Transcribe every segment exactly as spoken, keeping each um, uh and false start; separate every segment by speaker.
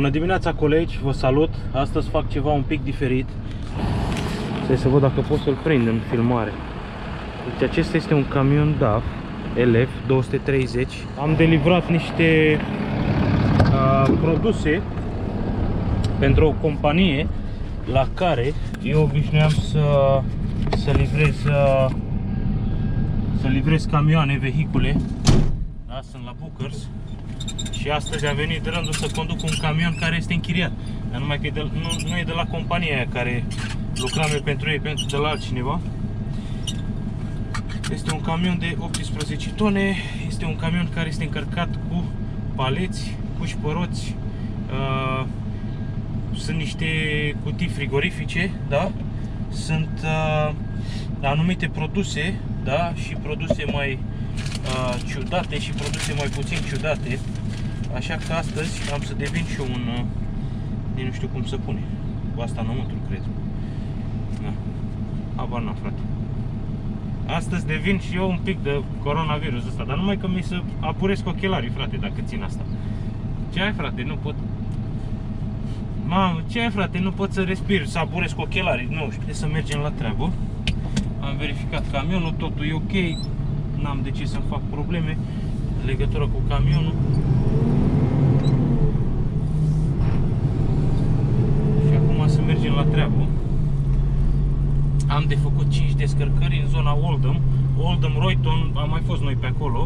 Speaker 1: Bună dimineața, colegi, vă salut. Astăzi fac ceva un pic diferit. Stai să văd dacă pot să-l prind în filmare. Deci acesta este un camion D A F L F două sute treizeci. Am delivrat niște uh, produse pentru o companie la care eu obișnuiam să, să livrez uh, să livrez camioane, vehicule. Da, sunt la Bookers. Și astăzi a venit rândul să conduc un camion care este închiriat. Dar numai că e de, nu, nu e de la compania aia care lucram eu pentru ei, pentru de la altcineva. Este un camion de optsprezece tone. Este un camion care este încărcat cu paleți, cu șpăroți. Uh, sunt niște cutii frigorifice, da? Sunt uh, anumite produse, da? Și produse mai uh, ciudate și produse mai puțin ciudate. Așa că astăzi am să devin și eu un... Uh, nu știu cum să pune. Cu asta înăuntru, cred. Da. Habar n-am, frate. Astăzi devin și eu un pic de coronavirus ăsta. Dar numai că mi se apuresc ochelarii, frate, dacă țin asta. Ce ai, frate? Nu pot... Mamă, ce ai, frate? Nu pot să respir, să apuresc ochelarii. Nu știu, să mergem la treabă. Am verificat camionul, totul e ok. N-am de ce să-mi fac probleme în legătură cu camionul. Și acum să mergem la treabă. Am de făcut cinci descărcări în zona Oldham. Oldham, Royton, am mai fost noi pe acolo.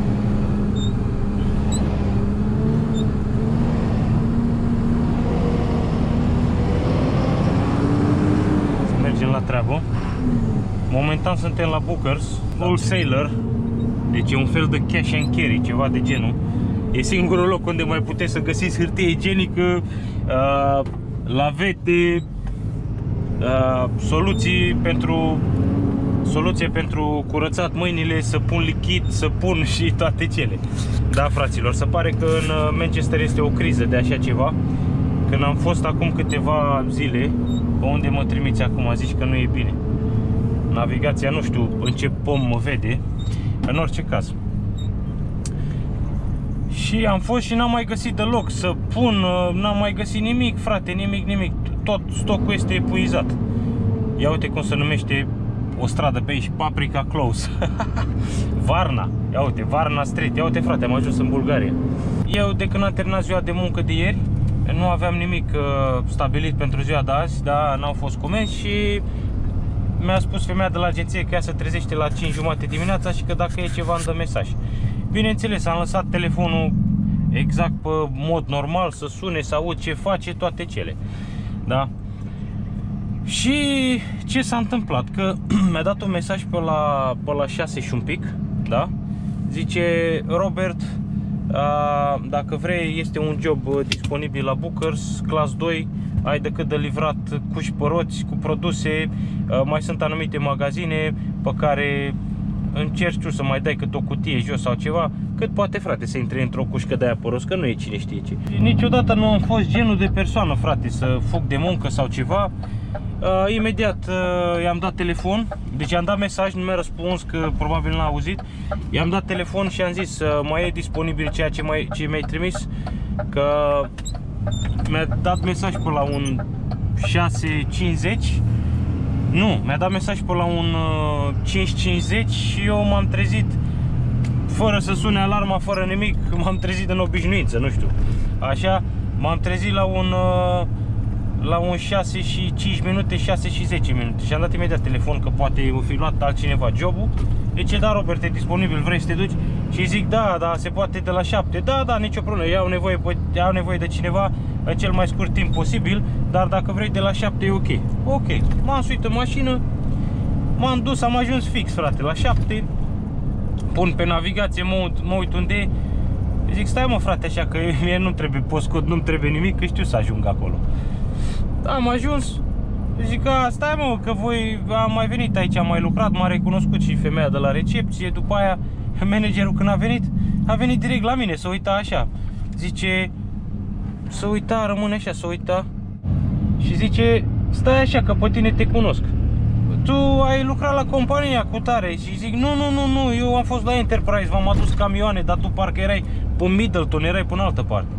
Speaker 1: Să mergem la treabă. Momentan suntem la Bookers, Wholesaler. Deci e un fel de cash and carry, ceva de genul. E singurul loc unde mai puteți să găsiți hârtie igienică, uh, lavete, uh, soluții pentru soluție pentru curățat mâinile, săpun lichid, săpun și toate cele. Da, fraților, se pare că în Manchester este o criză de așa ceva. Când am fost acum câteva zile, pe unde mă trimiți acum, zici că nu e bine. Navigația nu știu în ce pom mă vede. În orice caz. Și am fost și n-am mai găsit deloc să pun, n-am mai găsit nimic, frate, nimic, nimic. Tot stocul este epuizat. Ia uite cum se numește o stradă pe aici, Paprika Close. Varna. Ia uite, Varna Street. Ia uite, frate, am ajuns în Bulgaria. Eu, de când am terminat ziua de muncă de ieri, nu aveam nimic uh, stabilit pentru ziua de azi, dar n-au fost comenzi și mi-a spus femeia de la agenție că ea se trezește la cinci jumate dimineața și că dacă e ceva îmi dă mesaj. Bineînțeles, am lăsat telefonul exact pe mod normal, să sune, să aud ce face, toate cele. Da? Și ce s-a întâmplat? Că mi-a dat un mesaj pe la, pe la șase și un pic, da? Zice: Robert, a, dacă vrei, este un job disponibil la Bookers, clas doi, ai decât de livrat cu șpăroți, cu produse, mai sunt anumite magazine pe care încerci tu să mai dai cât o cutie jos sau ceva, cât poate, frate, să intre într-o cușcă de aia păros, că nu e cine știe ce. Niciodată nu am fost genul de persoană, frate, să fug de muncă sau ceva. Uh, imediat uh, i-am dat telefon, deci i-am dat mesaj, nu mi-a răspuns, că probabil n-a auzit. I-am dat telefon și am zis: uh, mai e disponibil ceea ce, mai, ce mi-ai trimis, că mi-a dat mesaj pe la un șase cincizeci. Nu, mi-a dat mesaj pe la un uh, cinci cincizeci și eu m-am trezit fără să sune alarma, fără nimic. M-am trezit în obișnuință, nu știu. Așa, m-am trezit la un uh, la un șase și cinci minute, șase și zece minute. Și am dat imediat telefon că poate o fi luat altcineva jobul. Deci, da, Robert, e disponibil, vrei să te duci? Și zic: da, da, se poate de la șapte. Da, da, nicio problemă, eu au nevoie, au nevoie de cineva în cel mai scurt timp posibil, dar dacă vrei de la șapte e ok. Ok, m-am suit în mașină, m-am dus, am ajuns fix, frate, la șapte. Pun pe navigație, mă, mă uit unde e. Zic: stai, mă, frate, așa că mie nu trebuie postcode, nu-mi trebuie nimic, că știu să ajung acolo. Am ajuns. Zic: a, stai, mă, că voi am mai venit aici, am mai lucrat, m-a recunoscut și femeia de la recepție. După aia, managerul, când a venit, a venit direct la mine, să uita așa. Zice: să uita, rămâne așa, să uita. Și zice: stai așa, că pe tine te cunosc. Tu ai lucrat la compania cu tare. Și zic: nu, nu, nu, nu, eu am fost la Enterprise, v-am adus camioane, dar tu parcă erai pe Middleton, erai pe în altă parte.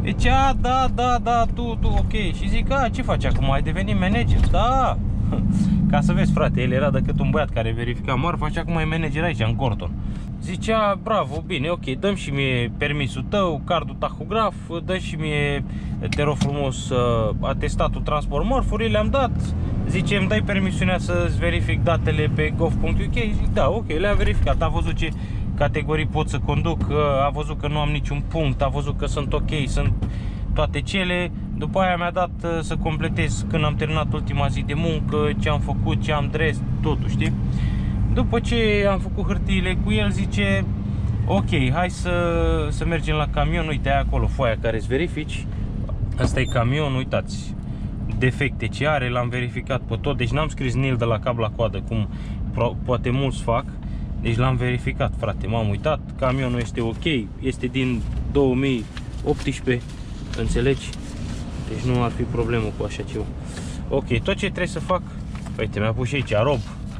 Speaker 1: Deci, a, da, da, da, tu, tu, ok. Și zic, a, ce faci acum? Ai devenit manager? Da. Ca să vezi, frate, el era decât un băiat care verifica marfa și acum e manager aici, în Gorton. Zicea, bravo, bine, ok, dăm și mie permisul tău, cardul tahograf, dă și mie, te rog frumos, atestatul transport mărfurii, le-am dat. Zice, îmi dai permisiunea să-ți verific datele pe gov punct u k? Zic, da, ok, le-a verificat, a văzut ce categorii pot să conduc, a văzut că nu am niciun punct, a văzut că sunt ok, sunt toate cele. După aia mi-a dat să completez când am terminat ultima zi de muncă, ce am făcut, ce am dres, totul, știi? După ce am făcut hârtiile cu el, zice, ok, hai să, să mergem la camion, uite, ai acolo foaia care îți verifici. Asta e camion, uitați, defecte ce are, l-am verificat pe tot, deci n-am scris nil de la cap la coadă, cum poate mulți fac. Deci l-am verificat, frate, m-am uitat, camionul este ok, este din două mii optsprezece, înțelegi? Deci nu ar fi problemă cu așa ceva. Ok, tot ce trebuie să fac, uite, mi-a pus și aici, rob.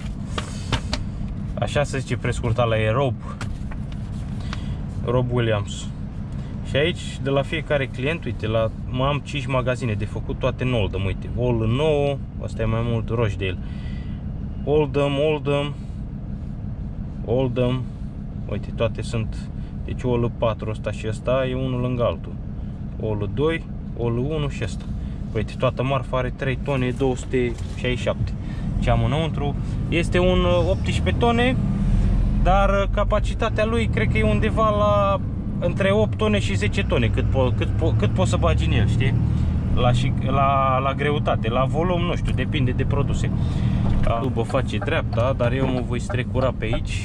Speaker 1: Așa se zice prescurtat la e Rob. Rob Williams. Și aici, de la fiecare client, uite, la, am cinci magazine de făcut, toate în Oldham, uite, Oldham nouă, asta e mai mult Rochdale. Oldham, Oldham, Oldham, uite, toate sunt, deci O L patru ăsta și ăsta e unul lângă altul. O L doi, O L unu și ăsta. Uite, toată marfa are trei tone două sute șaizeci și șapte. Ce am înăuntru este un optsprezece tone, dar capacitatea lui cred că e undeva la între opt tone și zece tone, cât, po, cât, po, cât poți să bagi în el, știi? La, la, la greutate, la volum, nu știu, depinde de produse. După face dreapta, dar eu mă voi strecura pe aici.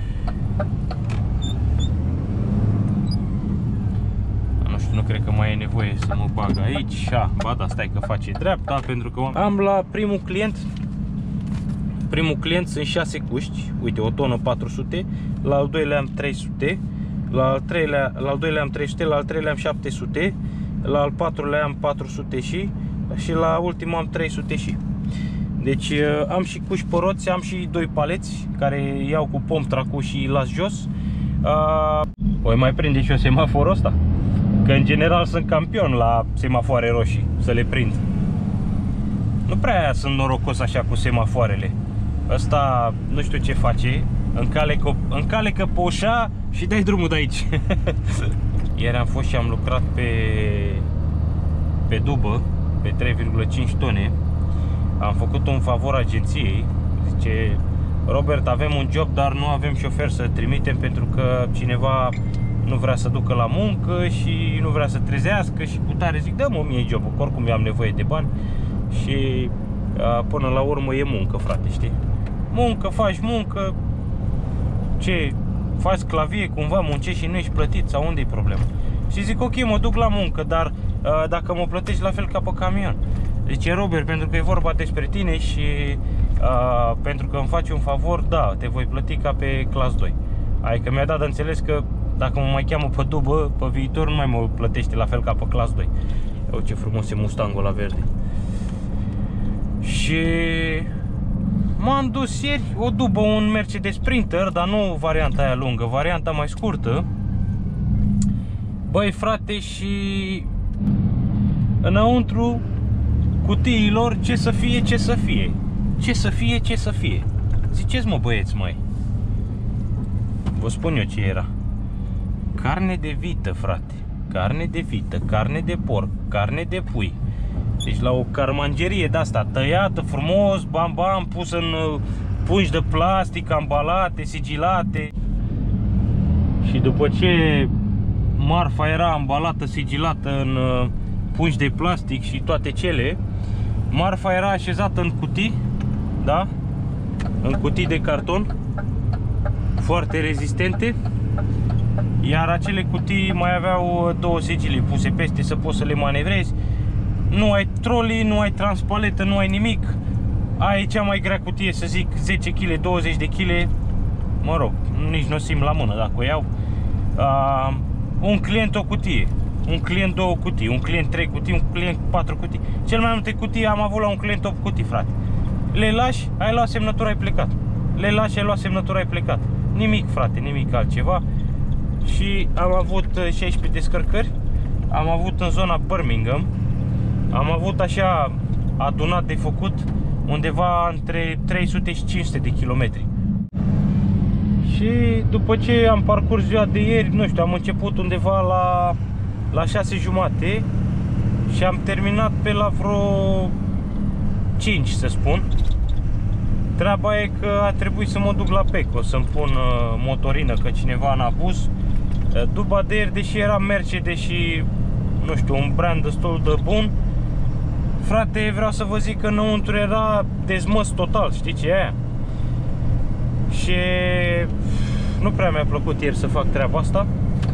Speaker 1: Nu știu, nu cred că mai e nevoie să mă bag aici. A, ba da, stai că face dreapta, pentru că am la primul client. Primul client sunt șase cuști, uite, o tonă patru sute, la al doilea am trei sute, la al treilea, la al doilea am trei sute, la al treilea am șapte sute, la al patrulea am patru sute și și la ultimul am trei sute și. Deci am și cuși pe roți, am și doi paleți care iau cu pom tracu și îi las jos. Voi mai prinde și eu semaforul ăsta? Că în general sunt campion la semafoare roșii, să le prind. Nu prea sunt norocos așa cu semafoarele. Ăsta nu știu ce face, încalecă, încalecă pe ușa și dai drumul de aici. Ieri am fost și am lucrat pe, pe dubă, pe trei virgulă cinci tone. Am făcut un favor agenției. Zice, Robert, avem un job, dar nu avem șofer să trimitem pentru că cineva nu vrea să ducă la muncă și nu vrea să trezească și cu tare. Zic, dă-mă mie jobul, că oricum eu am nevoie de bani. Și până la urmă e muncă, frate, știi? Muncă, faci muncă. Ce? Faci clavie, cumva muncești și nu ești plătit sau unde e problema? Și zic, ok, mă duc la muncă, dar uh, dacă mă plătești la fel ca pe camion. Zice, Robert, pentru că e vorba despre tine și uh, pentru că îmi faci un favor, da, te voi plăti ca pe clas doi. Adică mi-a dat de înțeles că dacă mă mai cheamă pe dubă, pe viitor nu mai mă plătește la fel ca pe clas doi. Ia ce frumos e Mustangul la verde. Și m-am dus ieri o dubă, un Mercedes Sprinter, dar nu varianta aia lungă, varianta mai scurtă. Băi, frate, și înăuntru cutiilor ce să fie, ce să fie. Ce să fie, ce să fie. Ziceți, mă, băieți, mai. Vă spun eu ce era. Carne de vită, frate. Carne de vită, carne de porc, carne de pui. Deci la o carmangerie de asta, tăiată frumos, bam bam, pus în pungi de plastic, ambalate, sigilate. Și după ce marfa era ambalată, sigilată în pungi de plastic și toate cele, marfa era așezată în cutii, da? În cutii de carton, foarte rezistente. Iar acele cutii mai aveau două sigile puse peste să poți să le manevrezi. Nu ai troli, nu ai transpaletă, nu ai nimic. Ai cea mai grea cutie, să zic zece kilograme, douăzeci de kilograme. Mă rog, nici nu o simt la mână dacă o iau. uh, Un client o cutie, un client două cutii, un client trei cutii, un client patru cutii. Cel mai multe cutii am avut la un client opt cutii, frate. Le lași, ai luat semnătura, ai plecat. Le lași, ai luat semnătura, ai plecat. Nimic, frate, nimic altceva. Și am avut șaisprezece descărcări. am avut în zona Birmingham, am avut așa adunat de făcut undeva între trei sute și cinci sute de kilometri. Și după ce am parcurs ziua de ieri, nu știu, am început undeva la, la șase jumate și am terminat pe la vreo cinci, să spun. Treaba e că a trebuit să mă duc la Peco să-mi pun motorină, că cineva n-a pus. Duba de ieri, deși era Mercedes și, nu știu, un brand destul de bun, frate, vreau să vă zic că înăuntru era dezmăs total, știi ce e aia? Și nu prea mi-a plăcut ieri să fac treaba asta.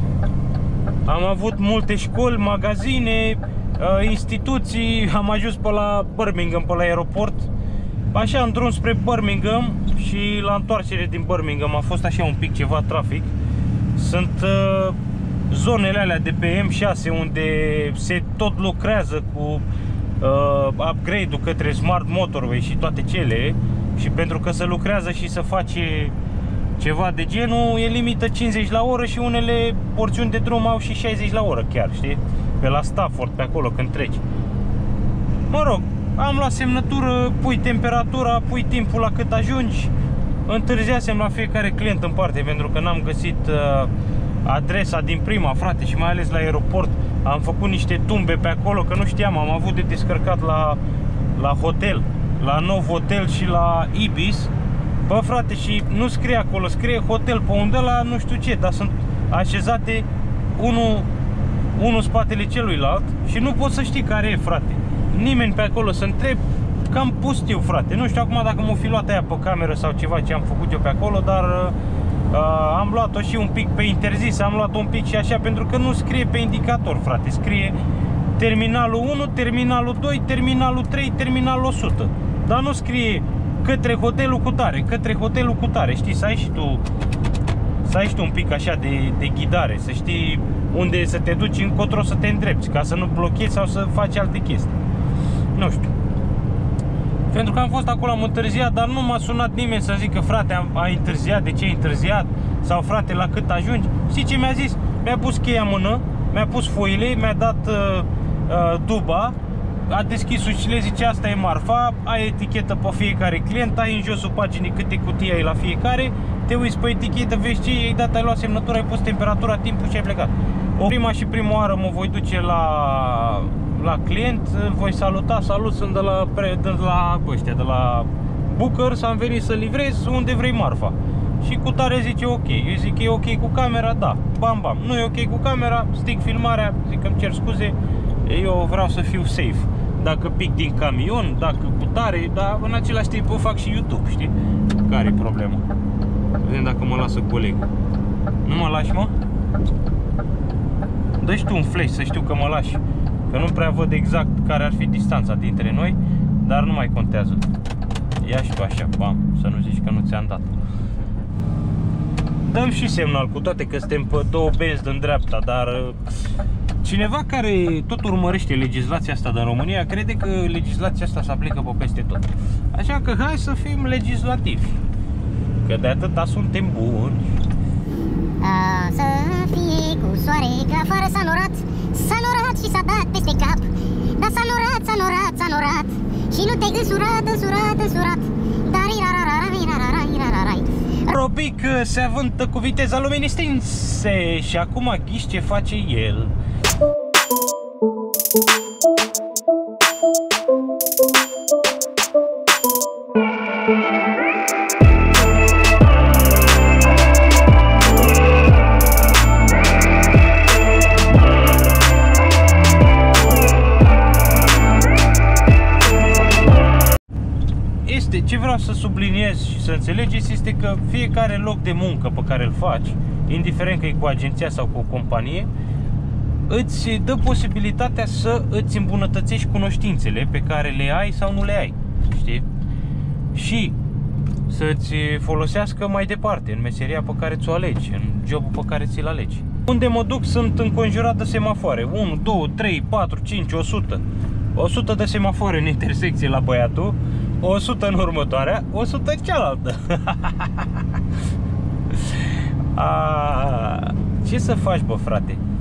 Speaker 1: Am avut multe școli, magazine, instituții, am ajuns pe la Birmingham, pe la aeroport. Așa, în drum spre Birmingham și la întoarcere din Birmingham a fost așa un pic ceva trafic. Sunt uh, zonele alea de pe M șase unde se tot lucrează cu uh, upgrade-ul către Smart Motorway și toate cele. Și pentru că se lucrează și se face ceva de genul, e limită cincizeci la oră și unele porțiuni de drum au și șaizeci la oră chiar, știi? Pe la Stafford, pe acolo, când treci. Mă rog, am luat semnătură, pui temperatura, pui timpul la cât ajungi. Întârziasem la fiecare client în parte pentru că n-am găsit uh, adresa din prima, frate, și mai ales la aeroport. Am făcut niște tumbe pe acolo că nu știam, am avut de descărcat la, la hotel, la nou hotel și la Ibis. Bă, frate, și nu scrie acolo, scrie hotel pe unde la nu știu ce, dar sunt așezate unul, unul spatele celuilalt și nu poți să știi care e, frate. Nimeni pe acolo să întreb, că am pus eu, frate. Nu știu acum dacă m-o fi luat aia pe cameră sau ceva ce am făcut eu pe acolo, dar uh, am luat-o și un pic pe interzis, am luat-o un pic și așa, pentru că nu scrie pe indicator, frate. Scrie terminalul unu, terminalul doi, terminalul trei, terminalul o sută. Dar nu scrie către hotelul cu tare, către hotelul cu tare, știi, să ai și tu, să ai și tu un pic așa de, de ghidare, să știi unde să te duci, încotro să te îndrepți, ca să nu blochezi sau să faci alte chestii. Nu știu. Pentru că am fost acolo, am întârziat, dar nu m-a sunat nimeni să zică, frate, am, ai întârziat, de ce ai întârziat? Sau, frate, la cât ajungi? Știi ce mi-a zis? Mi-a pus cheia în mână, mi-a pus foile, mi-a dat uh, uh, duba, a deschis ușile, zice, asta e marfa, ai etichetă pe fiecare client, ai în josul paginii câte cutii ai la fiecare, te uiți pe etichetă, vezi ce ai dat, ai luat semnătura, ai pus temperatura, timpul și ai plecat. O prima și prima oară mă voi duce la, la client, îl voi saluta, salut, sunt de la, de la ăștia, de la Bookers, am venit să livrez, unde vrei marfa. Și cu tare zice ok, eu zic, e ok cu camera? Da, bam bam, nu e ok cu camera, stic filmarea, zic că îmi cer scuze, eu vreau să fiu safe. Dacă pic din camion, dacă cu tare, dar în același timp o fac și YouTube, știi? Care-i problema? Vedem dacă mă lasă colegul. Nu mă lași, mă? Dă-și tu un flash să știu că mă lași. Că nu prea văd exact care ar fi distanța dintre noi, dar nu mai contează. Ia și tu așa, bam, să nu zici că nu ți-am dat. Dăm și semnal, cu toate că suntem pe două benzi din dreapta, dar cineva care tot urmărește legislația asta din România crede că legislația asta se aplică pe peste tot. Așa că hai să fim legislativi, că de atâta suntem buni.
Speaker 2: A, să fie cu soare, că afară s-a norat, s-a norat și s-a dat peste cap. Dar s-a norat, s-a norat, s-a norat și nu te însurat, însurat, însurat. Dar irarararai, irararai, irararai.
Speaker 1: Robic se avântă cu viteza luminii stinse și acum ghiși ce face el. Este, ce vreau să subliniez și să înțelegeți este că fiecare loc de muncă pe care îl faci, indiferent că e cu agenția sau cu o companie, îți dă posibilitatea să îți îmbunătățești cunoștințele pe care le ai sau nu le ai, știi? Și să-ți folosească mai departe în meseria pe care ți-o alegi, în jobul pe care ți-l alegi. Unde mă duc sunt înconjurat de semafoare, unu, doi, trei, patru, cinci, o sută. o sută de semafoare în intersecție la băiatul, o sută în următoarea, o sută în cealaltă. A, ce să faci, bă, frate?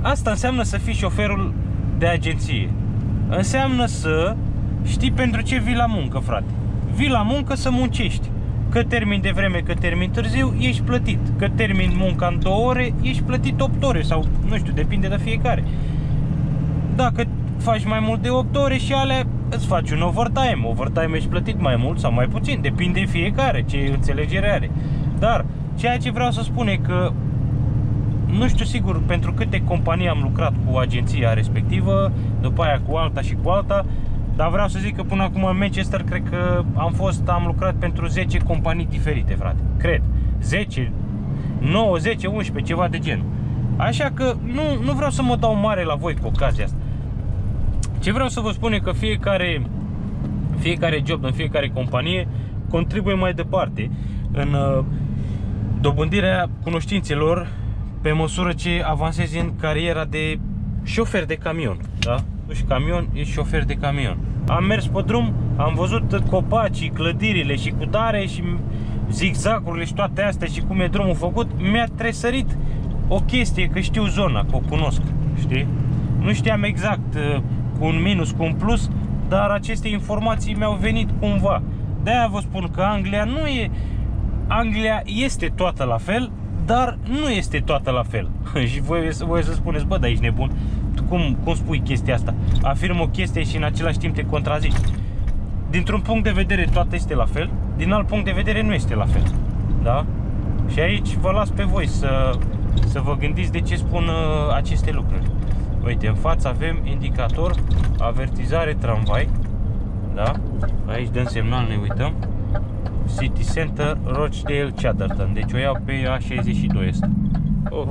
Speaker 1: Asta înseamnă să fii șoferul de agenție. Înseamnă să știi pentru ce vii la muncă, frate. Vii la muncă să muncești. Că termin de vreme, că termin târziu, ești plătit. Că termin munca în două ore, ești plătit opt ore sau, nu știu, depinde de fiecare. Dacă faci mai mult de opt ore și alea, îți faci un overtime. Overtime ești plătit mai mult sau mai puțin, depinde de fiecare ce înțelegere are. Dar ceea ce vreau să spun e că nu știu sigur pentru câte companii am lucrat cu agenția respectivă, după aia cu alta și cu alta, dar vreau să zic că până acum în Manchester cred că am fost, am lucrat pentru zece companii diferite, frate. Cred. zece, nouă, zece, unsprezece, ceva de genul. Așa că nu, nu vreau să mă dau mare la voi cu ocazia asta. Ce vreau să vă spun e că fiecare, fiecare job în fiecare companie contribuie mai departe în uh, dobândirea cunoștințelor pe măsură ce avansezi în cariera de șofer de camion, da? Nu și camion, ești șofer de camion. Am mers pe drum, am văzut copacii, clădirile și cu tare și zigzagurile și toate astea și cum e drumul făcut. Mi-a tresărit o chestie, că știu zona, că o cunosc, știi? Nu știam exact cu un minus, cu un plus, dar aceste informații mi-au venit cumva. De-aia vă spun că Anglia nu e... Anglia este toată la fel, dar nu este toată la fel. Și voi, voi să spuneți, bă, dar ești nebun. Cum, cum spui chestia asta? Afirm o chestie și în același timp te contrazici. Dintr-un punct de vedere toată este la fel, din alt punct de vedere nu este la fel. Da? Și aici vă las pe voi să, să vă gândiți de ce spun uh, aceste lucruri. Uite, în față avem indicator, avertizare tramvai. Da? Aici dăm semnal, ne uităm. City Center, Rochdale, Chatterton. Deci o iau pe A șaizeci și doi ăsta. Oh.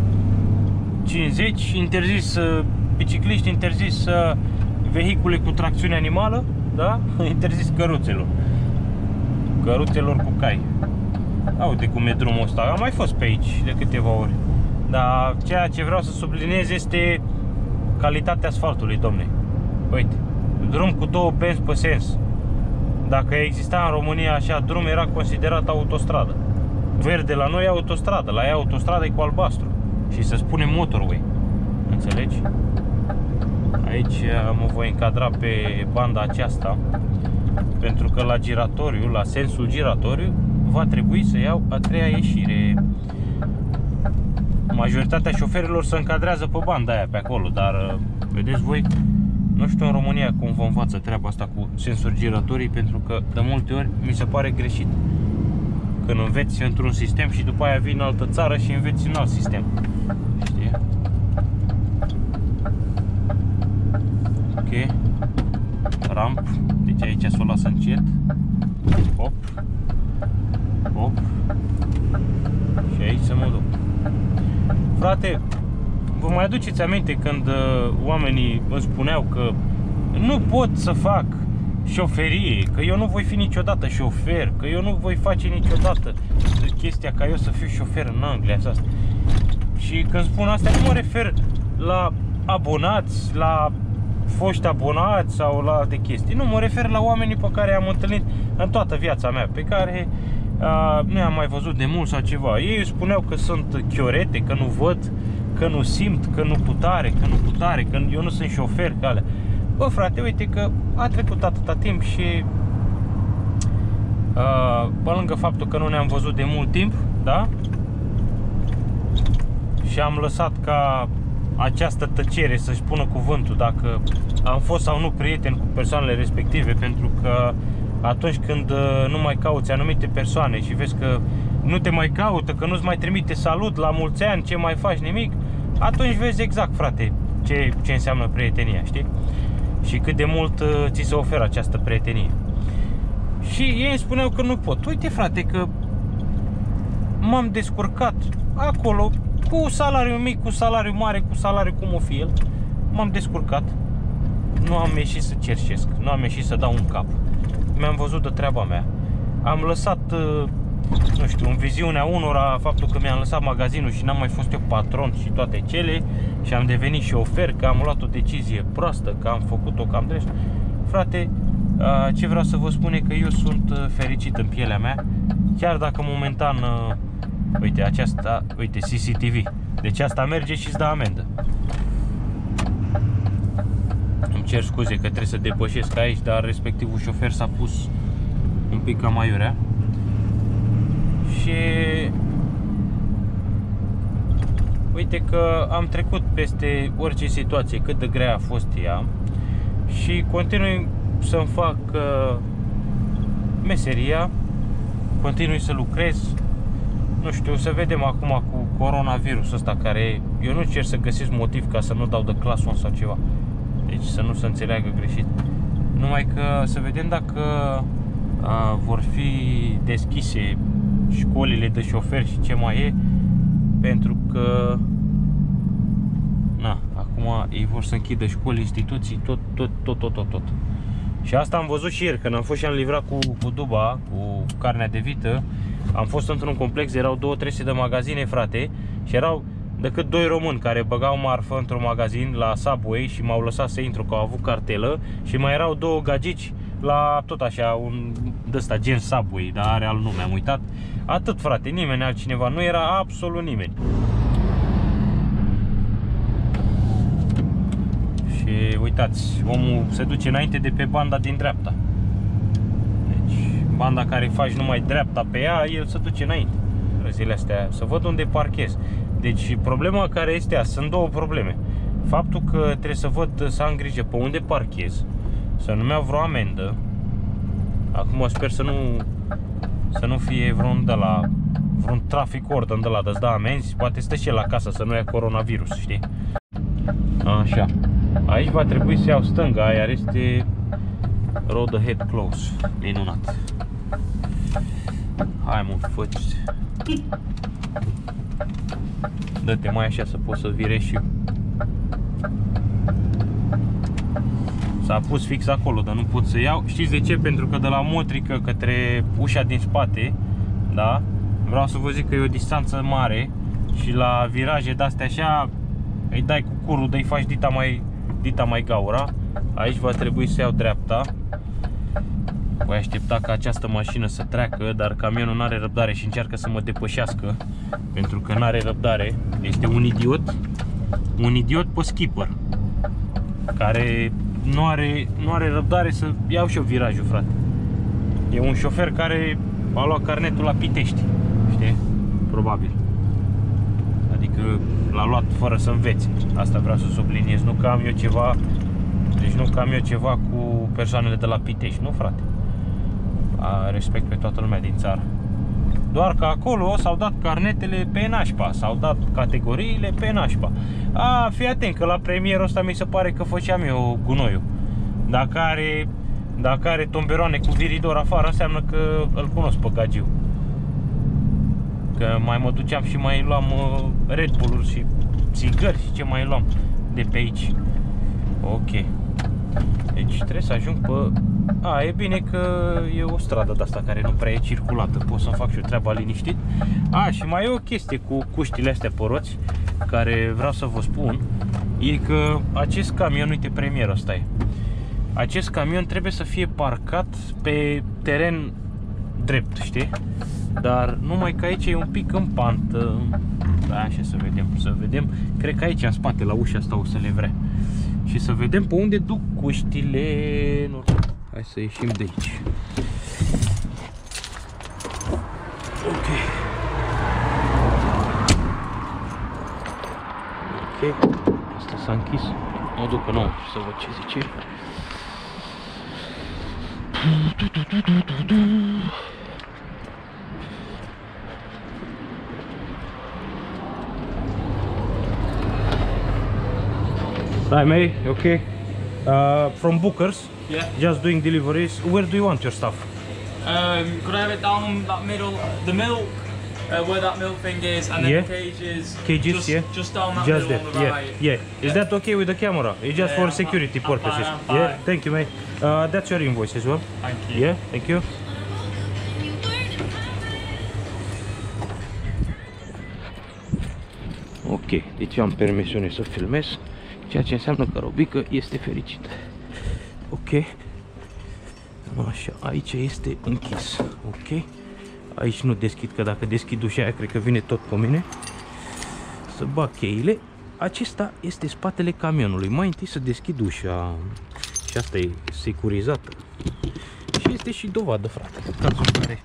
Speaker 1: cincizeci, interzis bicicliști, interzis vehicule cu tracțiune animală, da? Interzis căruțelor. Căruțelor cu cai. Uite cum e drumul ăsta. Am mai fost pe aici de câteva ori. Dar ceea ce vreau să subliniez este calitatea asfaltului, domne. Uite, drum cu două benzi pe sens. Dacă exista în România așa drum, era considerat autostradă. Verde la noi e autostradă, la ea autostradă e cu albastru. Și se spune motorway. Înțelegi? Aici mă voi încadra pe banda aceasta, pentru că la giratoriu, la sensul giratoriu, va trebui să iau a treia ieșire. Majoritatea șoferilor se încadrează pe banda aia pe acolo, dar vedeți voi, nu știu în România cum vă învață treaba asta cu sensuri giratorii, pentru că de multe ori mi se pare greșit. Când înveți într-un sistem și după aia vii în altă țară și înveți în alt sistem. Știi? Ok. Ramp. Deci aici să o las încet. Hop. Hop. Și aici să mă duc. Frate, vă mai aduceți aminte când uh, oamenii îmi spuneau că nu pot să fac șoferie, că eu nu voi fi niciodată șofer, că eu nu voi face niciodată chestia ca eu să fiu șofer în Anglia asta. Și când spun asta nu mă refer la abonați, la foști abonați sau la alte chestii. Nu, mă refer la oamenii pe care am întâlnit în toată viața mea, pe care uh, nu i-am mai văzut de mult sau ceva. Ei spuneau că sunt chiorete, că nu văd, că nu simt, că nu putare, că nu putare, că eu nu sunt șofer, că alea. Bă, frate, uite că a trecut atâta timp și uh, pe lângă faptul că nu ne-am văzut de mult timp, da? Și am lăsat ca această tăcere să-și pună cuvântul dacă am fost sau nu prieten cu persoanele respective, pentru că atunci când uh, nu mai cauți anumite persoane și vezi că nu te mai caută, că nu-ți mai trimite salut la mulți ani, ce mai faci nimic, atunci vezi exact, frate, ce, ce înseamnă prietenia, știi? Și cât de mult uh, ți se oferă această prietenie. Și ei îmi spuneau că nu pot. Uite, frate, că m-am descurcat acolo cu salariu mic, cu salariu mare, cu salariu cum o fi el. M-am descurcat. Nu am ieșit să cerșesc, nu am ieșit să dau un cap. Mi-am văzut de treaba mea. Am lăsat, uh, nu știu, în viziunea unora faptul că mi-am lăsat magazinul și n-am mai fost eu patron și toate cele, și am devenit șofer, că am luat o decizie proastă, că am făcut-o cam drept. Frate, ce vreau să vă spun e că eu sunt fericit în pielea mea, chiar dacă momentan Uite, aceasta, uite, C C T V. Deci asta merge și îți dă amendă. Îmi cer scuze că trebuie să depășesc aici, dar respectivul șofer s-a pus un pic cam aiurea. Și uite că am trecut peste orice situație, cât de grea a fost ea, și continui să-mi fac uh, meseria, continui să lucrez. Nu știu, să vedem acum cu coronavirusul ăsta, care eu nu cer să găsesc motiv ca să nu dau de class unu sau ceva. Deci să nu se înțeleagă greșit. Numai că să vedem dacă uh, vor fi deschise școlile de șoferi și ce mai e, pentru că na, acum ei vor să închidă școli, instituții, tot, tot, tot, tot, tot, tot. Și asta am văzut și ieri, când am fost și am livrat cu, cu duba, cu carnea de vită. Am fost într-un complex, erau două trei sute de magazine, frate, și erau decât doi români care băgau marfă într-un magazin la Subway și m-au lăsat să intru, că au avut cartelă, și mai erau două gagici la tot așa, un d-ăsta gen Subway, dar are alt nume, am uitat. Atât, frate, nimeni altcineva, nu era absolut nimeni. Și uitați, omul se duce înainte de pe banda din dreapta. Deci, banda care faci numai dreapta pe ea, el se duce înainte. Zilele astea, să văd unde parchez. Deci, problema care este aia, sunt două probleme. Faptul că trebuie să văd, să am grijă pe unde parchez, să nu-mi iau vreo amendă. Acum sper să nu să nu fie vreun de la vreun trafic ordin de la de-ți da amenzi, poate stă și el la casă să nu ia coronavirus, știi? Așa. Aici va trebui să iau stânga, iar este road ahead close. Minunat. Hai mă, fă-ți. Dă-te mai așa să pot să virez și eu. S-a pus fix acolo, dar nu pot să iau. Știți de ce? Pentru că de la motrică către ușa din spate, da? Vreau să vă zic că e o distanță mare și la viraje de-astea așa îi dai cu curul, dă-i faci dita mai, dita mai gaura. Aici va trebui să iau dreapta. Voi aștepta ca această mașină să treacă, dar camionul nu are răbdare și încearcă să mă depășească, pentru că nu are răbdare. Este un idiot, un idiot pe skipper, care nu are, nu are răbdare să iau și eu virajul, frate. E un șofer care a luat carnetul la Pitești, știi? Probabil. Adică l-a luat fără să învețe. Asta vreau să subliniez. Nu că am eu ceva, deci nu că am eu ceva cu persoanele de la Pitești, nu, frate. A, respect pe toată lumea din țară. Doar că acolo s-au dat carnetele pe nașpa, s-au dat categoriile pe nașpa. A, fii atent că la premierul ăsta mi se pare că făceam eu gunoiul. Dacă are, dacă are tomberoane cu viridor afară, înseamnă că îl cunosc pe gagiu. Că mai mă duceam și mai luam uh, Red Bull-uri și țigări și ce mai luam de pe aici. Ok. Deci trebuie să ajung pe... A, e bine că e o stradă de asta care nu prea e circulată. Pot să-mi fac și o treaba liniștit. A, și mai e o chestie cu cuștile astea pe roți, care vreau să vă spun. E că acest camion, uite, premierul ăsta e. Acest camion trebuie să fie parcat pe teren drept, știi? Dar numai că aici e un pic în pantă. Da, așa, să vedem, să vedem. Cred că aici în spate, la ușa asta, o să le vrea. Și să vedem pe unde duc cuștile. Hai să ieșim de aici. Ok. Ok. Asta s-a închis. Mă duc înăuntru să văd ce zice. Hi mate, okay. Uh, from Bookers.
Speaker 3: Yeah.
Speaker 1: Just doing deliveries. Where do you want your stuff?
Speaker 3: Um, could I have it down that middle, the milk, uh, where that milk thing is, and then
Speaker 1: Yeah.
Speaker 3: the cages.
Speaker 1: Cages,
Speaker 3: just,
Speaker 1: yeah.
Speaker 3: Just down that
Speaker 1: Just
Speaker 3: middle
Speaker 1: that,
Speaker 3: on the
Speaker 1: yeah,
Speaker 3: right.
Speaker 1: yeah. Is
Speaker 3: Yeah.
Speaker 1: that okay with the camera? It's just
Speaker 3: Yeah,
Speaker 1: for
Speaker 3: I'm
Speaker 1: security
Speaker 3: fine, I'm
Speaker 1: purposes.
Speaker 3: fine, I'm
Speaker 1: Yeah,
Speaker 3: fine.
Speaker 1: thank you, mate. Uh, that's your invoice as well.
Speaker 3: Thank you.
Speaker 1: Yeah, thank you. Ok, deci am permisiune să filmez, ceea ce înseamnă că Robică este fericită. Ok. Așa, aici este închis. Ok. Aici nu deschid, că dacă deschid ușa aia, cred că vine tot pe mine. Să bag cheile. Acesta este spatele camionului. Mai întâi să deschid ușa. Și asta e securizată. Și este și dovadă, frate, în cazul în care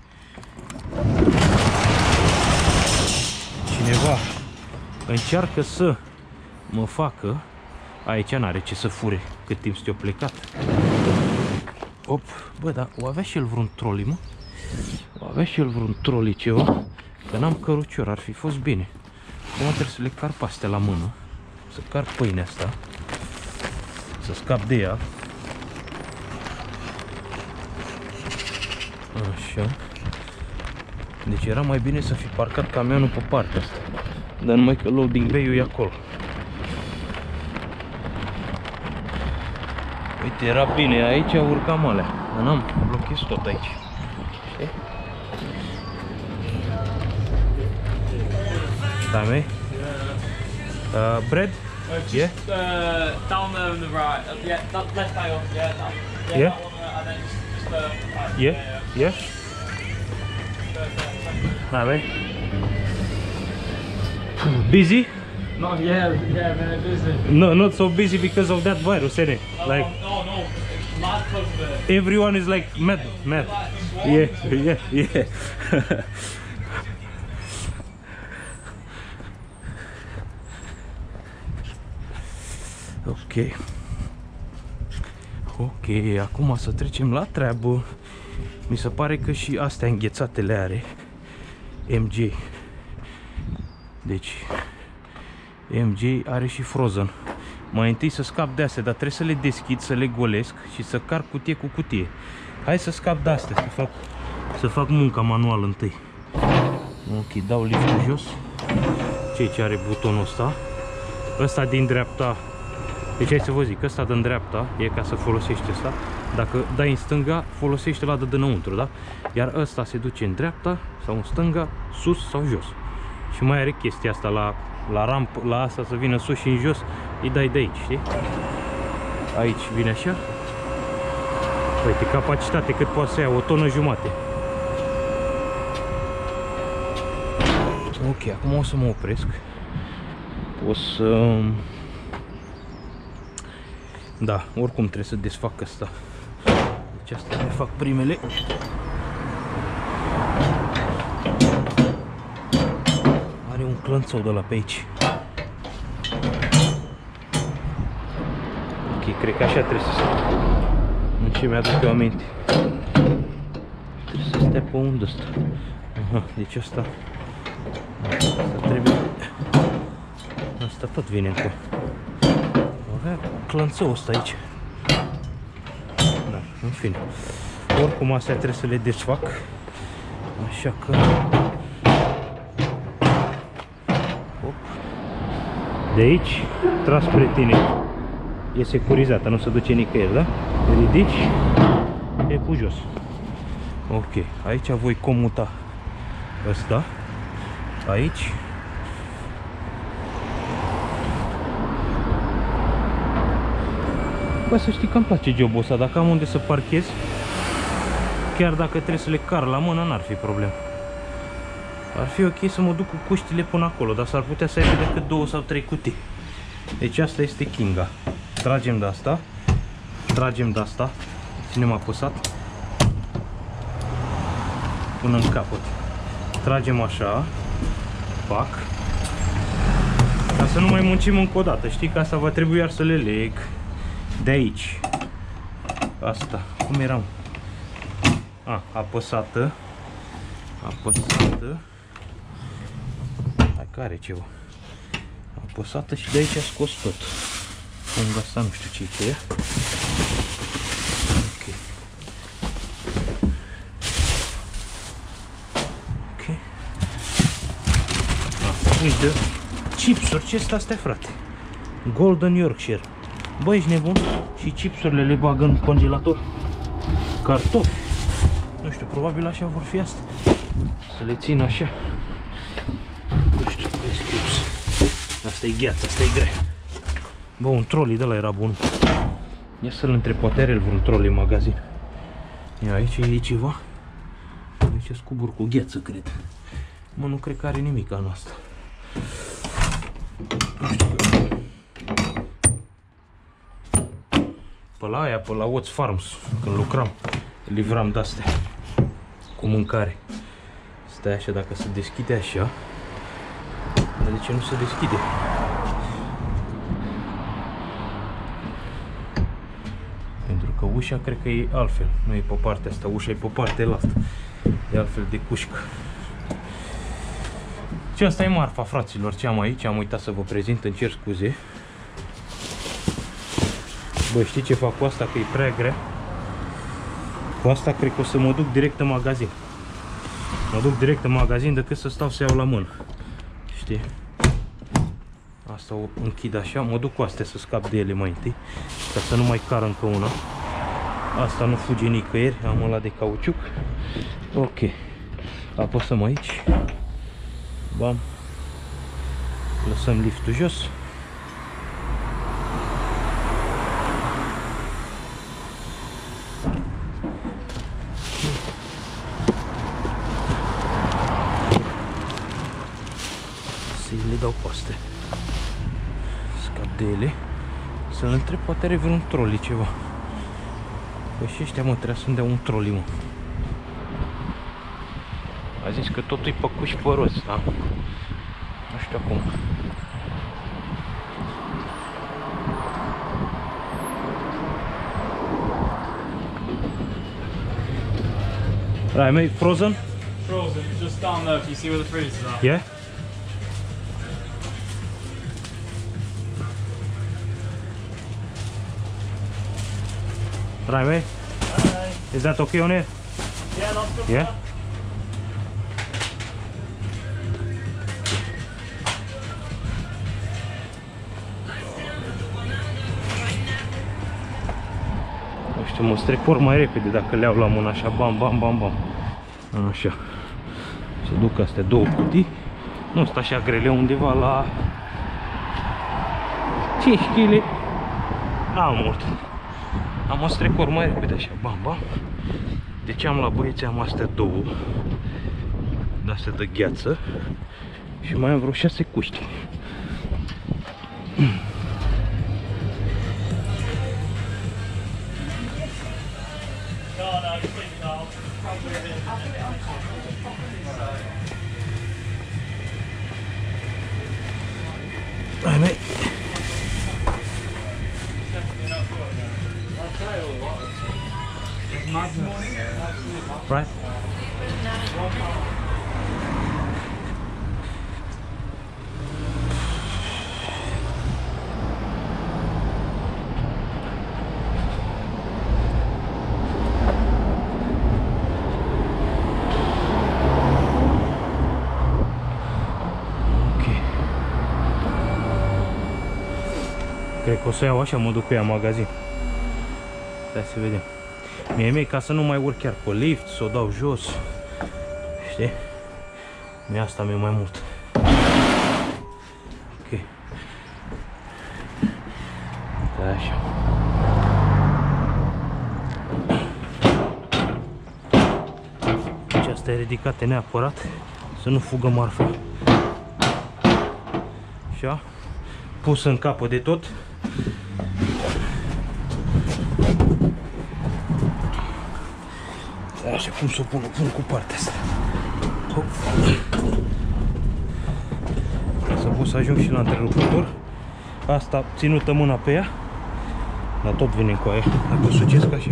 Speaker 1: cineva încearcă să mă facă, aici n-are ce să fure cât timp sunt eu plecat. Op, bă, dar o avea și el vreun troli, mă? O avea și el vreun troli ceva, că n-am cărucior, ar fi fost bine. Acum trebuie să le car pe astea la mână, să car pâinea asta, să scap de ea. Așa. Deci era mai bine să fi parcat camionul pe partea asta. Dar numai că loading bay-ul e acolo. Uite, era bine, aici urcam alea. Dar n-am, blochez tot aici. Știi? Stai, mei? Uh, bread?
Speaker 3: Uh, just
Speaker 1: Yeah?
Speaker 3: uh, down there on the right. Uh, yeah, that left dial. Yeah, that, yeah,
Speaker 1: Yeah?
Speaker 3: that one, uh, and then just, just uh, right,
Speaker 1: Yeah?
Speaker 3: yeah,
Speaker 1: Yeah? Stai, mei? Busy?
Speaker 3: Not yeah, yeah, very busy.
Speaker 1: No, not so busy because of that virus, innit?
Speaker 3: Oh,
Speaker 1: Like,
Speaker 3: no, no, mad over there.
Speaker 1: everyone is like mad, mad. Yeah, yeah, yeah. Ok. Ok, acum să trecem la treabă. Mi se pare că și astea înghețate le are M J. Deci M J are și Frozen. Mai întâi să scap de astea, dar trebuie să le deschid, să le golesc și să car cutie cu cutie. Hai să scap de astea, să fac, să fac munca manuală întâi. Ok, dau liftul jos. Ceea ce are butonul ăsta. Ăsta din dreapta. Deci hai să vă zic, ăsta din dreapta e ca să folosești ăsta. Dacă dai în stânga, folosește la de dinăuntru, da? Iar ăsta se duce în dreapta sau în stânga, sus sau jos. Și mai are chestia asta la, la ramp, la asta să vină sus și în jos, îi dai de aici, știi? Aici vine așa. Uite, capacitate cât poate să ia, o tonă jumate. Ok, acum o să mă opresc. O să... Da, oricum trebuie să desfac asta. Deci astea le fac primele. Are un clănțău de la pe aici. Ok, cred că așa trebuie să stea. În ce mi-aduc eu aminte. Trebuie să stea pe undă asta. Aha, deci asta... Asta trebuie... Asta tot vine încă. Avea clănțăul ăsta aici. Da, în fine. Oricum astea trebuie să le desfac. Așa că... Hop. De aici, tras spre tine. E securizată, nu se duce nicăieri, da? Ridici, e cu jos. Ok, aici voi comuta ăsta. Aici. Bă, să știi că îmi place jobul ăsta, dacă am unde să parchez, chiar dacă trebuie să le car la mână, n-ar fi problemă. Ar fi ok să mă duc cu cuștile până acolo, dar s-ar putea să aibă decât două sau trei cutii. Deci asta este Kinga. Tragem de asta, tragem de asta, ținem apăsat până în capăt. Tragem așa, pac, ca să nu mai muncim încă o dată, știi că asta va trebui iar să le leg. De aici, asta, cum eram? A, apăsată, apăsată, hai că are ceva, apăsată și de aici a scos tot. Punga asta nu știu ce e. Ok. Ok. Uite, chipsuri, ce sunt astea, frate? Golden Yorkshire. Bă, ești nebun? Și chipsurile le bag în congelator. Cartofi. Nu știu, probabil așa vor fi astea. Să le țin așa. Nu știu, vezi chips. Asta e gheață, asta e grea. Bă, un trolley de la era bun. Ia să-l întreb, poate are el vreun trolley în magazin. Ia, aici e ceva. Aici niște scuburi cu gheață, cred. Mă, nu cred că are nimic anul ăsta. Nu știu. Pe la aia, pe la Watts Farms, când lucram, livram de-astea cu mâncare. Stai așa, dacă se deschide așa, dar de ce nu se deschide? Pentru că ușa cred că e altfel, nu e pe partea asta, ușa e pe partea altă, e altfel de cușcă. Și asta e marfa, fraților, ce am aici, am uitat să vă prezint, îmi cer scuze. Bă, știi ce fac cu asta, că e prea grea? Cu asta cred că o să mă duc direct în magazin. Mă duc direct în magazin decât să stau să iau la mână. Știi? Asta o închid așa, mă duc cu astea să scap de ele mai întâi, ca să nu mai car încă una. Asta nu fuge nicăieri, am ăla de cauciuc. Ok. Apăsăm aici. Bam. Lăsăm liftul jos. Să le dau pe astea. Scap de ele. Să-l întreb, poate are vreun troli ceva. Păi și ăștia, mă, trebuie să-mi dea un troli, mă. A zis că totul e pe cuși pe roz, da? Nu știu acum. Right, mate, frozen?
Speaker 3: Frozen, just down there, if you see where the freezers are.
Speaker 1: Yeah? Right, mate? Is that okay on it?
Speaker 3: Yeah, that's good.
Speaker 1: Yeah? Nu știu, mă strecor mai repede dacă le iau la mână așa, bam, bam, bam, bam. Așa. Să duc astea două cutii. Nu sunt așa grele, undeva la cinci kilograme. N-am mult. Am o strecor mai repede așa, bam, bam. Deci am la băieți, am astea două de-astea de gheață. Și mai am vreo șase cuști. Hai, mate. Right? Cred că o să iau așa, mă duc cu ea în magazin. Stai să vedem. Mie mie ca să nu mai urc chiar pe lift, să o dau jos. Știi? Mie asta mi-e mai mult. Ok. Stai așa. Deci asta e ridicate neapărat, să nu fugă marfa. Așa. Pus în capă de tot. Așa, cum să o pun, o pun cu partea asta. Hop. Să pot să ajung și la întrerupător. Asta ținută mâna pe ea. Dar tot vine cu aia. Dacă o sucesc așa.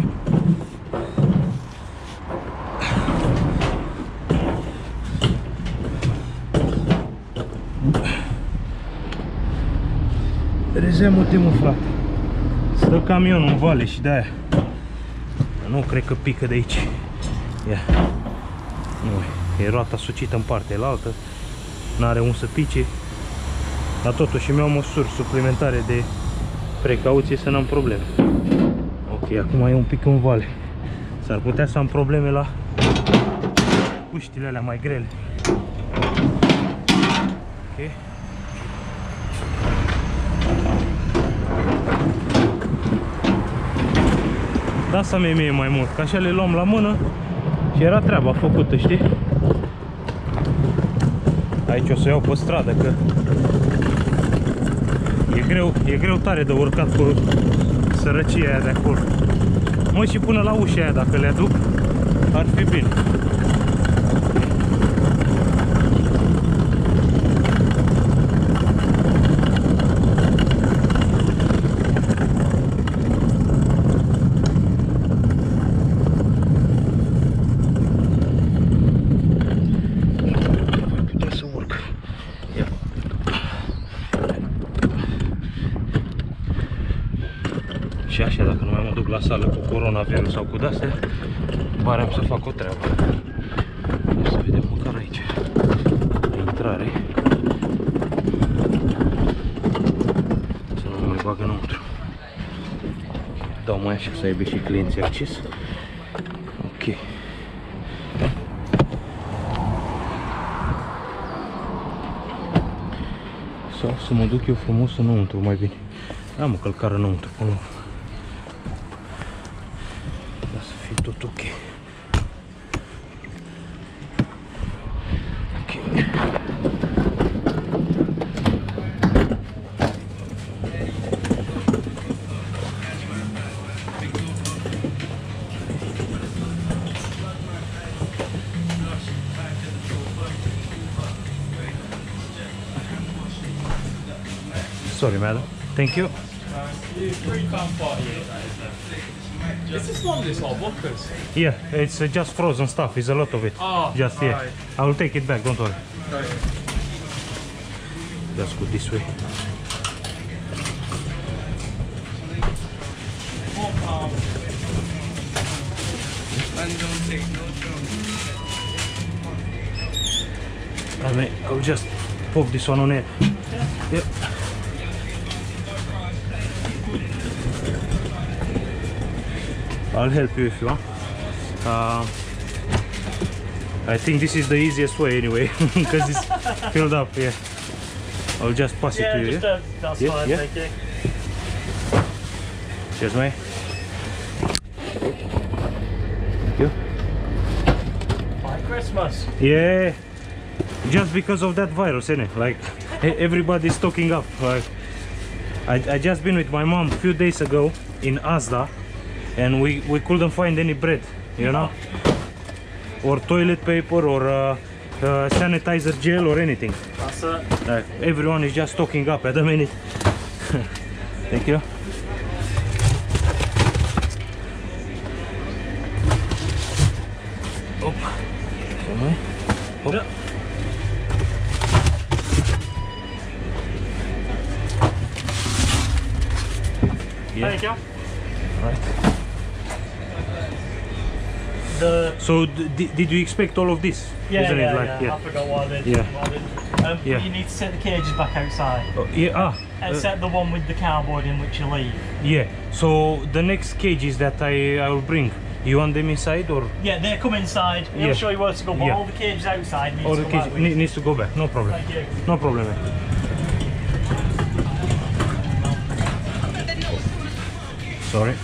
Speaker 1: Rezemă-te, mă, frate. Stă camionul în vale și de-aia. Nu cred că pică de aici. Ia. Nu, e roata sucită în partea elaltă. N-are un să pice. Dar totuși mi-au măsuri suplimentare de precauție să n-am probleme. Ok, acum e un pic în vale. S-ar putea să am probleme la cuștile alea mai grele. Ok. Da, să mi-e mie mai mult, că așa le luăm la mână Și era treaba făcută, știi? Aici o să iau pe stradă, că e greu, e greu tare de urcat pe sărăcia aia de acolo. Mă, și până la ușa aia, dacă le aduc, ar fi bine. Și așa, dacă nu mai mă duc la sală cu coronavirus sau cu de-astea, pare să fac o treabă. O să vedem măcar aici. Intrare. Să nu mă mai bagă înăuntru. Dau mai așa să aibă și clienții acces. Ok. Sau să mă duc eu frumos înăuntru, mai bine. Am o călcare înăuntru până la urmă. Să fie tot ok. Ok. Sorry, madam. Thank you.
Speaker 3: three pound forty-eight, that is there. Is this one, this or Booker's?
Speaker 1: Yeah, it's uh, just frozen stuff. It's a lot of it.
Speaker 3: Oh,
Speaker 1: just here.
Speaker 3: right.
Speaker 1: I will take it back. Don't worry.
Speaker 3: Right.
Speaker 1: Just go this way.
Speaker 3: Four pound. And don't take no trouble.
Speaker 1: I mean, I'll just pop this one on here. Yep. I'll help you if you want. Uh, I think this is the easiest way anyway, because it's filled up. Yeah, I'll just pass it
Speaker 3: Yeah,
Speaker 1: to you.
Speaker 3: just,
Speaker 1: Yeah?
Speaker 3: uh, that's
Speaker 1: Yeah,
Speaker 3: fine,
Speaker 1: yeah.
Speaker 3: thank you.
Speaker 1: Cheers, mate. Thank you.
Speaker 3: Like Christmas.
Speaker 1: Yeah, just because of that virus, innit? Like e- everybody's stocking up. Like I, I just been with my mom a few days ago in Asda, and we we couldn't find any bread, you know, or toilet paper, or uh, uh, sanitizer gel, or anything.
Speaker 3: That's it.
Speaker 1: Like everyone is just stocking up at the minute. Thank you. Hop. Hop.
Speaker 3: Yeah.
Speaker 1: Yeah.
Speaker 3: Thank you.
Speaker 1: Right.
Speaker 3: The
Speaker 1: So d did you expect all of this?
Speaker 3: yeah,
Speaker 1: Isn't
Speaker 3: yeah,
Speaker 1: it like
Speaker 3: yeah, I forgot what I did.
Speaker 1: Yeah.
Speaker 3: What I did. Um,
Speaker 1: Yeah.
Speaker 3: You need to set the cages back outside,
Speaker 1: Oh, yeah, ah, uh,
Speaker 3: except the one with the cardboard in which you leave.
Speaker 1: yeah. So the next cages that I I will bring, you want them inside or
Speaker 3: Yeah, they come inside. He'll
Speaker 1: Yeah.
Speaker 3: show you where to go, but
Speaker 1: Yeah.
Speaker 3: all the cages outside need
Speaker 1: or
Speaker 3: to
Speaker 1: the
Speaker 3: go
Speaker 1: cage
Speaker 3: back
Speaker 1: ne
Speaker 3: with.
Speaker 1: needs to go back? No problem.
Speaker 3: Thank you.
Speaker 1: No problem. Man. Sorry.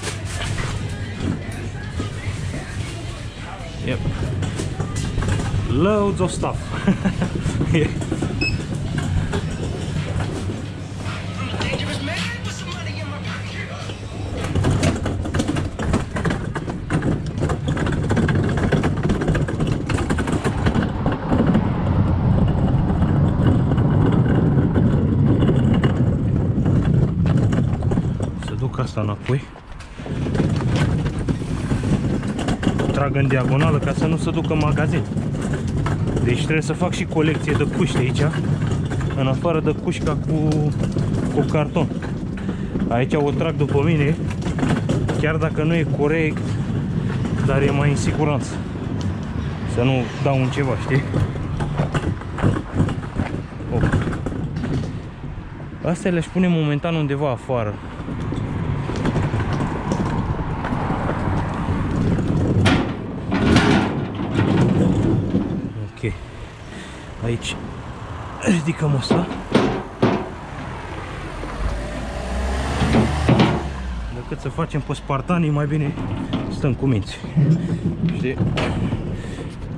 Speaker 1: Yep. Loads of stuff. Yeah.
Speaker 4: Dangerous man with some money in my pocket.
Speaker 1: Să duc asta înapoi. Trag în diagonală ca să nu se ducă în magazin. Deci trebuie să fac și colecție de cuști aici, în afară de cușca cu, cu carton. Aici o trag după mine, chiar dacă nu e corect, dar e mai în siguranță. Să nu dau în ceva, știi? Oh. Astea le-aș pune momentan undeva afară. Ok. Aici ridicăm asta. Decât să facem pe spartanii, mai bine stăm cu minți. Știi?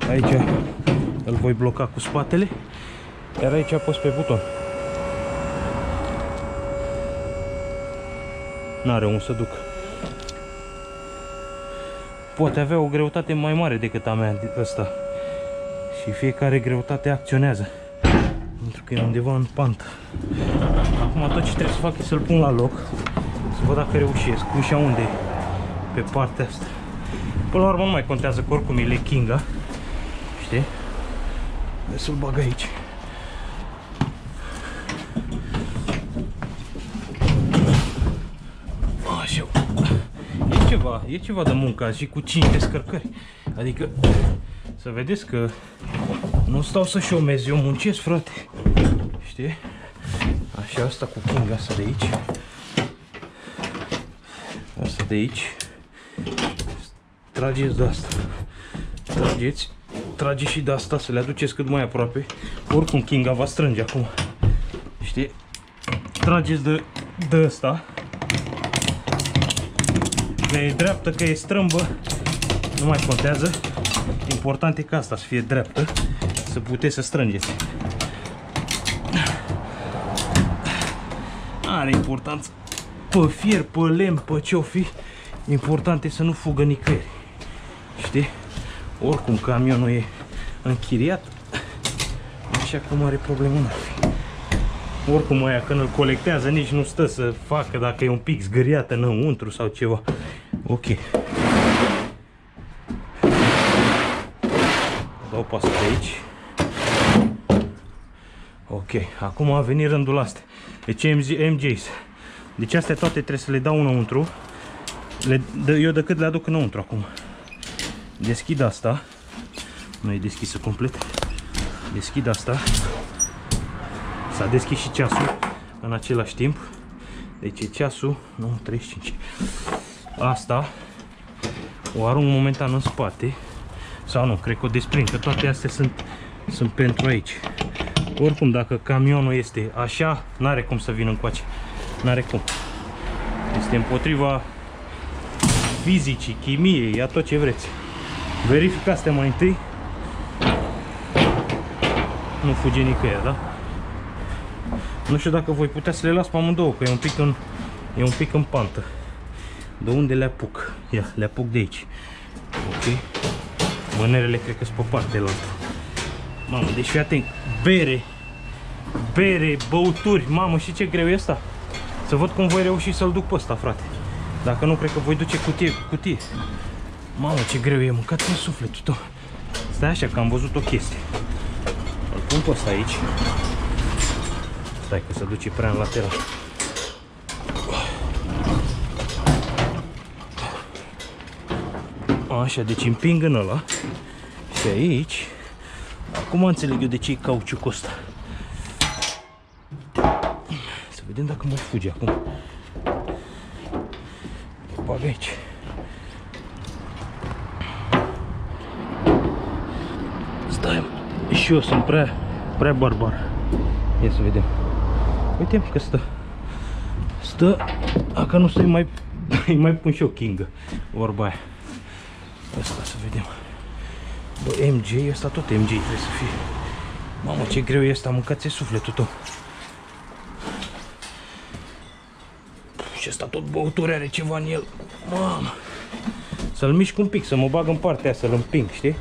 Speaker 1: Aici îl voi bloca cu spatele, iar aici apăs pe buton. N-are unde să duc. Poate avea o greutate mai mare decât a mea ăsta. Și fiecare greutate acționează. Pentru că e undeva în pantă. Acum tot ce trebuie să fac e să-l pun la loc. Să văd dacă reușesc. Ușa unde e? Pe partea asta. Până la urmă nu mai contează, că oricum e lechinga. Știi? Să-l bag aici. Așa. E ceva, e ceva de muncă și cu cinci descărcări. Adică să vedeți că nu stau să șomez, eu muncesc, frate. Știi? Așa, asta cu kinga asta de aici. Asta de aici. Trageți de asta. Trageți. Trageți și de asta, să le aduceți cât mai aproape. Oricum kinga va strânge acum. Știi? Trageți de, de asta. Că e dreaptă, că e strâmbă, nu mai contează. Important e ca asta să fie dreaptă, să puteți să strângeți. Are importanță pe fier, pe lemn, pe ce-o fi. Important e să nu fugă nicăieri. Știi? Oricum camionul e închiriat, așa că mare problemă n-ar fi. Oricum aia când îl colectează nici nu stă să facă dacă e un pic zgâriată înăuntru sau ceva. Ok. Dau pasul de aici. Ok, acum a venit rândul astea. Deci M Js. Deci astea toate trebuie să le dau înăuntru. Le, eu decât le aduc înăuntru acum. Deschid asta. Nu e deschisă complet. Deschid asta. S-a deschis și ceasul în același timp. Deci e ceasul nouă treizeci și cinci. Asta o arunc momentan în spate. Sau nu, cred că o desprind, că toate astea sunt, sunt pentru aici. Oricum, dacă camionul este așa, n-are cum să vină încoace. N-are cum. Este împotriva fizicii, chimiei, ia tot ce vreți. Verific astea mai întâi. Nu fuge nicăieri, da? Nu știu dacă voi putea să le las pe amândouă, că e un pic în, e un pic în pantă. De unde le apuc? Ia, le apuc de aici. Ok. Mânerele cred că sunt pe partea altă. Mamă, deci fii atent. Bere. Bere, băuturi. Mamă, și ce greu e asta? Să văd cum voi reuși să-l duc pe ăsta, frate. Dacă nu, cred că voi duce cutie cu cutie. Mamă, ce greu e, mâncați-mi sufletul tău. Stai așa, că am văzut o chestie. Îl pun pe ăsta aici. Stai că se duce prea în lateral. Așa, deci împing în ăla. Și aici. Acum înțeleg eu de ce e cauciucul ăsta. Să vedem dacă mai fuge acum. Bag aici. Stai, și eu sunt prea, prea barbar. Ia să vedem. Uite că stă. Stă. Dacă nu stă, îi mai, îi mai pun și eu kingă. Vorba aia. Asta să vedem. Bă, M J, ăsta tot M J trebuie să fie. Mamă, ce greu e ăsta, mâncați sufletul tău. Și ăsta tot băuturi are ceva în el. Mamă. Să-l mișc un pic, să mă bag în partea aia, să-l împing, știi?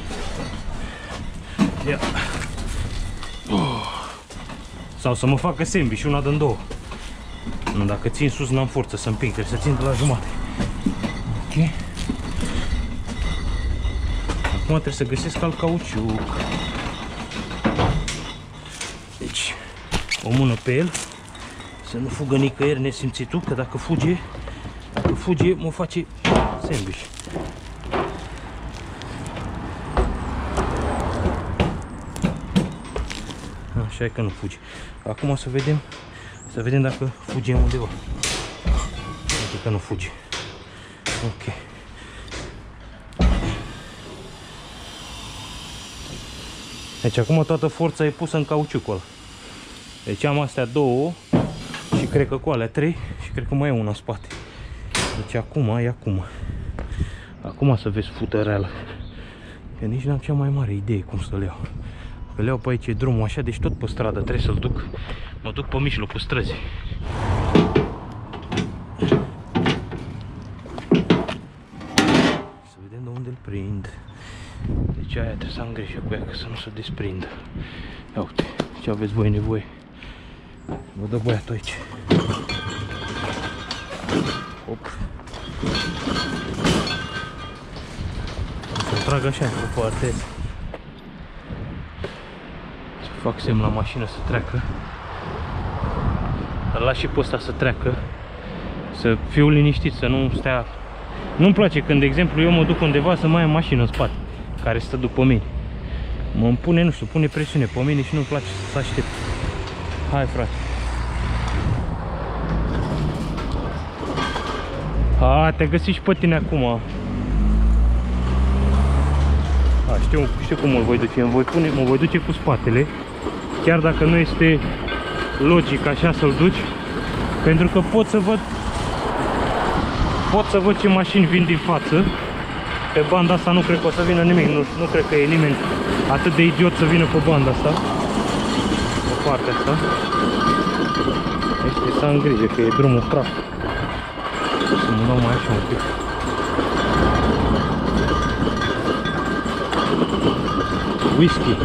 Speaker 1: Ia. Oh. Sau să mă facă sandwich, una din două. Nu, dacă țin sus n-am forță să împing, trebuie să țin de la jumate. Ok. Acum trebuie să găsesc alt cauciuc. Deci, o mână pe el, să nu fugă nicăieri nesimțitul, că dacă fuge, dacă fuge, mă face sandwich. Așa e că nu fuge. Acum să vedem, să vedem dacă fuge undeva. Uite că nu fuge. Ok. Deci acum toată forța e pusă în cauciucul ăla. Deci am astea două și cred că cu alea trei și cred că mai e una în spate. Deci acum e acum. Acum să vezi futăreală. Că nici n-am cea mai mare idee cum să le iau. Că le iau pe aici, e drumul așa, deci tot pe stradă trebuie să-l duc. Mă duc pe mijlocul străzii. Să vedem de unde îl prind. Deci aia trebuie să am grijă cu ea, că să nu se desprindă. Ia uite, ce aveți voi nevoie. Vă dă băiatul aici. Hop. O să-l trag așa, cu foarte. Să fac semn la mașină să treacă. Dar las și pe ăsta să treacă. Să fiu liniștit, să nu stea. Nu-mi place când, de exemplu, eu mă duc undeva să mai am mașină în spate care stă după mine. Mă împune, nu știu, pune presiune pe mine și nu-mi place să aștept. Hai, frate. A, te-a găsit și pe tine acum. A, știu, știu cum îl voi duce. Mă voi, pune, mă voi duce cu spatele. Chiar dacă nu este logic așa să-l duci. Pentru că pot să văd Pot să văd ce mașini vin din față. Pe banda asta nu cred că o să vină nimic. Nu, nu cred că e nimeni atât de idiot să vină pe banda asta. Pe partea asta. Este să am grijă că e drumul praf. Să mă dau mai așa un pic. Whisky.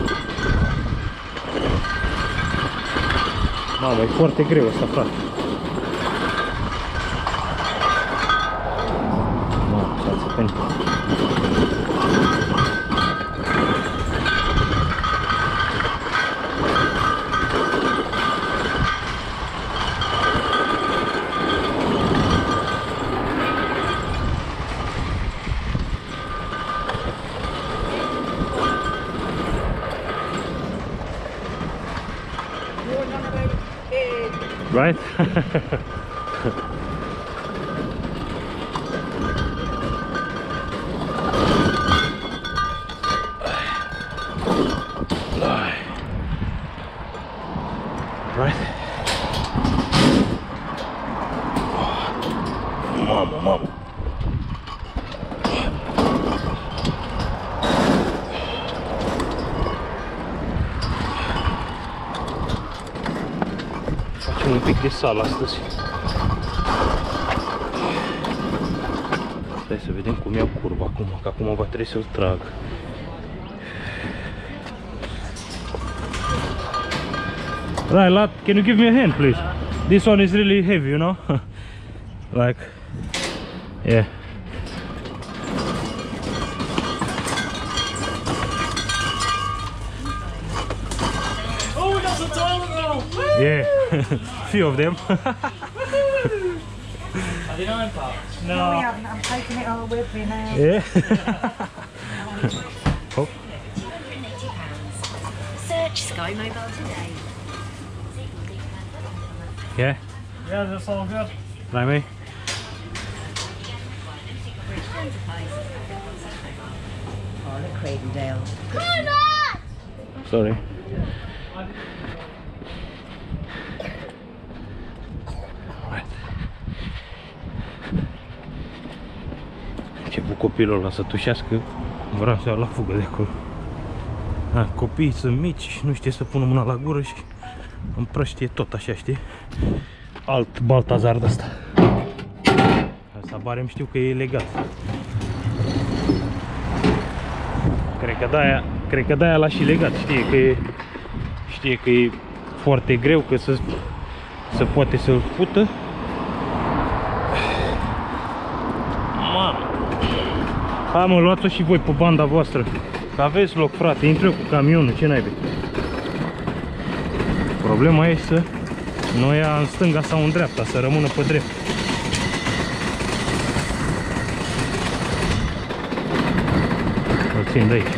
Speaker 1: Mamă, e foarte greu asta, frate. Mamă, stați atent. Right? Right? Mamă, mamă. Facem un pic de sal astăzi. Stai să vedem cum iau curba acum, că acum va trebui să-l trag. Right, lad, can you give me a hand, please? This one is really heavy, you know? Like, yeah.
Speaker 3: Oh, we got some toilet roll!
Speaker 1: Yeah, few of them.
Speaker 3: Are they nine pounds?
Speaker 5: No, we haven't. I'm taking it all with me now.
Speaker 1: Yeah. Oh.
Speaker 6: Search Sky Mobile today.
Speaker 1: Yeah,
Speaker 3: Yeah, that's all good.
Speaker 1: right, mate.
Speaker 6: Oh, look, Credendale.
Speaker 1: Sorry. Right. Început copilul ăla să tușească, vreau să iau la fugă de acolo. Ha, copiii sunt mici și nu știe să pună mâna la gură și împrăștie tot așa, știi? Alt Baltazar de ăsta. Asta barem știu că e legat. Cred că de-aia, cred că de-aia l-a și legat, știe că e, știe că e foarte greu, că să, să poate să-l pută. Mamă! Hai mă, luați-o și voi pe banda voastră. Că aveți loc, frate, intru eu cu camionul, ce naibii? Problema e să nu ia în stânga sau în dreapta, să rămână pe drept. Îl țin de aici.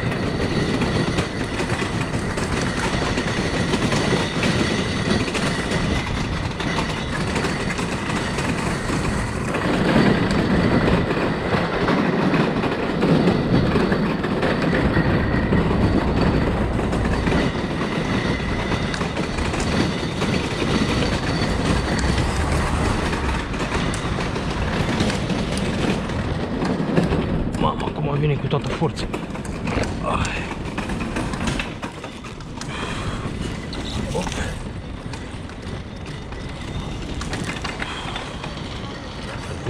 Speaker 1: Vine cu toată forța. Ah.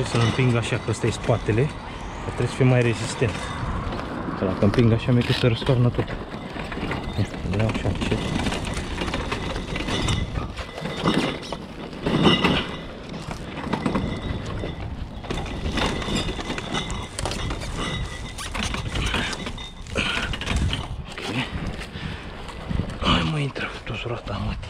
Speaker 1: să-l împing așa, că ăsta e spatele, că trebuie să fie mai rezistent. Că dacă împing așa, mi-e că se răstoarnă tot. Îl iau așa încet. Roata, mă.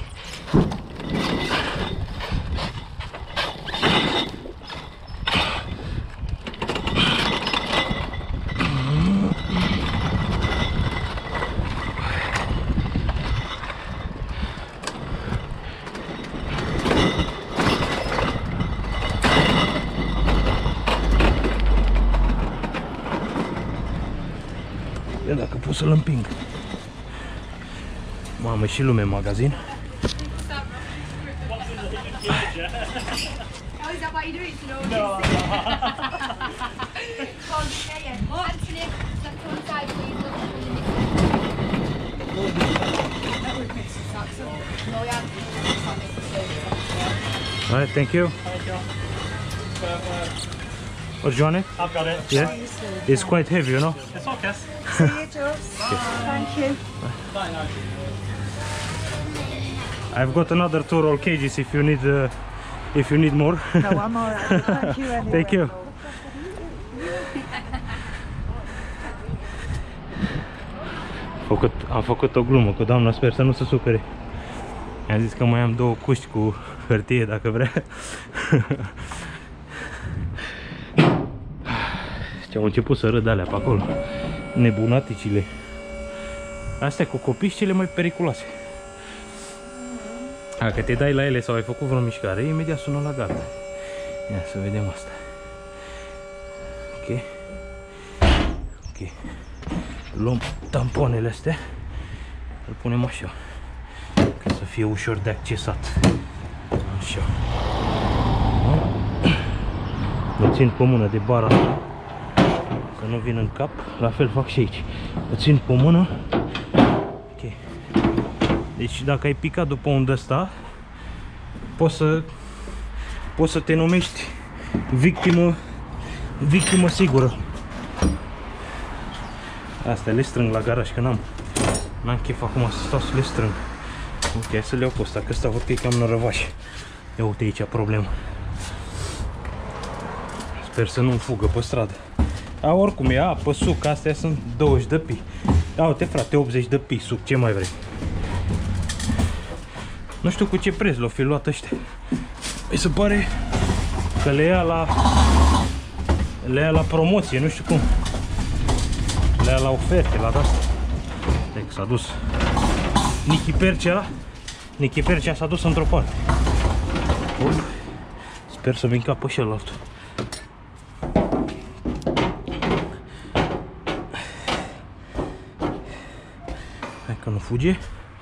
Speaker 1: Ia dacă pot să-l împing. Mamă, și lume în magazin.
Speaker 7: Oh, is that what you're doing? No. No. Anthony, step to one side, please.
Speaker 1: All right, thank you. What do you want it?
Speaker 3: I've got it.
Speaker 1: Yeah? It's quite heavy, you know?
Speaker 3: It's okay.
Speaker 5: See you, Jules. Thank you.
Speaker 1: I've got another two roll cages if you need uh, if you need more.
Speaker 5: No, I'm all right. Thank you anyway.
Speaker 1: Thank you. Făcut, am făcut o glumă cu doamna, sper să nu se supere. I-am zis că mai am două cuști cu hârtie dacă vrea. Și au început să râd alea pe acolo. Nebunaticile. Astea cu copii cele mai periculoase. Dacă te dai la ele sau ai făcut vreo mișcare, imediat sună la gardă. Ia să vedem asta. Ok. Ok. Luăm tampoanele astea. Îl punem așa. Ca să fie ușor de accesat. Așa. Îl țin pe mână de bara asta. Să nu vin în cap. La fel fac și aici. Îl țin pe mână. Ok. Deci dacă ai picat după un ăsta, poți să poți să te numești victimă victimă sigură. Astea le strâng la garaj, că n-am n-am chef acum să stau să le strâng. Ok, hai să le iau pe ăsta, că ăsta văd că e cam nărăvaș. Ia uite aici problemă. Sper să nu-mi fugă pe stradă. A, oricum e apă, suc, astea sunt douăzeci de pi. Ia uite frate, optzeci de pi suc, ce mai vrei? Nu știu cu ce preț l-o fi luat ăștia. Mi se pare că le ia la le ia la promoție, nu știu cum. Le ia la oferte, la asta. Deci s-a dus Nichi Percea. Nichi Percea s-a dus într-o parte. Uf. Sper să vin ca pe celălalt. Hai că nu fuge.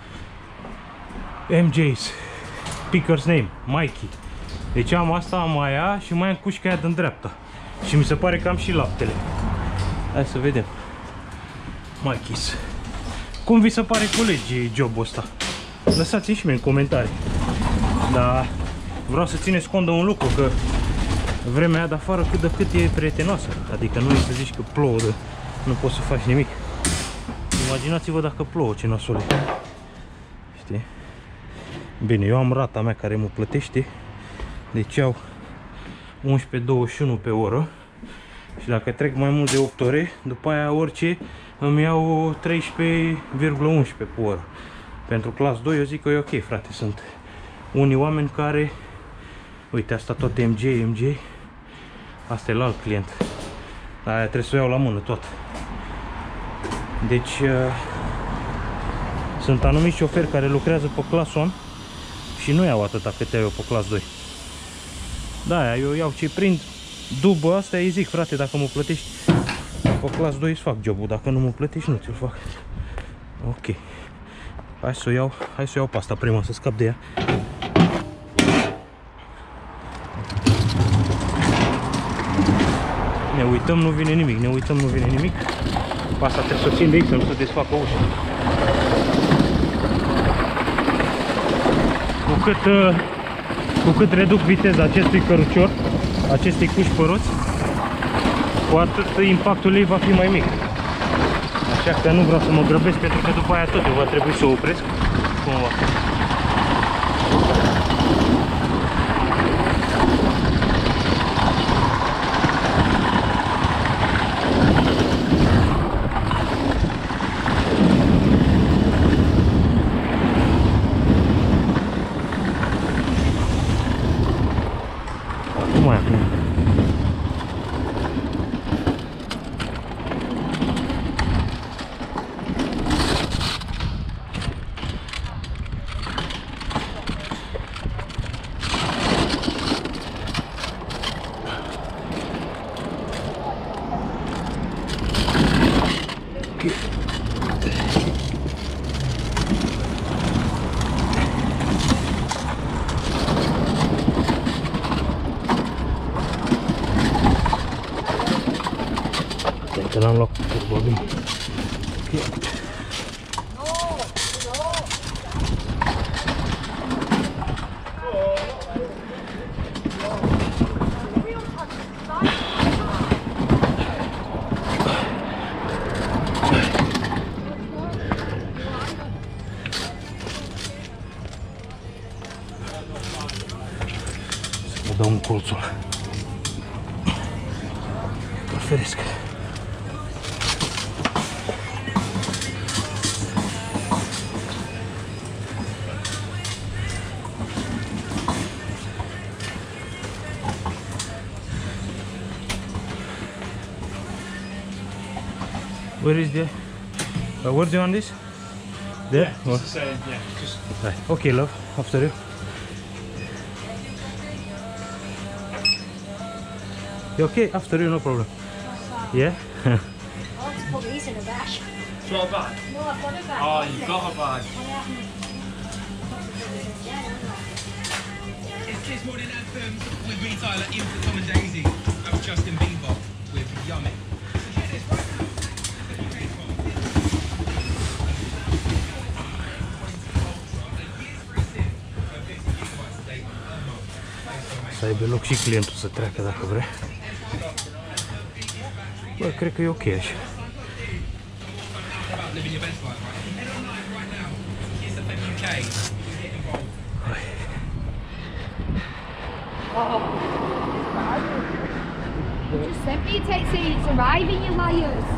Speaker 1: M J's Picker's name, Mikey. Deci am asta, am aia și mai am cușca aia din dreapta. Și mi se pare că am și laptele. Hai să vedem. Mikey's. Cum vi se pare, colegi, jobul ăsta? Lăsați-mi și mie în comentarii. Dar vreau să țineți cont de un lucru, că vremea aia de afară cât de cât e prietenoasă. Adică nu e să zici că plouă, de nu poți să faci nimic. Imaginați-vă dacă plouă, ce nasole. Știi? Bine, eu am rata mea care mă plătește. Deci iau unsprezece douăzeci și unu pe oră. Și dacă trec mai mult de opt ore, după aia orice îmi iau treisprezece virgulă unsprezece pe oră. Pentru clas doi eu zic că e ok, frate. Sunt unii oameni care... Uite, asta tot M J, M J. Asta e la alt client. Aia trebuie să o iau la mână tot. Deci uh, sunt anumiți șoferi care lucrează pe clas unu și nu iau atâta cât iau eu pe clas doi. Da, eu iau ce prind. După asta îi zic, frate, dacă mă plătești pe clas doi îți fac jobul, dacă nu mă plătești nu ți-l fac. Ok. Hai să o iau, hai să o iau pe asta prima, să scap de ea. Ne uităm, nu vine nimic, ne uităm, nu vine nimic. Pe asta trebuie să o țin de aici, să nu se desfacă ușa. Cu cât, cu cât reduc viteza acestui cărucior, acestei cuși pe roți, cu atât impactul ei va fi mai mic. Așa că nu vreau să mă grăbesc, pentru că după aia tot eu va trebui să o opresc cumva. Acum e. Că n-am luat turbobil. Să dau un colțul. Preferesc. Where is the? Uh, where do you want this? There?
Speaker 3: Yeah, just the same, yeah. Just
Speaker 1: Right. Okay, love. After you. You okay? After you, no problem. Yeah.
Speaker 7: I want to put these in a bash.
Speaker 3: do you want a bag?
Speaker 7: No, I've got a bag.
Speaker 3: Oh, you've got a bag.
Speaker 4: It's Kiss Morning Anthems with me, Tyler, in for Tom and Daisy. That was Justin Bieber with Yummy.
Speaker 1: Să aibă loc și clientul să treacă dacă vrea. Bă, cred că e ok așa.
Speaker 7: Just sent me a text saying it's arriving, you liars.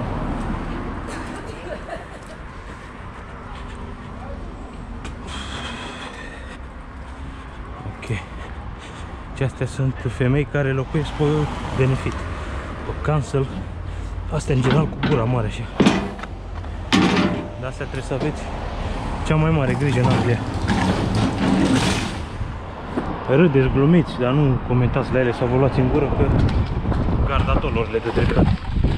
Speaker 1: Ok. Și astea sunt femei care locuiesc pe benefit, pe cancel. Astea în general cu gura mare așa. De astea trebuie să aveți cea mai mare grijă în Anglia. Râdeți, glumiți, dar nu comentați la ele sau vă luați în gură, că gardatorilor le dă dreptate.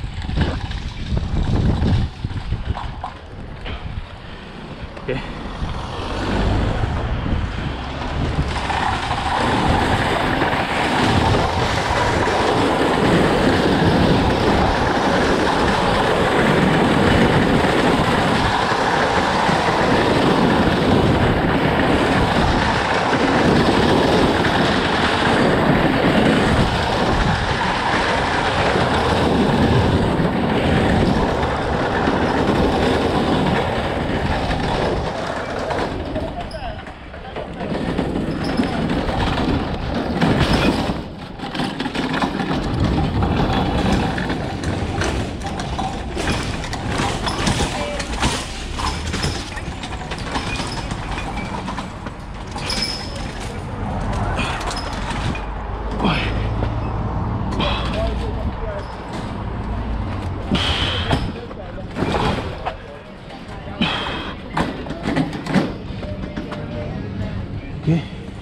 Speaker 1: Ok. Okay.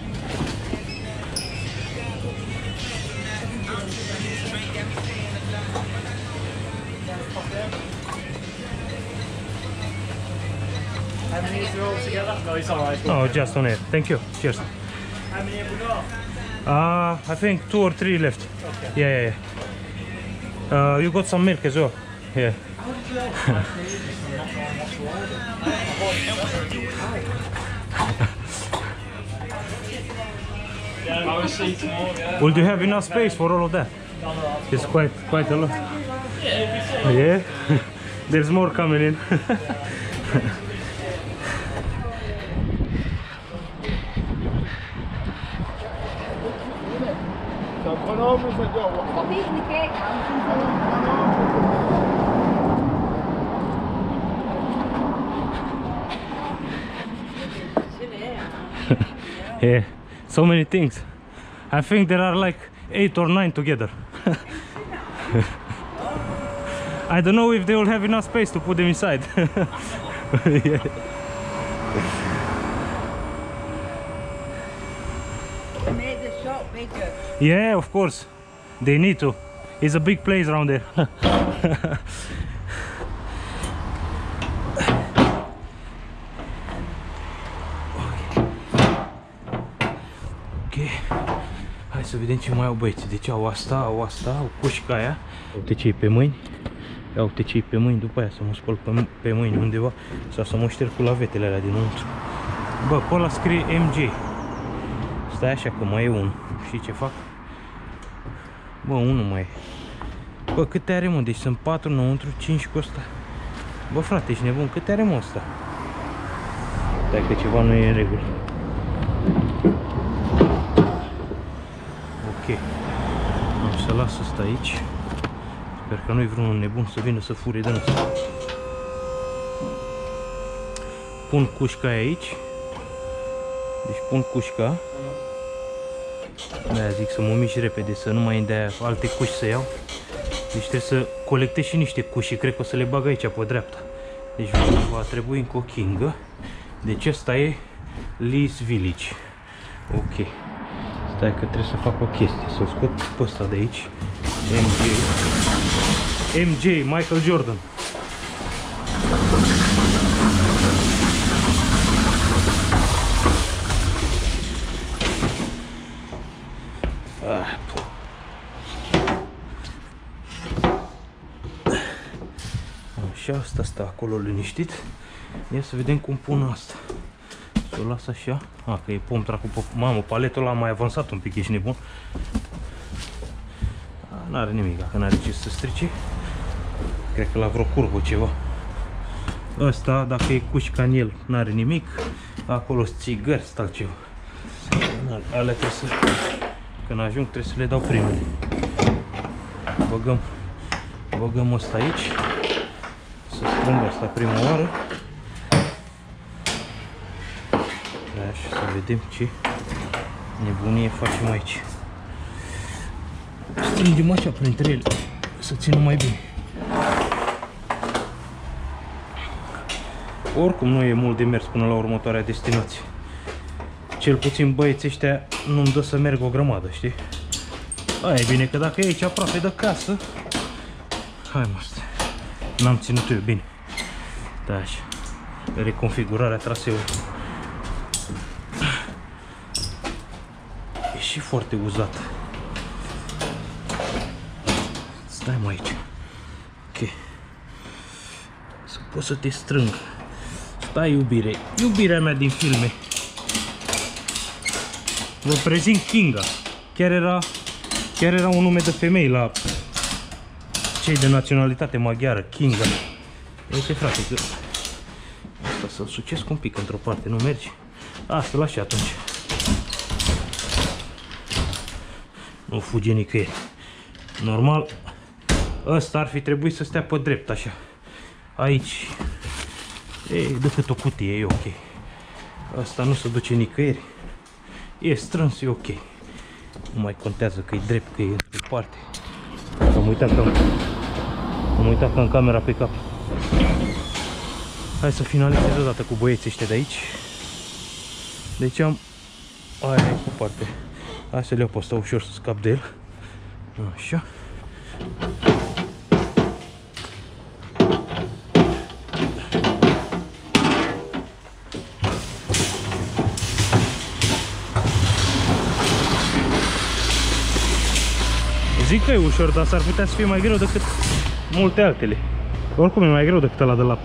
Speaker 3: How many is there all together? No, it's alright.
Speaker 1: Oh, just on air. Thank you. Cheers.
Speaker 3: How many have we got?
Speaker 1: Uh, I think two or three left.
Speaker 3: Okay.
Speaker 1: Yeah, yeah, yeah. Uh, you got some milk as well. Yeah.
Speaker 3: I will see tomorrow, yeah.
Speaker 1: Will you have enough space for all of that? It's quite quite a lot. Yeah? There's more coming in.
Speaker 7: Stop eating the cake, man.
Speaker 1: Yeah, so many things. I think there are like eight or nine together. I don't know if they will have enough space to put them inside. Yeah.
Speaker 6: Made the shop bigger.
Speaker 1: Yeah, of course. They need to. It's a big place around there. Ok. Hai să vedem ce mai au băieții. Deci au asta, au asta, au pușca aia. Uite ce-i pe mâini. Ia uite ce-i pe mâini, după aia să mă spăl pe, pe mâini undeva. Sau să mă șterg cu lavetele alea dinăuntru. Bă, pe ăla scrie M J. Stai așa că mai e unul. Știi ce fac? Bă, unul mai e. Bă, câte are, mă? Deci sunt patru înăuntru, cinci cu ăsta. Bă, frate, ești nebun? Câte are, mă, ăsta? Stai că ceva nu e în regulă. Ok. Am să las ăsta aici. Sper că nu-i vreunul nebun să vină să fure din ăsta. Pun cușca aici. Deci pun cușca. De-aia zic să mă mișc repede, să nu mai îmi dea alte cuși să iau. Deci trebuie să colectez și niște cuși, cred că o să le bag aici pe dreapta. Deci va trebui încă o chingă. Deci ăsta e Lee's Village. Ok. Stai că trebuie să fac o chestie, să-l scot pe ăsta de aici. M J. M J, Michael Jordan. Așa, asta stă acolo liniștit. Ia să vedem cum pun asta. Să o las așa. A, că e pom tracu pe... Mamă, paletul ăla a mai avansat un pic, ești nebun. N-are nimic, dacă n-are ce să strice. Cred că la vreo curbă ceva. Ăsta, dacă e cușca în el, n-are nimic. Acolo sunt țigări, stă altceva. Alea trebuie să... Când ajung trebuie să le dau primele. Băgăm, băgăm ăsta aici. Să strâng asta prima oară. Așa, să vedem ce nebunie facem aici. Strângem așa printre ele, să țină mai bine. Oricum nu e mult de mers până la următoarea destinație. Cel puțin băieții ăștia nu-mi dă să merg o grămadă, știi? Aia e bine, că dacă e aici aproape de casă... Hai mă, stai. N-am ținut eu bine. Da, așa. Reconfigurarea traseului. E și foarte uzat. Stai mă aici. Ok. Să pot să te strâng. Stai, iubire. Iubirea mea din filme. Vă prezint Kinga. Chiar era, chiar era un nume de femei la cei de naționalitate maghiară. Kinga. Uite, frate, că asta să-l sucesc un pic într-o parte, nu merge? Asta lași atunci. Nu fuge nicăieri. Normal, ăsta ar fi trebuit să stea pe drept, așa. Aici. E, decât o cutie, e ok. Asta nu se duce nicăieri. E strâns, e ok. Nu mai contează că e drept, că e într-o parte. Am uitat că am, am uitat că am camera pe cap. Hai să finalizez odată cu băieții ăștia de aici. Deci am... Aia e cu parte. Hai să le iau pe ăsta ușor să scap de el. Așa. Zic că e ușor, dar s-ar putea să fie mai greu decât multe altele. Oricum e mai greu decât ăla de lapte.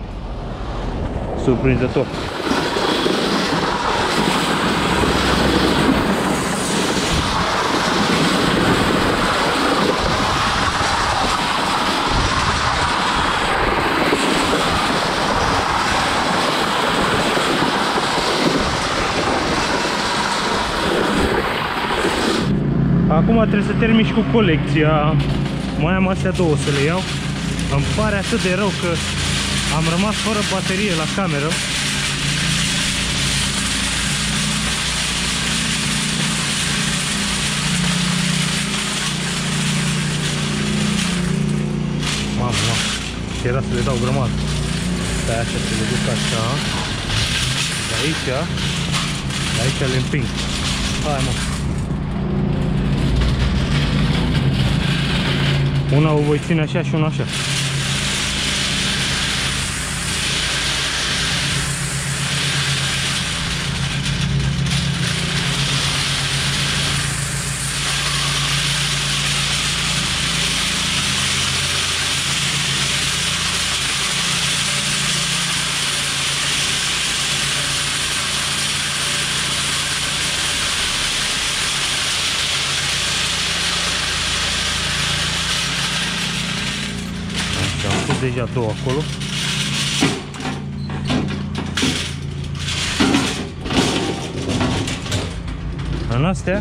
Speaker 1: Surprinzător. Acum trebuie să termin și cu colecția. Mai am astea două să le iau. Îmi pare atât de rău că am rămas fără baterie la cameră. Mamă, mamă, și era să le dau grămadă. Stai așa să le duc așa. De aici, de aici le împing. Hai, mă. Una o voi ține așa și una așa. Deja două acolo. În astea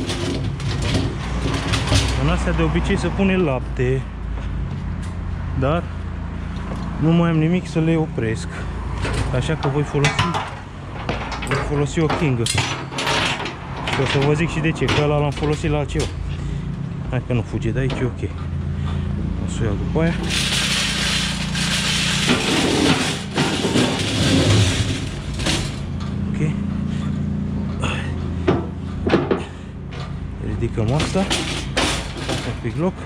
Speaker 1: În astea de obicei se pune lapte, dar nu mai am nimic să le opresc, așa că voi folosi Voi folosi o kingă. Și o să vă zic și de ce, că ăla l-am folosit la altceva. Hai că nu fuge de aici, e ok. O să o iau după aia. Ok. Ridicăm asta. Un pic loc.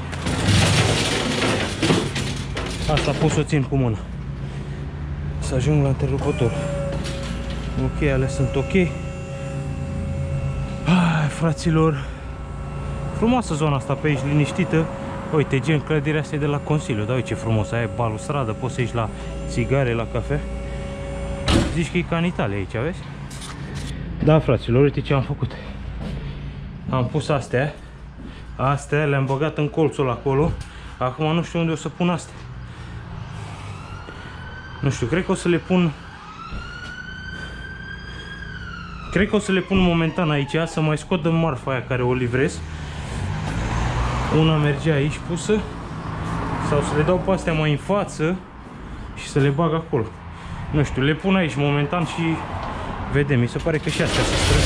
Speaker 1: Asta pot să o țin cu mâna. Să ajung la interrupător. Ok, alea sunt ok. Ai, fraților, frumoasă zona asta pe aici, liniștită. Uite, gen clădirea asta e de la Consiliu. Dar uite ce frumos, ai balustradă, poți să ieși la țigare, la cafea. Zici că e ca în Italia aici, vezi? Da, fraților, uite ce am făcut. Am pus astea. Astea le-am băgat în colțul acolo. Acum nu știu unde o să pun astea. Nu știu, cred că o să le pun Cred că o să le pun momentan aici, să mai scot de marfa aia care o livrez. Una merge aici pusă. Sau să le dau pe astea mai în față și să le bag acolo. Nu știu, le pun aici momentan și vedem. Mi se pare că și astea se strâng.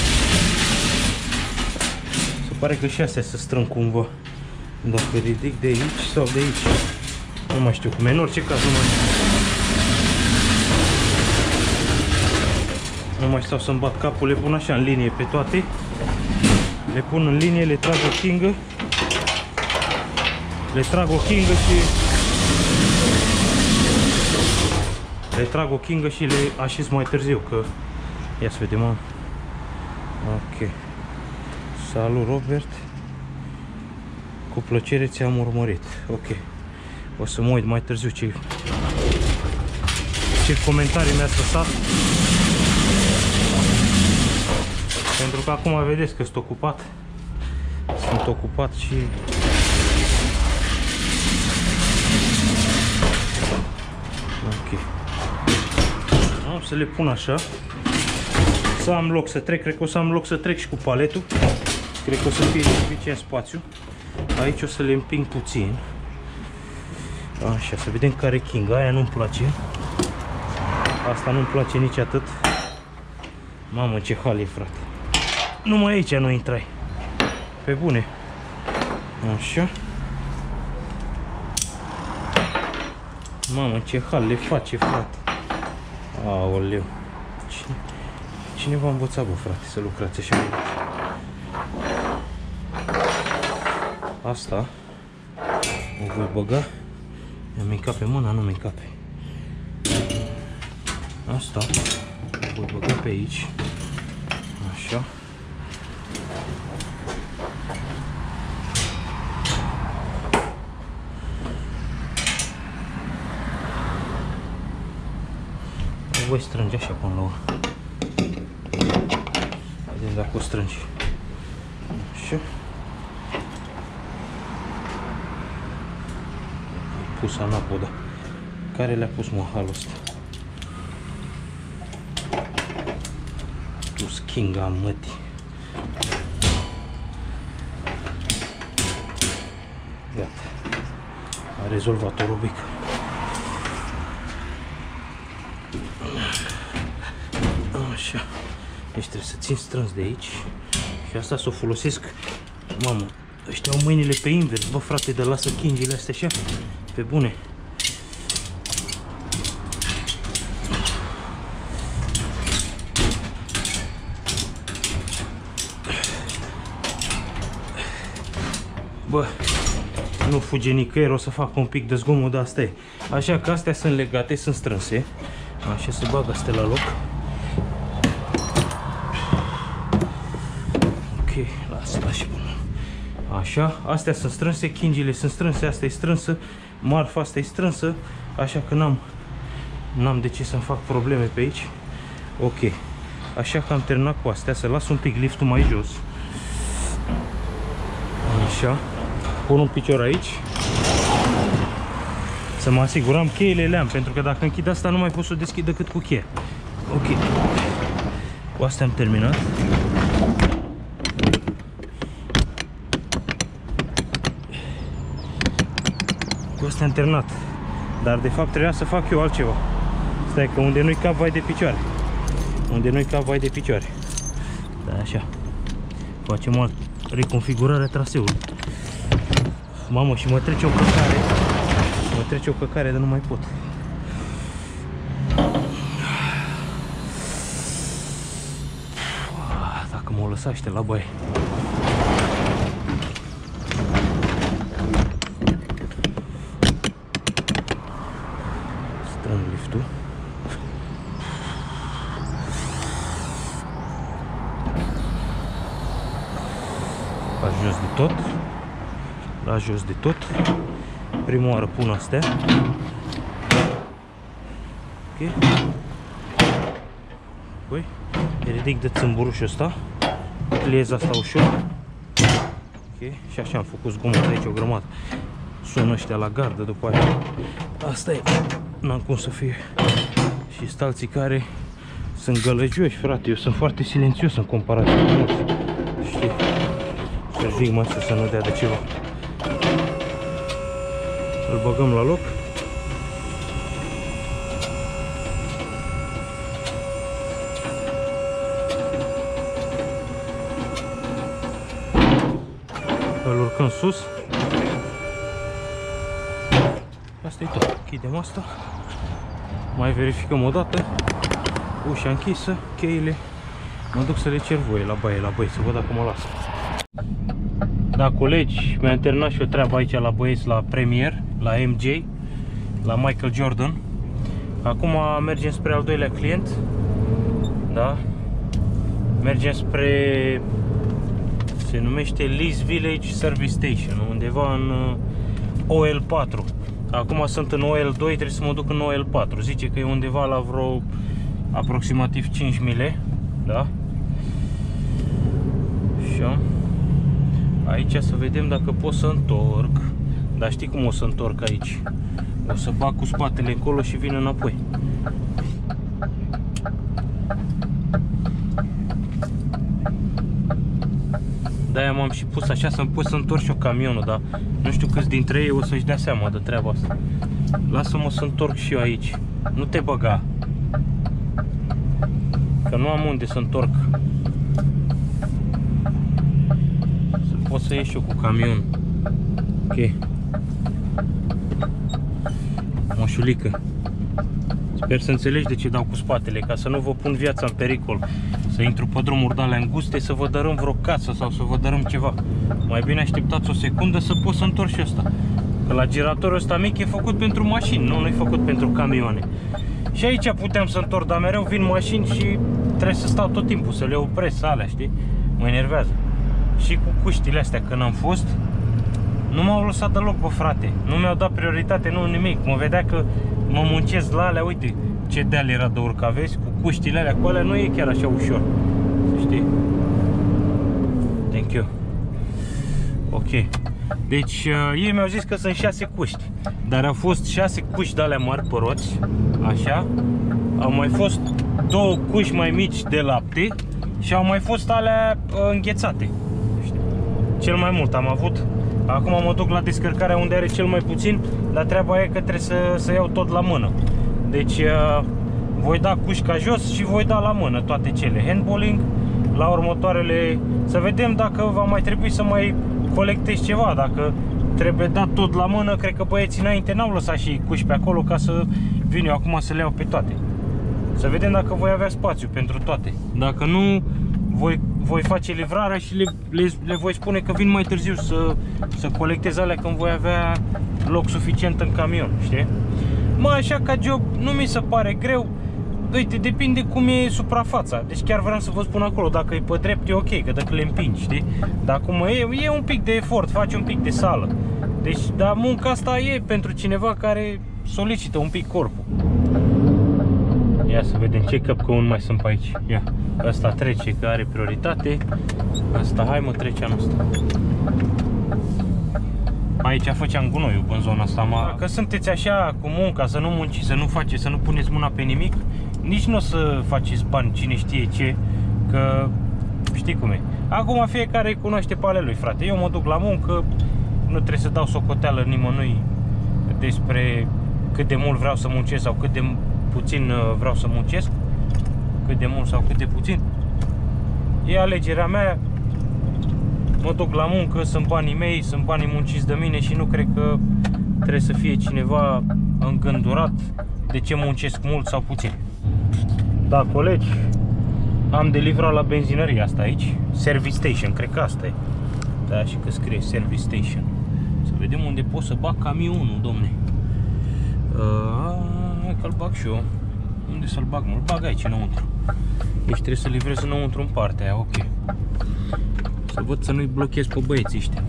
Speaker 1: Se pare că și astea se strâng cumva. Dacă ridic de aici sau de aici, nu mai știu cum e. În orice caz nu mai Nu mai stau să-mi bat capul, le pun așa în linie pe toate. Le pun în linie, le trag o kingă. Le trag o kingă și Le trag o kingă și le așez mai târziu, că ia să vedem, mă. Ok. Salut, Robert. Cu plăcere ți-am urmărit. Ok. O să mă uit mai târziu ce ce comentarii mi-ați lăsat. Pentru că acum vedeți că sunt ocupat. Sunt ocupat și ok. Am să le pun așa. Să am loc să trec. Cred că o să am loc să trec și cu paletul. Cred că o să fie suficient spațiu. Aici o să le împing puțin. Așa, să vedem care king. Aia nu-mi place. Asta nu-mi place nici atât. Mamă, ce hal e, frate. Numai aici nu intrai. Pe bune. Așa. Mamă, ce hal le face, frate. Aoleu. Cine, cine v-a învățat, bă, frate, să lucrați așa? Asta o voi băga. Mi-am micat pe mână, nu mi cape. Asta o voi băga pe aici. Așa. O voi strânge așa până la urmă. Vedem dacă o strângi. Așa. Pus anapoda. Care le-a pus, mă, halul ăsta? Tu schinga, mătii. rezolvat-o rubrică. Așa. Deci trebuie să țin strâns de aici. Și asta să o folosesc. Mamă, ăștia au mâinile pe invers. Bă, frate, de lasă chingile astea așa. Pe bune. Bă, nu fuge nicăieri, o să fac un pic de zgomot, dar asta e. Așa că astea sunt legate, sunt strânse. Așa, să bag astea la loc. Ok, lasă-la și bună. Așa, astea sunt strânse, chingile sunt strânse, asta e strânsă, marfa asta e strânsă, așa că n-am n-am de ce să-mi fac probleme pe aici. Ok, așa că am terminat cu astea, să las un pic liftul mai jos. Așa, pun un picior aici. Să mă asigur, am cheile, le am, pentru că dacă închid asta nu mai pot să o deschid decât cu cheie. Ok, cu astea am terminat. Cu astea am terminat. Dar de fapt trebuia să fac eu altceva. Stai că unde nu-i cap, vai de picioare. Unde nu-i cap, vai de picioare. Da, așa. Facem o reconfigurare a traseului. Mamă, și mă trece o căcare. Mă trece o căcare, dar nu mai pot. Dacă mă lăsaște la baie. Strâng liftul. La jos de tot. La jos de tot. Prima oară pun astea. Ok. Apoi ridic de țâmburușul ăsta. Pliez asta ușor. Ok. Și așa am făcut zgomot aici o grămadă. Sună ăștia la gardă după aia. Asta e. N-am cum să fie. Și sunt alții care sunt gălăgioși, frate. Eu sunt foarte silențios în comparație cu mulți. Știi? Să zic mă să nu dea de ceva. Îl băgăm la loc. Îl urcăm sus. Asta e tot. Închidem asta. Mai verificăm o dată. Ușa închisă, cheile. Mă duc să le cer voie la baie, la băieți, să văd dacă mă lasă. Da, colegi, mi-am terminat și o treabă aici la băieți, la Premier, la M J, la Michael Jordan. Acum mergem spre al doilea client. Da? Mergem spre, se numește Lee's Village Service Station, undeva în O L patru. Acum sunt în O L doi, trebuie să mă duc în O L patru. Zice că e undeva la vreo aproximativ cinci mile. Da? Așa. Aici să vedem dacă pot să întorc. Dar știi cum o să întorc aici? O să bag cu spatele acolo și vin înapoi. De-aia m-am și pus așa să-mi pot să întorc și eu camionul, dar nu știu câți dintre ei o să-și dea seama de treaba asta. Lasă-mă să întorc și eu aici. Nu te băga, că nu am unde să întorc. Să pot să ieși eu cu camionul. Ok. Moșulică. Sper să înțelegi de ce dau cu spatele, ca să nu vă pun viața în pericol. Să intru pe drumuri de alea înguste, să vă dărâm vreo casă sau să vă dărâm ceva. Mai bine așteptați o secundă să pot să întorc și ăsta. Că la giratorul ăsta mic e făcut pentru mașini, nu, nu e făcut pentru camioane. Și aici puteam să întorc, dar mereu vin mașini și trebuie să stau tot timpul, să le opresc alea, știi? Mă enervează. Și cu cuștile astea când am fost, nu m-au lăsat deloc, bă, frate. Nu mi-au dat prioritate, nu nimic. Mă vedea că mă muncesc la alea, uite ce deal era de urca, vezi? Cu cuștile alea, cu alea nu e chiar așa ușor. Știi? Thank you. Ok. Deci uh, ei mi-au zis că sunt șase cuști, dar au fost șase cuști de alea mari pe roți, așa. Au mai fost două cuști mai mici de lapte și au mai fost alea uh, înghețate. Știi? Cel mai mult am avut Acum mă duc la descărcarea unde are cel mai puțin, dar treaba e că trebuie să, să iau tot la mână. Deci uh, voi da cușca jos și voi da la mână toate cele. Handballing, la următoarele, să vedem dacă va mai trebui să mai colectez ceva, dacă trebuie dat tot la mână. Cred că băieții înainte n-au lăsat și cuși pe acolo ca să vin eu acum să le iau pe toate. Să vedem dacă voi avea spațiu pentru toate. Dacă nu, voi, voi face livrarea și le, le, le voi spune că vin mai târziu să, să colectez alea când voi avea loc suficient în camion, știi? Mă, așa ca job nu mi se pare greu. Uite, depinde cum e suprafața. Deci chiar vreau să vă spun acolo, dacă e pe drept e ok, că dacă le împingi, știi? Dar acum e, e un pic de efort, faci un pic de sală. Deci, dar munca asta e pentru cineva care solicită un pic corpul. Ia să vedem ce căpcăuni mai sunt pe aici. Ia, ăsta trece că are prioritate. Asta, hai mă, trece anul ăsta. Aici făceam gunoiul în zona asta. Mă. Că sunteți așa cu munca, să nu munci, să nu faceți, să nu puneți mâna pe nimic, nici nu o să faceți bani, cine știe ce, că știi cum e. Acum fiecare cunoaște pe ale lui, frate. Eu mă duc la muncă, nu trebuie să dau socoteală nimănui despre cât de mult vreau să muncesc sau cât de puțin vreau să muncesc, cât de mult sau cât de puțin. E alegerea mea. Mă duc la muncă, sunt banii mei, sunt banii munciți de mine și nu cred că trebuie să fie cineva îngândurat de ce muncesc mult sau puțin. Da, colegi, am de livrat la benzinăria asta aici, Service Station, cred că asta e. Da, și că scrie Service Station. Să vedem unde pot să bag camionul, domne. Hai că-l bag și eu. Unde să-l bag? Mă-l bag aici înăuntru. Deci trebuie să livrez înăuntru în partea aia, ok. Să văd să nu-i blochez pe băieții ăștia.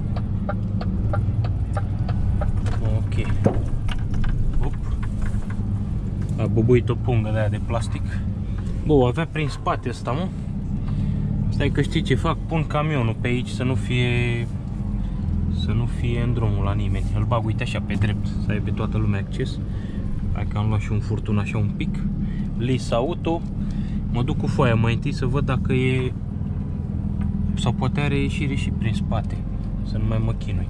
Speaker 1: Ok. Op. A bubuit o pungă de aia de plastic. Bă, o avea prin spate ăsta, mă. Stai că știi ce fac? Pun camionul pe aici să nu fie să nu fie în drumul la nimeni. Îl bag, uite așa, pe drept, să aibă toată lumea acces. Hai că am luat și un furtun așa un pic. Lis auto. Mă duc cu foaia mai întâi să văd dacă e sau poate are ieșire și prin spate, să nu mai mă chinui.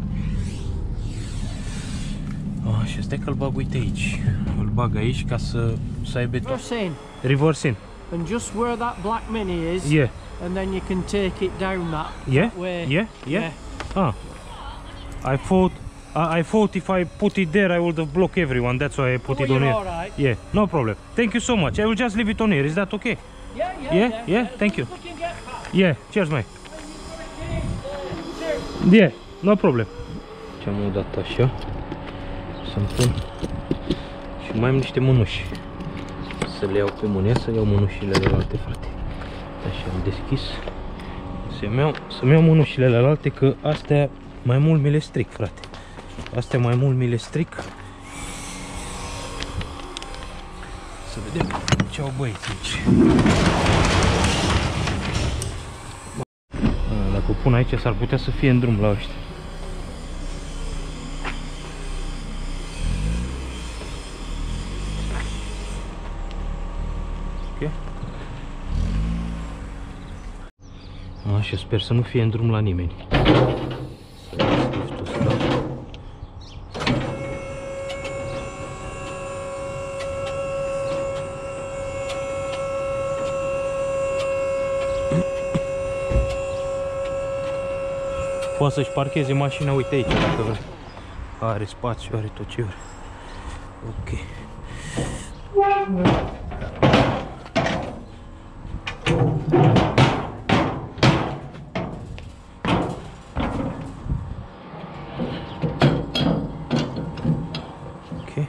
Speaker 1: Oh, și stai că îl bag, uite aici. Îl bag aici ca să, să aibă tot.
Speaker 8: Reverse in.
Speaker 1: Reverse in.
Speaker 8: And just where that black mini is.
Speaker 1: Yeah.
Speaker 8: And then you can take it down that,
Speaker 1: Yeah?
Speaker 8: that way.
Speaker 1: Yeah? Yeah? Ah. I thought uh, I thought if I put it there I would have blocked everyone. That's why I put
Speaker 8: Oh,
Speaker 1: it on
Speaker 8: you're
Speaker 1: here.
Speaker 8: all right.
Speaker 1: Yeah, no problem. Thank you so much. I will just leave it on here. Is that okay?
Speaker 8: Yeah, yeah,
Speaker 1: Yeah?
Speaker 8: yeah.
Speaker 1: Yeah? Thank you.
Speaker 8: We can get back.
Speaker 1: Yeah, cheers, mate. Yeah, no problem. Ce-am udat așa. Să-mi pun. Și mai am niște mânuși. Să le iau pe mâine, să iau mânușile de alte, frate. Așa am deschis. Să-mi iau, să-mi iau mânușile de alte, că astea mai mult mi le stric, frate. Astea mai mult mi le stric. Să vedem ce au băieți aici. Dacă o pun aici, s-ar putea să fie în drum la ăștia. Ok. Așa, sper să nu fie în drum la nimeni. Să las liftul să dau. Poate să-și parcheze mașina, uite aici, dacă vrea. Are spațiu, are tot ce vrea. Ok. Ok.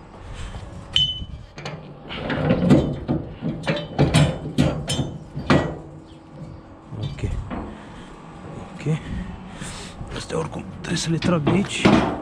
Speaker 1: Ok. Ok. Astea oricum trebuie să le trag de aici.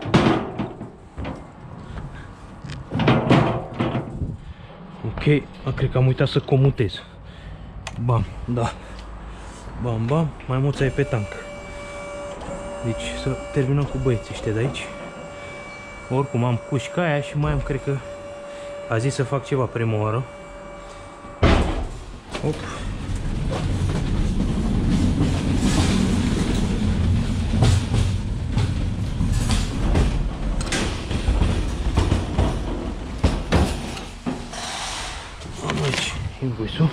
Speaker 1: Ok, cred că am uitat să comutez. Bam, da. Bam, bam, mai mulți ai pe tank. Deci să terminăm cu băieții ăștia de aici. Oricum am cușca aia și mai am, cred că a zis să fac ceva prima oară. Op. invoice-ul.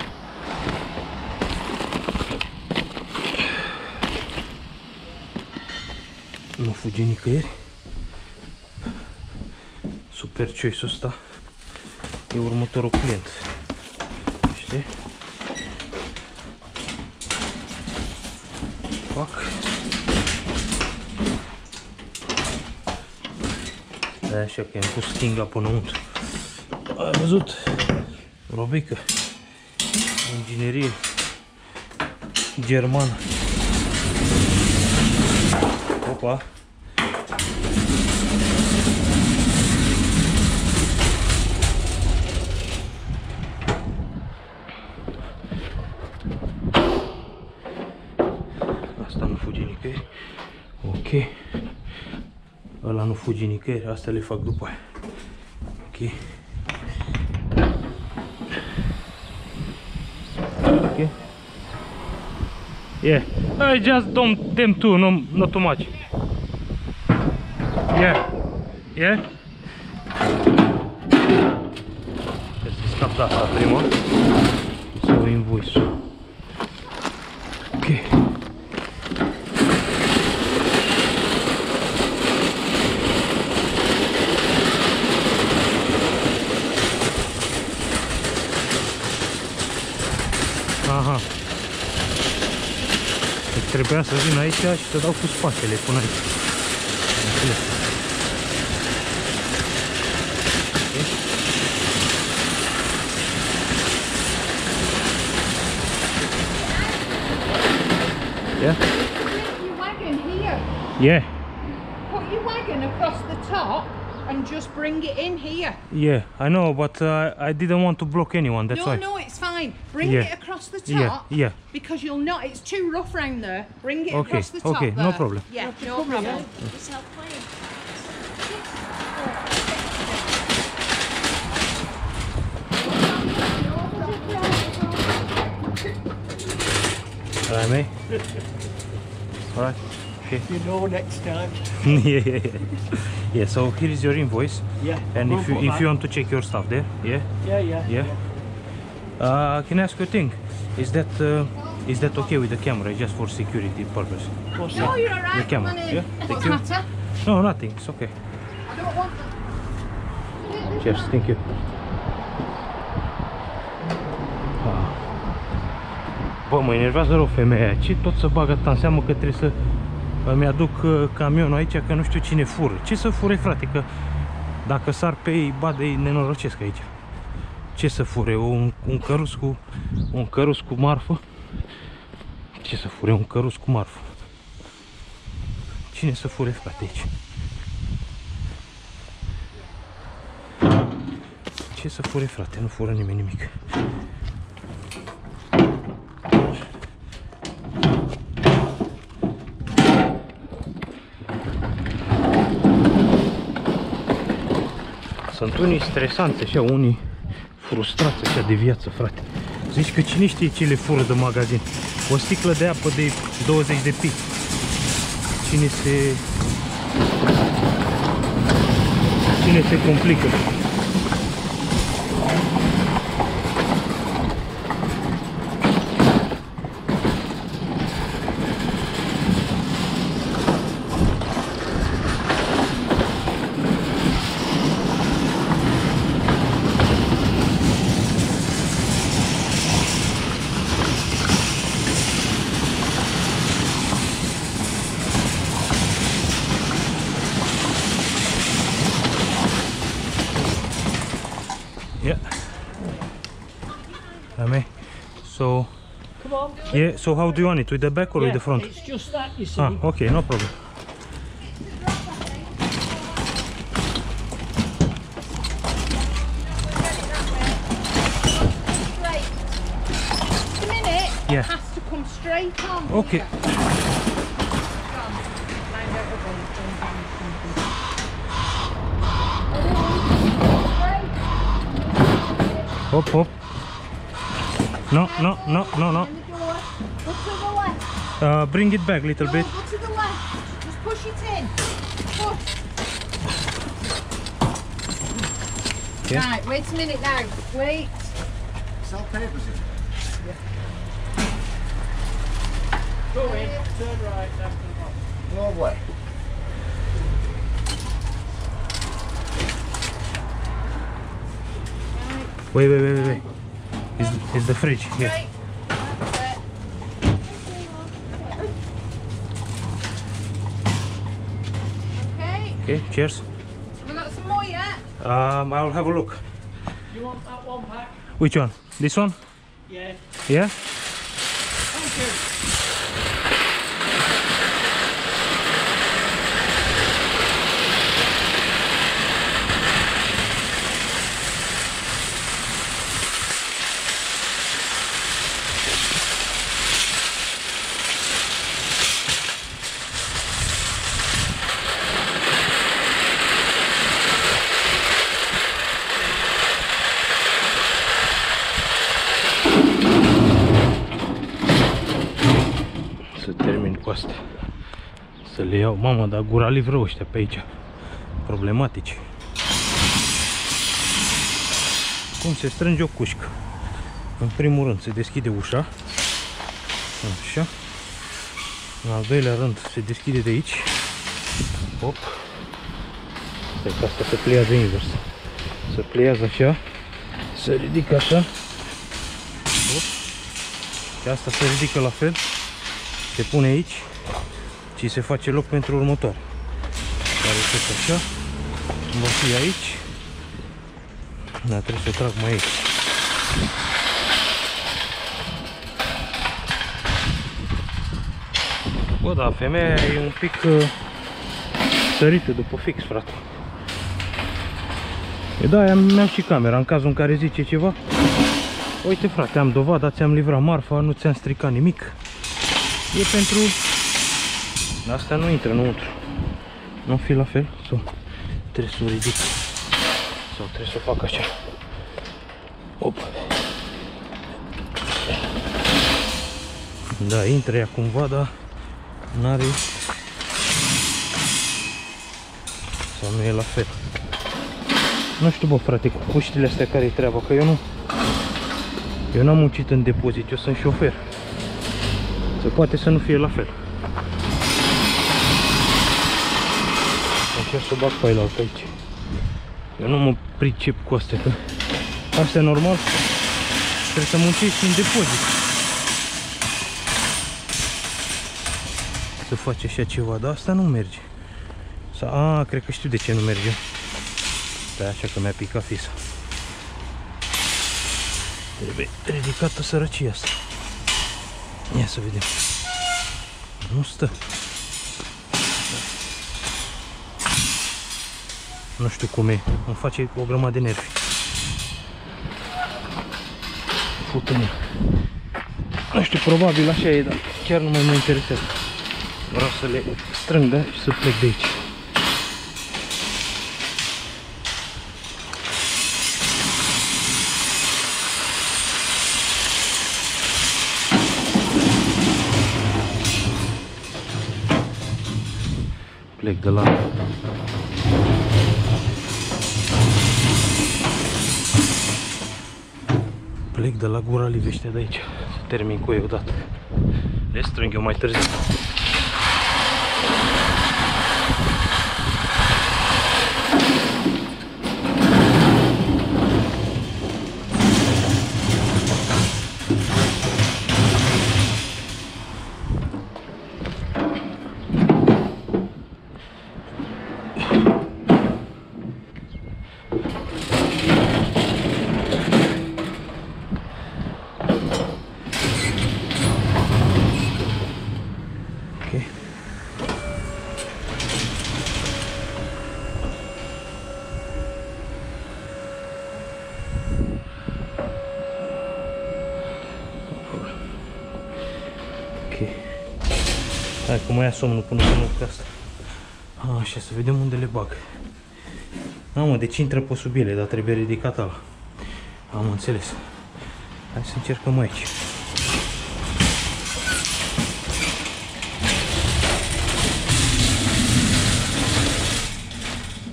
Speaker 1: Nu fuge nicăieri. Super choice-ul ăsta e următorul client. Știi? Fac. Da, așa că i-am pus stinga până unt. Ai văzut? Robică. Inginerie germană. Opa. Asta nu fuge nicăieri. Ok. Ăla nu fuge nicăieri. Astea le fac după aia. Ok. Ok. Yeah. I just don't them too, no, not too much. Yeah. Yeah. Trebuie să scap de asta prima. Să o invoice-ul. Ok. Aha. Deci trebuia să vin aici și să dau cu spatele până aici. Înțeles. Yeah.
Speaker 9: Put your wagon here.
Speaker 1: Yeah.
Speaker 9: Put your wagon across the top and just bring it in here.
Speaker 1: Yeah, I know, but uh, I didn't want to block anyone, that's
Speaker 9: no,
Speaker 1: why.
Speaker 9: no, it's fine. Bring
Speaker 1: Yeah.
Speaker 9: it across the top.
Speaker 1: Yeah, yeah.
Speaker 9: Because you'll not, it's too rough round there. Bring it
Speaker 1: Okay,
Speaker 9: across the top
Speaker 1: okay,
Speaker 9: there.
Speaker 1: no problem.
Speaker 9: Yeah, no problem.
Speaker 1: Alright, mate. Alright. Okay.
Speaker 8: You know next time.
Speaker 1: yeah, yeah, yeah. Yeah, so here is your invoice.
Speaker 8: Yeah.
Speaker 1: And
Speaker 8: Go
Speaker 1: if you
Speaker 8: for
Speaker 1: if
Speaker 8: that.
Speaker 1: you want to check your stuff there, yeah?
Speaker 8: Yeah, yeah.
Speaker 1: Yeah. Uh, can I ask you a thing? Is that uh, is that okay with the camera, just for security purpose?
Speaker 8: What's
Speaker 9: No,
Speaker 8: that?
Speaker 9: you're alright.
Speaker 1: The camera,
Speaker 9: Come on in.
Speaker 1: yeah?
Speaker 9: What's
Speaker 1: Thank
Speaker 9: the
Speaker 1: you.
Speaker 9: matter?
Speaker 1: No, nothing. It's okay.
Speaker 9: I don't want them.
Speaker 1: Cheers. Thank you. Ah. Bă, mă enervează rău femeia aia. Ce tot să bagă ta în seamă că trebuie să îmi aduc uh, camionul aici, că nu știu cine fură. Ce să fure, frate, că dacă sar pe ei, bade, ei nenorocesc aici. Ce să fure? Un, un cărus cu un cărus cu marfă? Ce să fure? Un cărus cu marfă? Cine să fure, frate, aici? Ce să fure, frate? Nu fură nimeni nimic. Sunt unii stresanți așa, unii frustrați așa de viață, frate. Zici că cine știe ce le fură de magazin? O sticlă de apă de douăzeci de pi. Cine se... Cine se complică? Yeah. I mean, so
Speaker 8: Come on.
Speaker 1: yeah. So how do you want it? With the back or
Speaker 8: Yeah,
Speaker 1: with the front?
Speaker 8: It's just that, you see.
Speaker 1: Ah, okay, no problem.
Speaker 9: Straight. Just a minute.
Speaker 1: Yeah.
Speaker 9: It has to come straight on.
Speaker 1: Okay.
Speaker 9: here.
Speaker 1: Hop, hop. No, no, no, no, no.
Speaker 9: And the door. Go to the left.
Speaker 1: Uh, bring it back a little
Speaker 9: No,
Speaker 1: bit.
Speaker 9: go to the left. Just push it in. Push.
Speaker 1: Okay.
Speaker 9: Right, wait a minute now. Wait.
Speaker 10: sell papers in?
Speaker 8: Go in, turn right, after the box.
Speaker 10: No way.
Speaker 1: Wait, wait, wait, wait, wait. It's, it's the fridge here.
Speaker 9: Right. Okay.
Speaker 1: Okay, cheers.
Speaker 9: We got some more yet?
Speaker 1: Um, I'll have a look.
Speaker 8: You want that one pack?
Speaker 1: Which one? This one?
Speaker 8: Yeah.
Speaker 1: Yeah?
Speaker 8: Thank you.
Speaker 1: Să termin cu astea. Să le iau. Mamă, dar gura livră ăștia pe aici. Problematici. Cum se strânge o cușcă? În primul rând se deschide ușa. Așa. În al doilea rând se deschide de aici. Hop. Stai că asta se pliază invers. Se pliază așa. Se ridică așa. Hop. Și asta se ridică la fel. Se pune aici și se face loc pentru următoare. Care tot așa. Va fi aici. Da, trebuie să o trag mai aici. Bă, da, femeia e un pic uh, sărită după fix, frate. E da, aia mi-am și camera, în cazul în care zice ceva. Uite, frate, am dovada, ți-am livrat marfa, nu ți-am stricat nimic. E pentru... Astea nu intră înăuntru. Nu fi la fel? Sau trebuie să o ridic? Sau trebuie să o fac așa? Op. Da, intră ea cumva, dar n-are... Sau nu e la fel. Nu știu, bă, frate, cu cuștile astea care-i treaba, că eu nu... Eu n-am muncit în depozit, eu sunt șofer. Se poate să nu fie la fel. Încerc să bag pe ailaltă aici. Eu nu mă pricep cu astea, că astea normal trebuie să muncești în depozit. Să faci așa ceva, dar asta nu merge. Sau, a, cred că știu de ce nu merge. Stai așa că mi-a picat fisa. Trebuie ridicată sărăcia asta. Ia să vedem. Nu stă. Nu știu cum e. Îmi face o grămadă de nervi. Fută-mă. Nu știu, probabil așa e, dar chiar nu mai mă interesează. Vreau să le strâng, da? Și să plec de aici. Plec de la... Plec de la gura livește de aici. Să termin cu ei odată. Le strâng eu mai târziu. Hai că mai ia somnul până să nu asta. Așa, să vedem unde le bag. Mamă, deci intră pe sub ele, dar trebuie ridicat ala. Am înțeles. Hai să încercăm aici.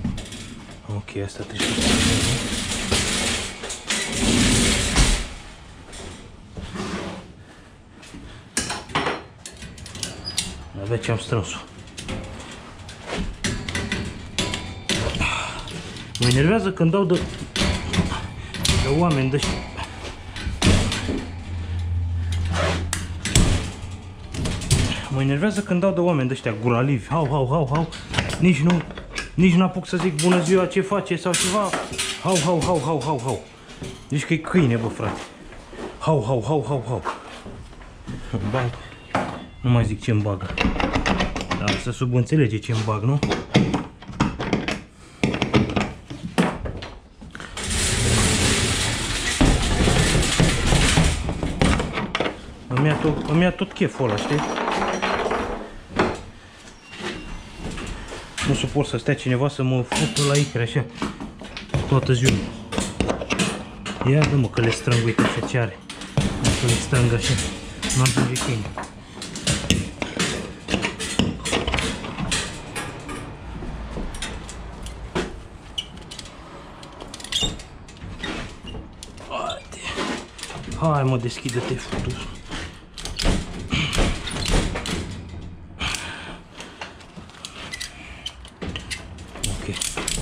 Speaker 1: Ok, asta trebuie să... Avea ce am strâns-o. Mă enervează când dau de, de oameni de Mă enervează când dau de oameni de ăștia guralivi. Hau, hau, hau, hau. Nici nu, nici n-apuc să zic bună ziua, ce face sau ceva. Hau, hau, hau, hau, hau, hau. Deci că e câine, bă, frate. Hau, hau, hau, hau, hau. Bag. Nu mai zic ce-mi bagă. Dar să subînțelege ce-mi bag, nu? Îmi ia tot, îmi ia tot cheful ăla, știi? Nu suport să stea cineva să mă fută la icre așa toată ziua. Ia dă-mă că le strâng, uite așa ce are. Dacă le strâng așa, nu ajunge câine. Hai mă, deschide-te, futu. Ok.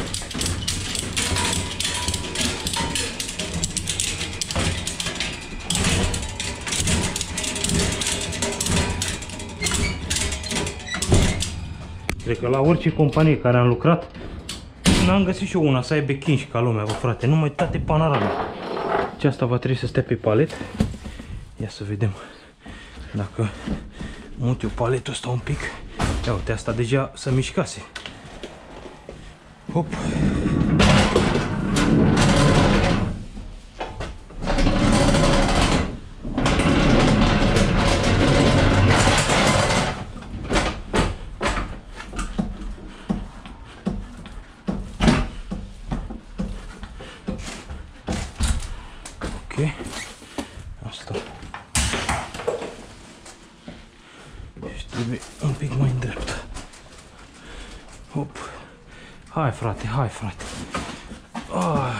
Speaker 1: Cred că la orice companie care am lucrat n-am găsit și eu una să aibă chinși ca lumea, bă, frate, numai toate panorame. Și asta va trebui să stea pe palet. Ia să vedem dacă mut eu paletul ăsta un pic. Ia uite, asta deja se mișcase. Hop. Ok, asta. Și trebuie un pic mai în dreapta. Hop. Hai frate, hai frate. Ah.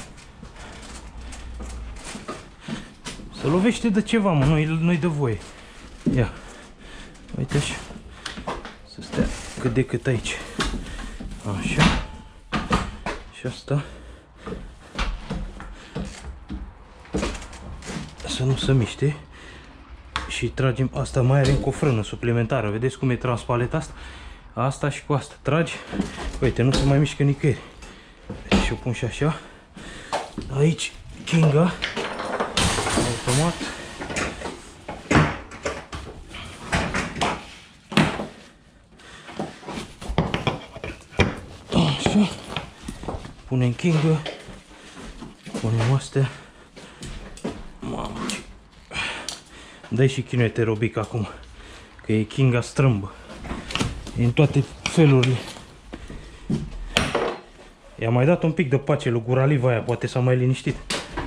Speaker 1: Se lovește de ceva, mă, nu-i nu-i de voie. Ia. Uite așa. Să stea cât de cât aici. Așa. Și asta. Să nu se miște. Și tragem, asta mai are încă o frână suplimentară. Vedeți cum e transpaleta asta? Asta și cu asta. Tragi. Uite, nu se mai mișcă nicăieri. Și o pun și așa. Aici, Kinga. Automat. Așa. Punem Kinga. Punem astea. Mamă, ce... Dai și chinuete robic acum. Că e Kinga strâmbă. E în toate felurile. I-am mai dat un pic de pace lui Guraliva aia, poate s-a mai liniștit.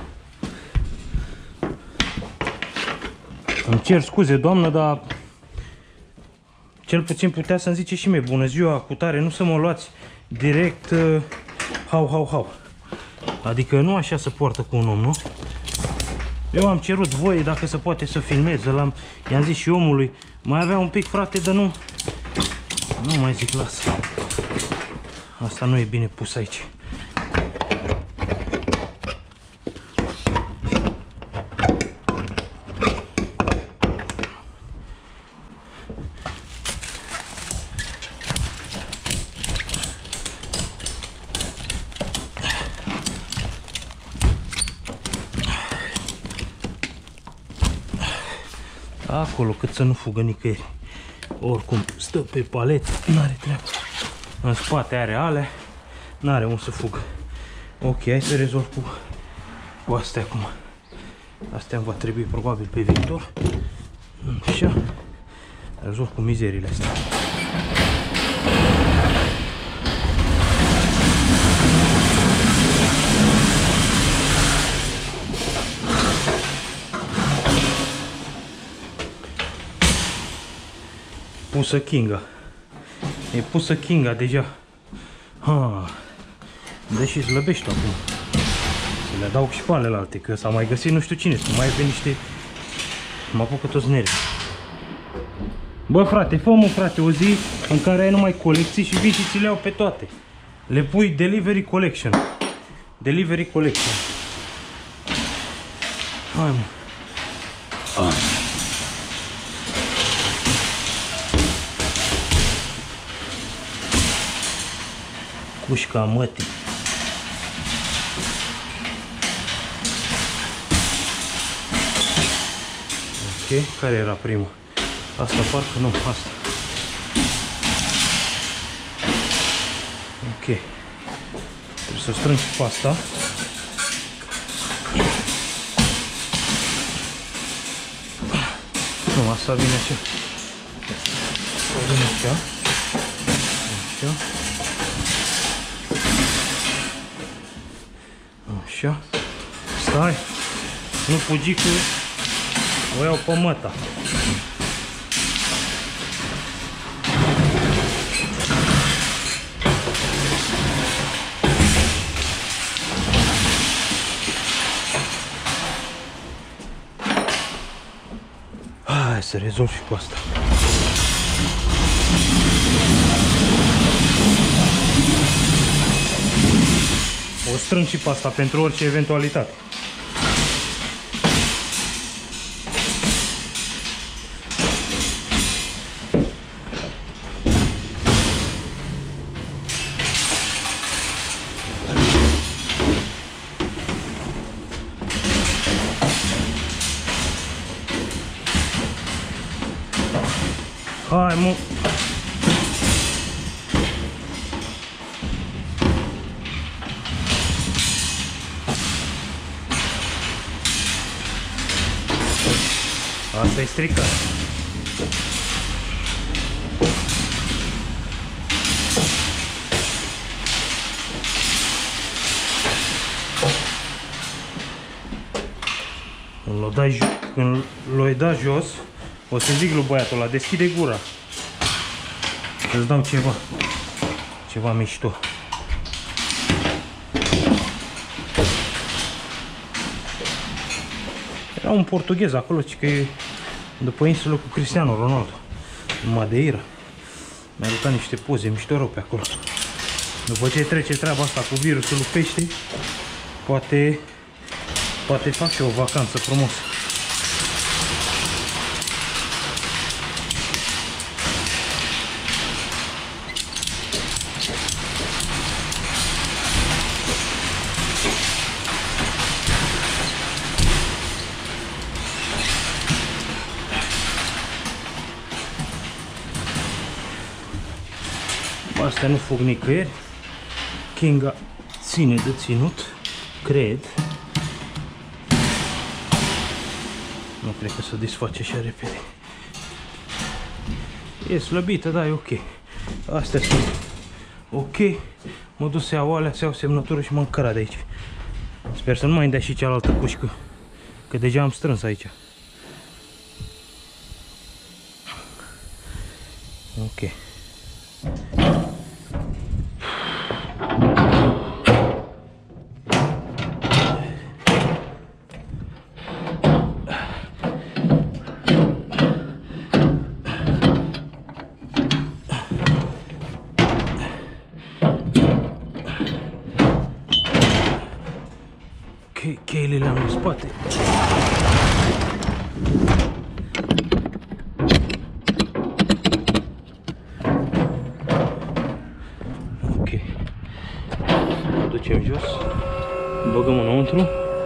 Speaker 1: Îmi cer scuze, doamnă, dar cel puțin putea să-mi zice și mie bună ziua, cu tare, nu să mă luați direct uh, hau, hau, hau. Adică nu așa se poartă cu un om, nu? Eu am cerut voie dacă se poate să filmez, i-am zis și omului, mai avea un pic, frate, dar nu, nu mai zic, lasă. Asta nu e bine pus aici. Acolo, cât să nu fugă nicăieri. Oricum, stă pe palet, n-are treabă. În spate are ale, n-are unde să fugă. Ok, hai să rezolv cu, cu astea acum. Astea îmi va trebui probabil pe viitor. Așa. Rezolv cu mizerile astea. Pusă Kinga. E pusă Kinga deja. Ha. Deși slăbești acum. Să le adaug și pe alelalte, că s-a mai găsit nu știu cine, să mai avem niște mă apucă toți nervii. Bă, frate, fă-mă, frate, o zi în care ai numai colecții și vii și ți le iau pe toate. Le pui Delivery Collection. Delivery Collection. Hai, mă. Hai. Cușca mătii. Ok, care era prima? Asta parcă nu, asta. Ok. Trebuie să strâng și pe asta. Nu, asta vine așa. Asta vine așa. Așa. Așa. Stai. Nu fugi că o iau pe măta. Hai să rezolv și cu asta. O strâng și pe asta pentru orice eventualitate. Hai, mă! Asta e stricat. Când l-o dai, când l-o da jos, o să zic lui băiatul ăla, deschide gura. Îți dau ceva. Ceva mișto. Era un portughez acolo, ci că e după insulă cu Cristiano Ronaldo. În Madeira. Mi-a arătat niște poze mișto rău pe acolo. După ce trece treaba asta cu virusul lui pește, poate, poate fac și o vacanță frumos. Astea nu fug nicăieri. Kinga ține de ținut, cred. Nu cred că se desface așa repede. E slăbită, da, e ok. Astea sunt ok. Mă duc să iau alea, să iau semnătură și mă încăra de aici. Sper să nu mai îmi dea și cealaltă cușcă, că deja am strâns aici. Ok. Cheile le-am în spate. Ok. O ducem jos. Băgăm înăuntru.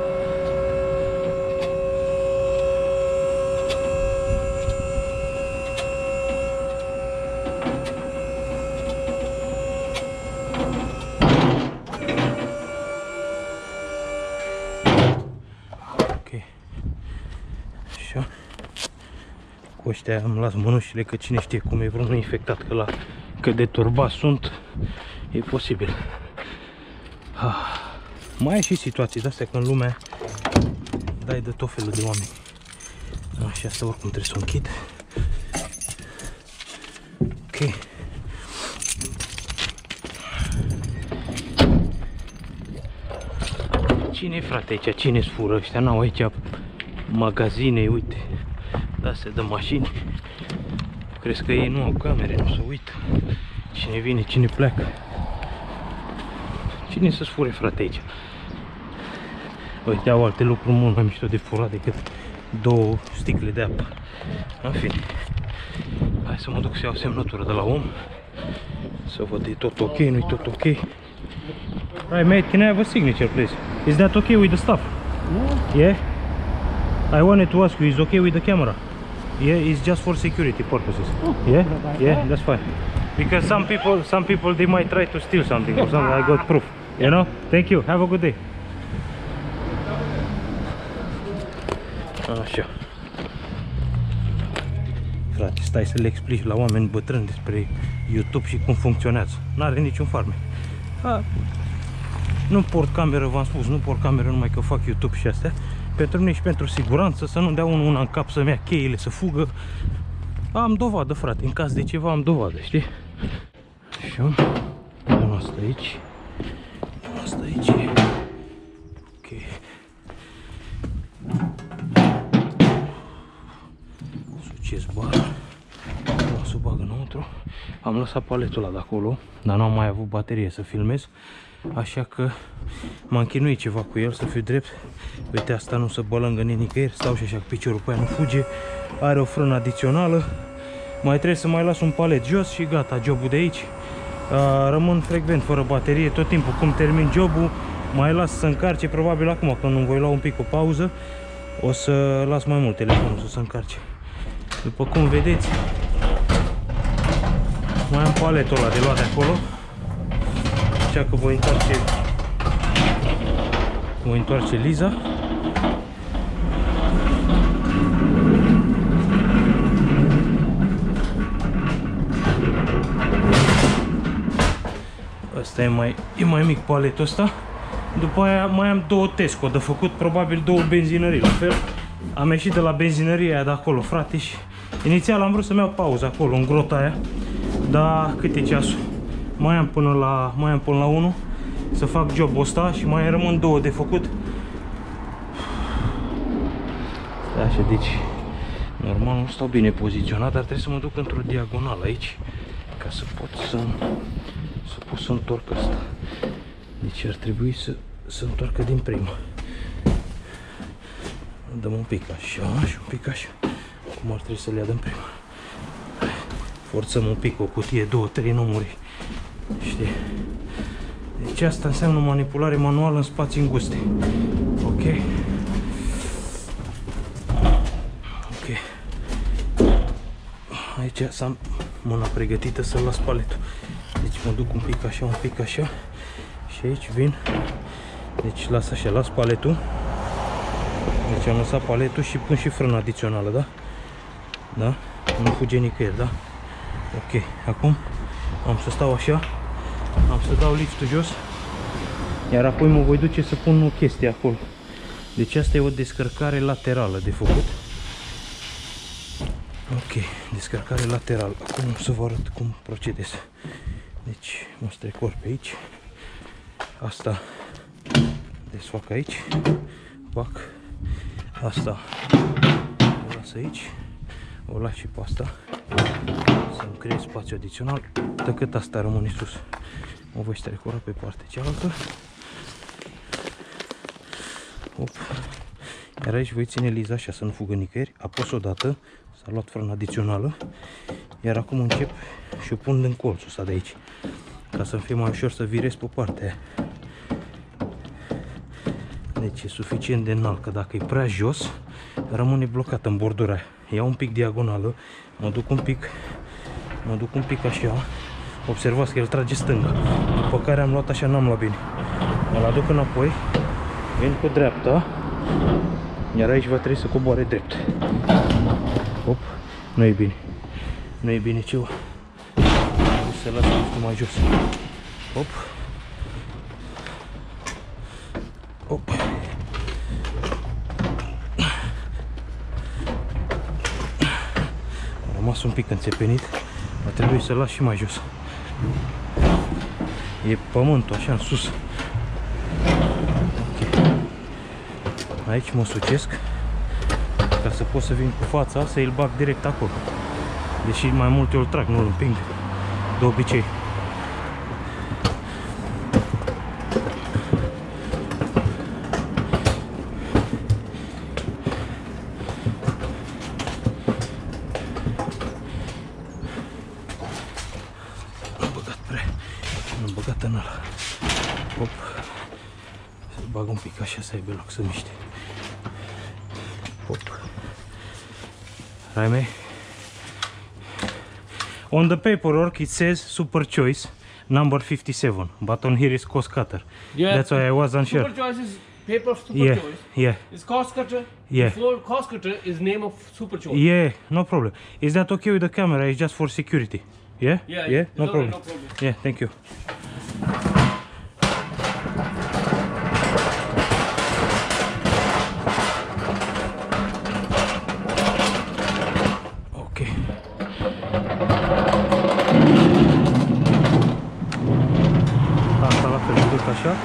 Speaker 1: Cu ăștia îmi las mânușile, că cine știe cum e vreunul infectat, că la cât de turbați sunt, e posibil. Ah. Mai e și situații de-astea când lumea dai de tot felul de oameni. Așa, asta oricum trebuie să o închid. Ok. Cine-i, frate, aici? Cine-ți fură ăștia? N-au aici magazine, uite. de-astea de mașini. Crezi că ei nu au camere, nu se uită. Cine vine, cine pleacă. Cine să-ți fure, frate, aici? Uite, au alte lucruri mult mai mișto de furat decât două sticle de apă. În fine, hai să mă duc să iau semnătură de la om, să văd, e tot ok, nu-i tot ok. Right, mate, can I have a signature, please? Is that okay with the stuff? Yeah? I wanted to ask you, is okay with the camera? Yeah, it's just for security purposes. Yeah? Yeah, that's fine. Because some people, some people, they might try to steal something or something. I got proof. You know? Thank you. Have a good day. Așa. Frate, stai să le explici la oameni bătrâni despre YouTube și cum funcționează. N-are niciun farme. A, nu port cameră, v-am spus, nu port cameră numai că fac YouTube și astea. Pentru mine și pentru siguranță, să nu dea unul una în cap să-mi ia cheile, să fugă. Am dovadă, frate, în caz de ceva am dovadă, știi? Așa, dăm asta aici. Dăm asta aici. Ok. Succes bar. O să o bag înăuntru. Am lăsat paletul ăla de acolo, dar n-am mai avut baterie să filmez. Așa că m-am chinuit ceva cu el, să fiu drept. Uite, asta nu se bălângă nicăieri. Stau și așa cu piciorul pe aia nu fuge. Are o frână adițională. Mai trebuie să mai las un palet jos și gata, jobul de aici. Rămân frecvent fără baterie tot timpul. Cum termin jobul, mai las să încarce. Probabil acum, când îmi voi lua un pic o pauză, o să las mai mult telefonul să se încarce. După cum vedeți, mai am paletul ăla de luat de acolo. Așa că voi întoarce voi întoarce Liza. Asta e mai, e mai mic paletul ăsta. După aia mai am două Tesco de făcut, probabil două benzinării la fel. Am ieșit de la benzinăria aia de acolo, frate, și inițial am vrut să-mi iau pauză acolo, în grota aia. Dar cât e ceasul? Mai am până la, mai am până la unu să fac jobul ăsta și mai rămân două de făcut. Stai așa, deci normal nu stau bine poziționat, dar trebuie să mă duc într-o diagonală aici ca să pot să să pot să întorc asta. Deci ar trebui să să întoarcă din prima. Dăm un pic așa și un pic așa. Cum ar trebui să le ia din prima. Forțăm un pic o cutie, două, trei numuri. Știi? Deci asta înseamnă manipulare manuală în spații înguste. Ok? Ok. Aici am mâna pregătită să las paletul. Deci mă duc un pic așa, un pic așa. Și aici vin. Deci las așa, las paletul. Deci am lăsat paletul și pun și frână adițională, da? Da? Nu fuge nicăieri, da? Ok, acum am să stau așa, am să dau liftul jos, iar apoi mă voi duce să pun o chestie acolo. Deci asta e o descărcare laterală de făcut. Ok, descărcare laterală. Acum o să vă arăt cum procedez. Deci mă strecor pe aici, asta desfac aici, fac asta, o las aici, o las și pe asta. Să-mi creez spațiu adițional, decât asta rămâne sus. O voi strecora pe partea cealaltă. Op. Iar aici voi ține Liza așa să nu fugă nicăieri. Apăs o dată, s-a luat frână adițională. Iar acum încep și o pun din colțul ăsta de aici, ca să-mi fie mai ușor să virez pe partea aia. Deci e suficient de înalt, că dacă e prea jos, rămâne blocat în bordura aia. Iau un pic diagonală, mă duc un pic, mă duc un pic așa. Observați că el trage stânga, după care am luat așa, n-am luat bine. Mă aduc înapoi, vin cu dreapta, iar aici va trebui să coboare drept. Hop, nu e bine, nu e bine ceva. Trebuie să las liftul mai jos. Hop, hop. A rămas un pic înțepenit, va trebui să las și mai jos. E pământul așa în sus. Ok. Aici mă sucesc ca să să pot să vin cu fața, să îl bag direct acolo. Deși mai multe ori trag, nu îl împing de obicei. Am băgat prea, am băgat în ăla. Hop. Să-l bag un pic așa să aibă loc să miște. Hop. Raime. On the paperwork it says Super Choice number fifty-seven, but on here is cost cutter.
Speaker 8: Yeah.
Speaker 1: That's why I wasn't sure.
Speaker 8: Super Choice is paper of Super
Speaker 1: Yeah,
Speaker 8: Choice.
Speaker 1: yeah,
Speaker 8: It's cost cutter.
Speaker 1: Yeah.
Speaker 8: Before cost cutter is name of Super Choice.
Speaker 1: yeah, no problem. Is that okay with the camera? It's just for security. Yeah?
Speaker 8: Yeah,
Speaker 1: Yeah,
Speaker 8: it's
Speaker 1: no
Speaker 8: alright,
Speaker 1: problem.
Speaker 8: no problem.
Speaker 1: Yeah, thank you. Ok. Asta la fel, îl duc așa.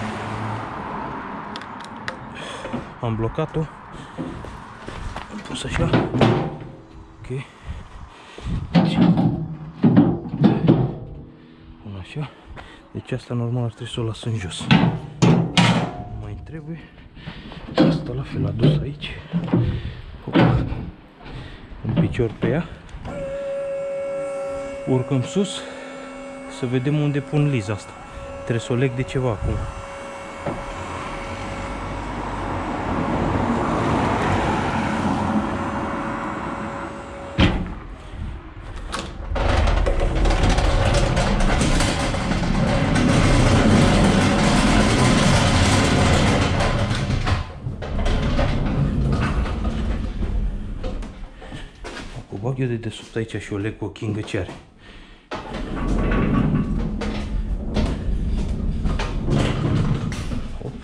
Speaker 1: Am blocat-o. Am pus așa. Ok. Pun așa. Deci asta normal ar trebui să o las în jos. Nu mai trebuie. Asta la fel adus aici. Hop. Un picior pe ea. Urcăm sus. Să vedem unde pun liza asta. Trebuie să o leg de ceva acum. O bag eu de desubt aici și o leg cu o chingă ce are. Hop.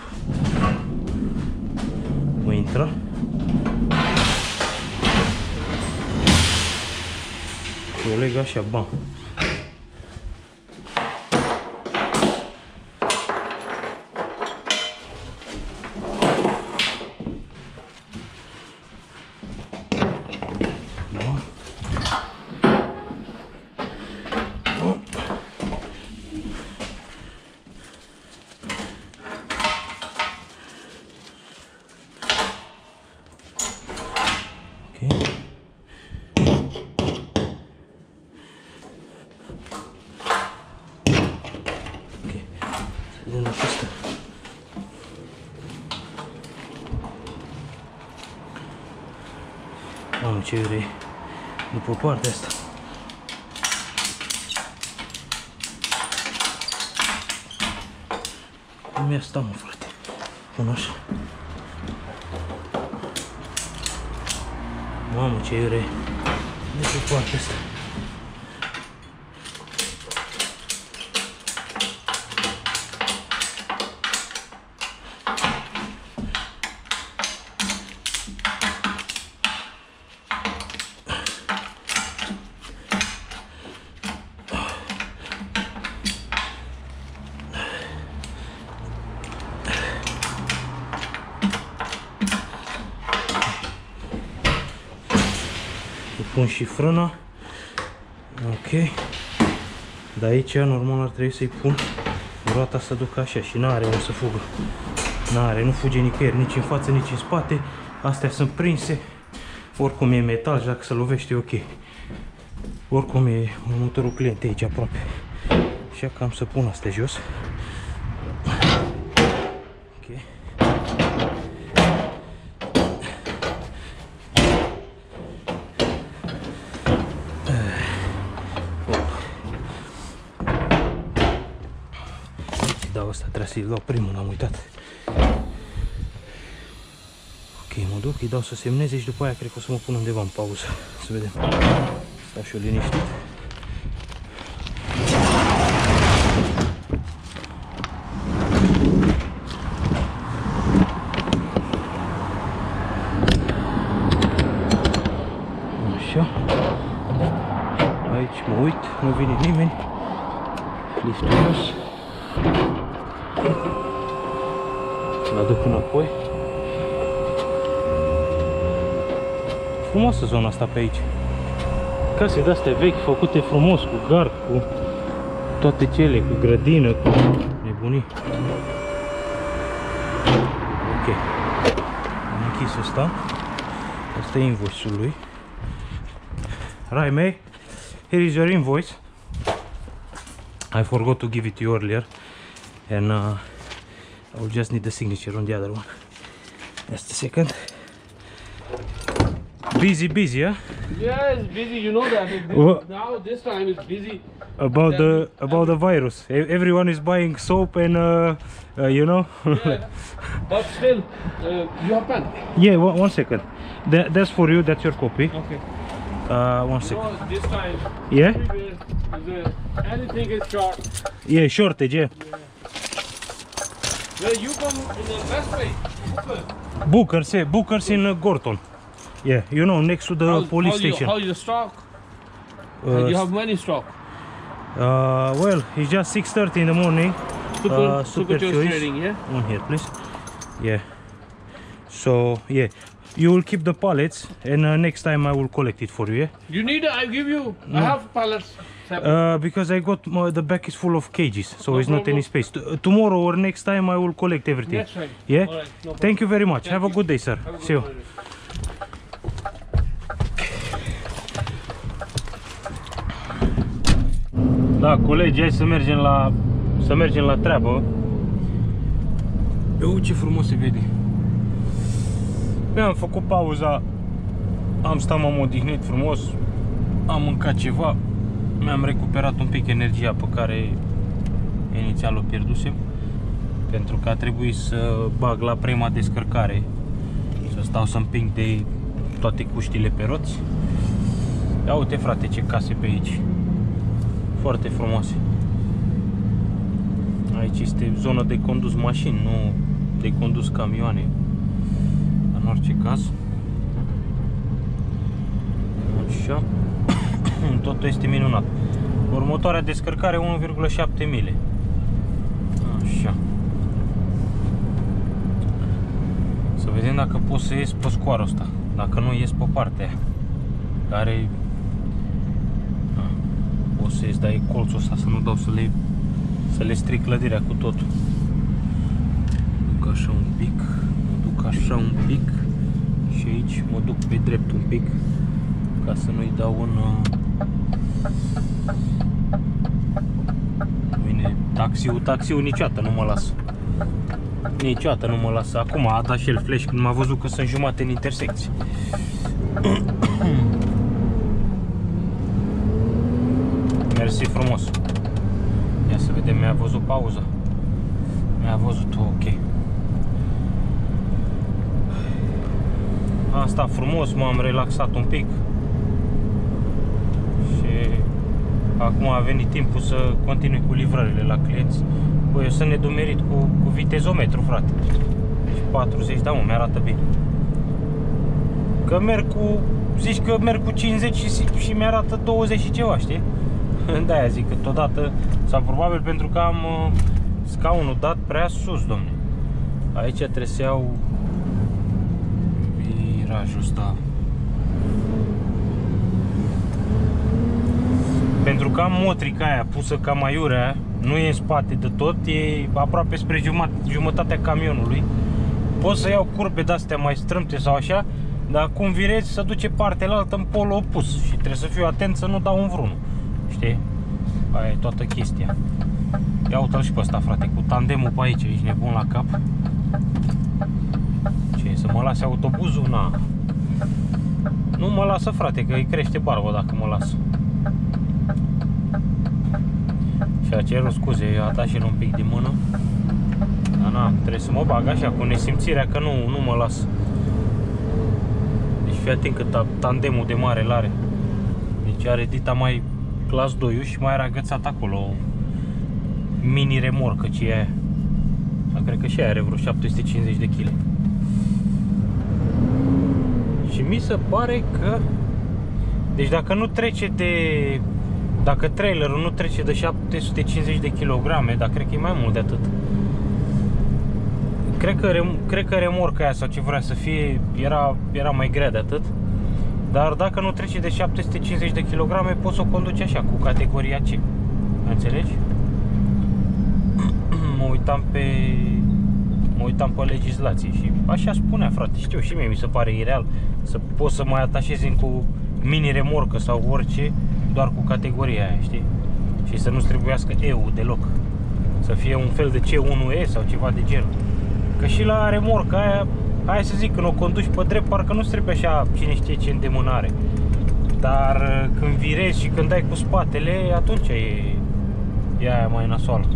Speaker 1: Mă intră. Și o leg așa, bam. Din acesta. Mamă, ce iure după partea asta. Cum e asta, mă, frate? Pun așa. Mamă, ce iure de pe partea asta. Pun și frâna. Ok. De aici, normal, ar trebui să-i pun roata să ducă așa și n-are unde să fugă. N-are, nu fuge nicăieri, nici în față, nici în spate. Astea sunt prinse. Oricum e metal și dacă se lovește e ok. Oricum e motorul client aici aproape. Așa că am să pun astea jos. Ok. Da, ăsta trebuie să-i dau primul, l-am uitat. Ok, mă duc, îi dau să semneze și după aia cred că o să mă pun undeva în pauză. Să vedem. Stau și eu liniștit. Așa. Aici mă uit, nu vine nimeni. Liftul jos. L-aduc înapoi. frumoasă zona asta pe aici. Case de-astea vechi, făcute frumos, cu gard, cu toate cele, cu grădină, cu nebunii. Ok. Am închis ăsta. Asta e invoice-ul lui. Right, mate. Here is your invoice. I forgot to give it to you earlier. And uh, I will just need the signature on the other one. Just a second. Busy, busy, yeah?
Speaker 8: Yeah, it's busy. You know that. It's busy.
Speaker 1: What?
Speaker 8: Now this time it's busy.
Speaker 1: About the about the virus. E- Everyone is buying soap and uh, uh, you know.
Speaker 8: Yeah. But still, uh, you have pen.
Speaker 1: Yeah, one, one second. That, that's for you. That's your copy.
Speaker 8: Okay.
Speaker 1: Uh, one
Speaker 8: You
Speaker 1: second.
Speaker 8: know, this time.
Speaker 1: Yeah.
Speaker 8: Everywhere is, uh, anything is short.
Speaker 1: Yeah, shortage. Yeah.
Speaker 8: Where you come in the best way. Booker.
Speaker 1: Bookers, yeah, Bookers in uh, Gorton. Yeah, you know, next to the
Speaker 8: How-
Speaker 1: police
Speaker 8: how you-
Speaker 1: station.
Speaker 8: how you stock?
Speaker 1: Uh,
Speaker 8: You have many stock.
Speaker 1: uh, well, it's just six thirty in the morning.
Speaker 8: Super,
Speaker 1: uh,
Speaker 8: super choice
Speaker 1: choice.
Speaker 8: trading, yeah.
Speaker 1: One here, please. Yeah. So yeah, you will keep the pallets, and uh, next time I will collect it for you. Yeah.
Speaker 8: You need. I give you. I have pallets. separate.
Speaker 1: Uh, because I got uh, the back is full of cages, so
Speaker 8: No
Speaker 1: it's not
Speaker 8: problem.
Speaker 1: any space. T uh, tomorrow or next time I will collect everything.
Speaker 8: Next time.
Speaker 1: Yeah.
Speaker 8: All right, no problem.
Speaker 1: Thank you very much.
Speaker 8: Thank
Speaker 1: Have a
Speaker 8: you.
Speaker 1: good day, sir.
Speaker 8: Have a good
Speaker 1: See you.
Speaker 8: holiday.
Speaker 1: Da, colegi, hai să mergem la să mergem la treabă. Eu, ce frumos se vede. Eu am făcut pauza. Am stat, m-am odihnit frumos. Am mâncat ceva. Mi-am recuperat un pic energia pe care inițial o pierdusem. Pentru că a trebuit să bag la prima descărcare. Să stau să împing de toate cuștile pe roți. Ia uite, frate, ce case pe aici. Foarte frumoase. Aici este zonă de condus mașini, nu de condus camioane. În orice caz. Așa. Totul este minunat. Următoarea descărcare unu virgulă șapte mile. Așa. Să vedem dacă pot să ies pe scoarul ăsta. Dacă nu, ies pe partea aia care o să ies, dar e colțul ăsta, să nu dau să le să le stric clădirea cu totul. Duc așa un pic, mă duc așa un pic și aici mă duc pe drept un pic ca să nu-i dau un Bine, taxiul, taxiul niciodată nu mă lasă. Niciodată nu mă lasă. Acum a dat și el flash când m-a văzut că sunt jumate în intersecție. Mersi frumos. Ia să vedem, mi-a văzut pauza. Mi-a văzut-o, ok. Am stat frumos, m-am relaxat un pic. Și acum a venit timpul să continui cu livrările la clienți. Băi, eu sunt nedumerit cu, cu vitezometru, frate. Deci patruzeci, da, mă, mi-arată bine. Că merg cu, zici că merg cu cincizeci și, și mi-arată douăzeci și ceva, știi? De-aia zic că totodată, sau probabil pentru că am uh, scaunul dat prea sus, domne. Aici trebuie să iau virajul ăsta. Pentru că am motrica aia pusă ca maiurea, nu e în spate de tot, e aproape spre jumătate, jumătatea camionului. Pot să iau curbe de-astea mai strâmte sau așa, dar cum virezi să duce partea altă în polul opus și trebuie să fiu atent să nu dau un vrunul. Știi? Aia e toată chestia. Ia uite-l și pe ăsta, frate, cu tandemul pe aici, ești nebun la cap. Ce, să mă lase autobuzul? Na. Nu mă lasă, frate, că îi crește barba dacă mă lasă. Și a cerut scuze, a dat și el un pic de mână. Dar na, trebuie să mă bag așa, cu nesimțirea că nu, nu mă las. Deci fii atent că tandemul de mare l-are. Deci are dita mai clas doi și mai era agățat acolo o mini remorcă, ce e aia. Dar cred că și aia are vreo șapte sute cincizeci de kilograme. Și mi se pare că, deci dacă nu trece de, dacă trailerul nu trece de șapte sute cincizeci de kilograme, dar cred că e mai mult de atât. Cred că, cred că remorca aia sau ce vrea să fie era, era mai grea de atât. Dar dacă nu trece de șapte sute cincizeci de kilograme, poți să o conduci așa, cu categoria C. Înțelegi? Mă uitam pe... Mă uitam pe legislație și așa spunea, frate. Știu, și mie mi se pare ireal să poți să mai atașezi cu mini-remorcă sau orice, doar cu categoria aia, știi? Și să nu-ți trebuiască E-ul deloc. Să fie un fel de C unu E sau ceva de genul. Că și la remorca aia, hai să zic, când o conduci pe drept, parcă nu-ți trebuie așa cine știe ce îndemânare. Dar când virezi și când dai cu spatele, atunci e, e aia mai nasoală.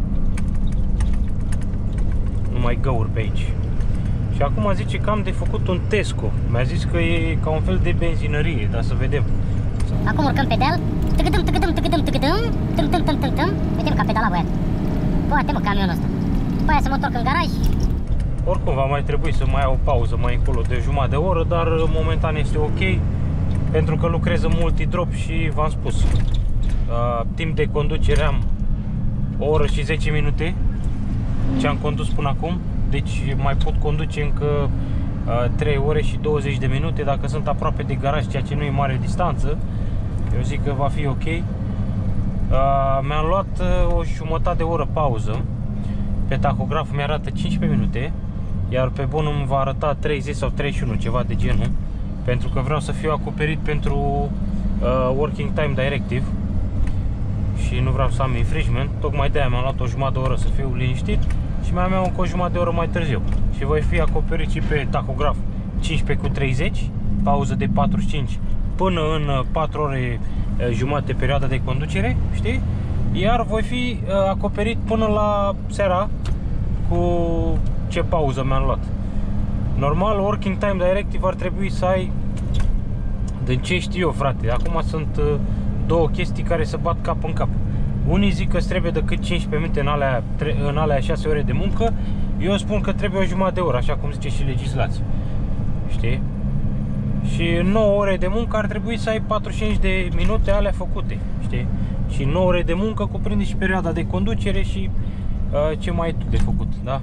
Speaker 1: Nu mai găuri pe aici. Și acum zice că am de făcut un Tesco. Mi-a zis că e ca un fel de benzinărie, dar să vedem.
Speaker 2: Acum urcăm pe deal. Tăgădăm, tăgădăm, tăgădăm, tăgădăm. Tâm, tâm, tâm, tâm, tâm. Uite mă, ca pedala băiat. Poate mă camionul ăsta. După aia să mă întorc în garaj.
Speaker 1: Oricum va mai trebui să mai iau o pauză mai încolo de jumătate de oră, dar momentan este ok. Pentru că lucrez în multidrop și v-am spus, uh, timp de conducere am o oră și zece minute ce am condus până acum. Deci mai pot conduce încă uh, trei ore și douăzeci de minute dacă sunt aproape de garaj, ceea ce nu e mare distanță. Eu zic că va fi ok. uh, Mi-am luat uh, o jumătate de oră pauză. Pe tachograf mi-arată cincisprezece minute, iar pe bon îmi va arăta treizeci sau treizeci și unu, ceva de genul, pentru că vreau să fiu acoperit pentru uh, Working Time Directive și nu vreau să am infringement. Tocmai de aia mi-am luat o jumătate de oră să fiu liniștit și mai am eu încă o jumătate de oră mai târziu. Și voi fi acoperit și pe tachograf cincisprezece cu treizeci, pauză de patruzeci și cinci până în patru ore jumate perioada de conducere, știi? Iar voi fi acoperit până la seara cu ce pauză mi-am luat. Normal, Working Time Directive ar trebui să ai, din ce știu eu, frate. Acum sunt două chestii care se bat cap în cap. Unii zic că trebuie decât cincisprezece minute în alea, în alea șase ore de muncă. Eu spun că trebuie o jumătate de oră, așa cum zice și legislația. Știi? Și nouă ore de muncă ar trebui să ai patruzeci și cinci de minute alea făcute, știi? Și nouă ore de muncă cuprinde și perioada de conducere și uh, ce mai ai tu de făcut, da?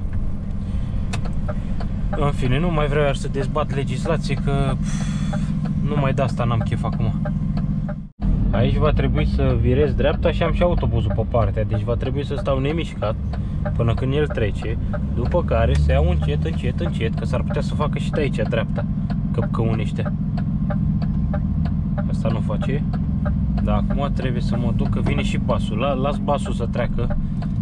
Speaker 1: În fine, nu mai vreau să dezbat legislație, că pf, nu mai de asta n-am chef acum. Aici va trebui să virez dreapta și am și autobuzul pe partea, deci va trebui să stau nemișcat până când el trece, după care să iau încet, încet, încet, că s-ar putea să facă și de aici dreapta, căpcăunește. Asta nu face. Dar acum trebuie să mă duc, că vine și basul. Las basul să treacă.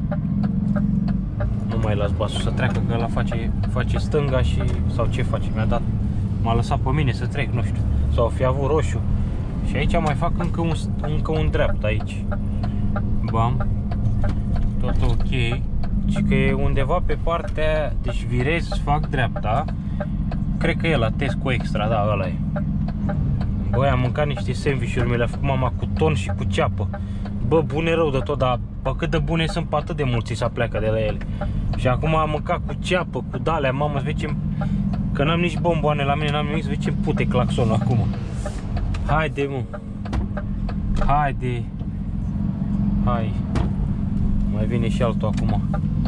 Speaker 1: Nu mai las basul să treacă, că ăla face, face stânga și... sau ce face? Mi-a dat... M-a lăsat pe mine să trec, nu știu. Sau fi avut roșu. Și aici mai fac încă un, încă un dreapta aici. Bam. Tot ok. Și că e undeva pe partea... Deci virez, fac dreapta. Cred că e la Tesco Extra, da, ăla e. Băi, am mâncat niște sandwich-uri, mi le-a făcut mama cu ton și cu ceapă. Bă, bune rău de tot, dar pe cât de bune sunt, pe atât de mulți să pleacă de la ele. Și acum am mâncat cu ceapă, cu dalea, mamă, să vezi, că n-am nici bomboane la mine, n-am nimic, să vezi ce pute claxonul acum. Haide, mă. Haide. Hai. Mai vine și altul acum.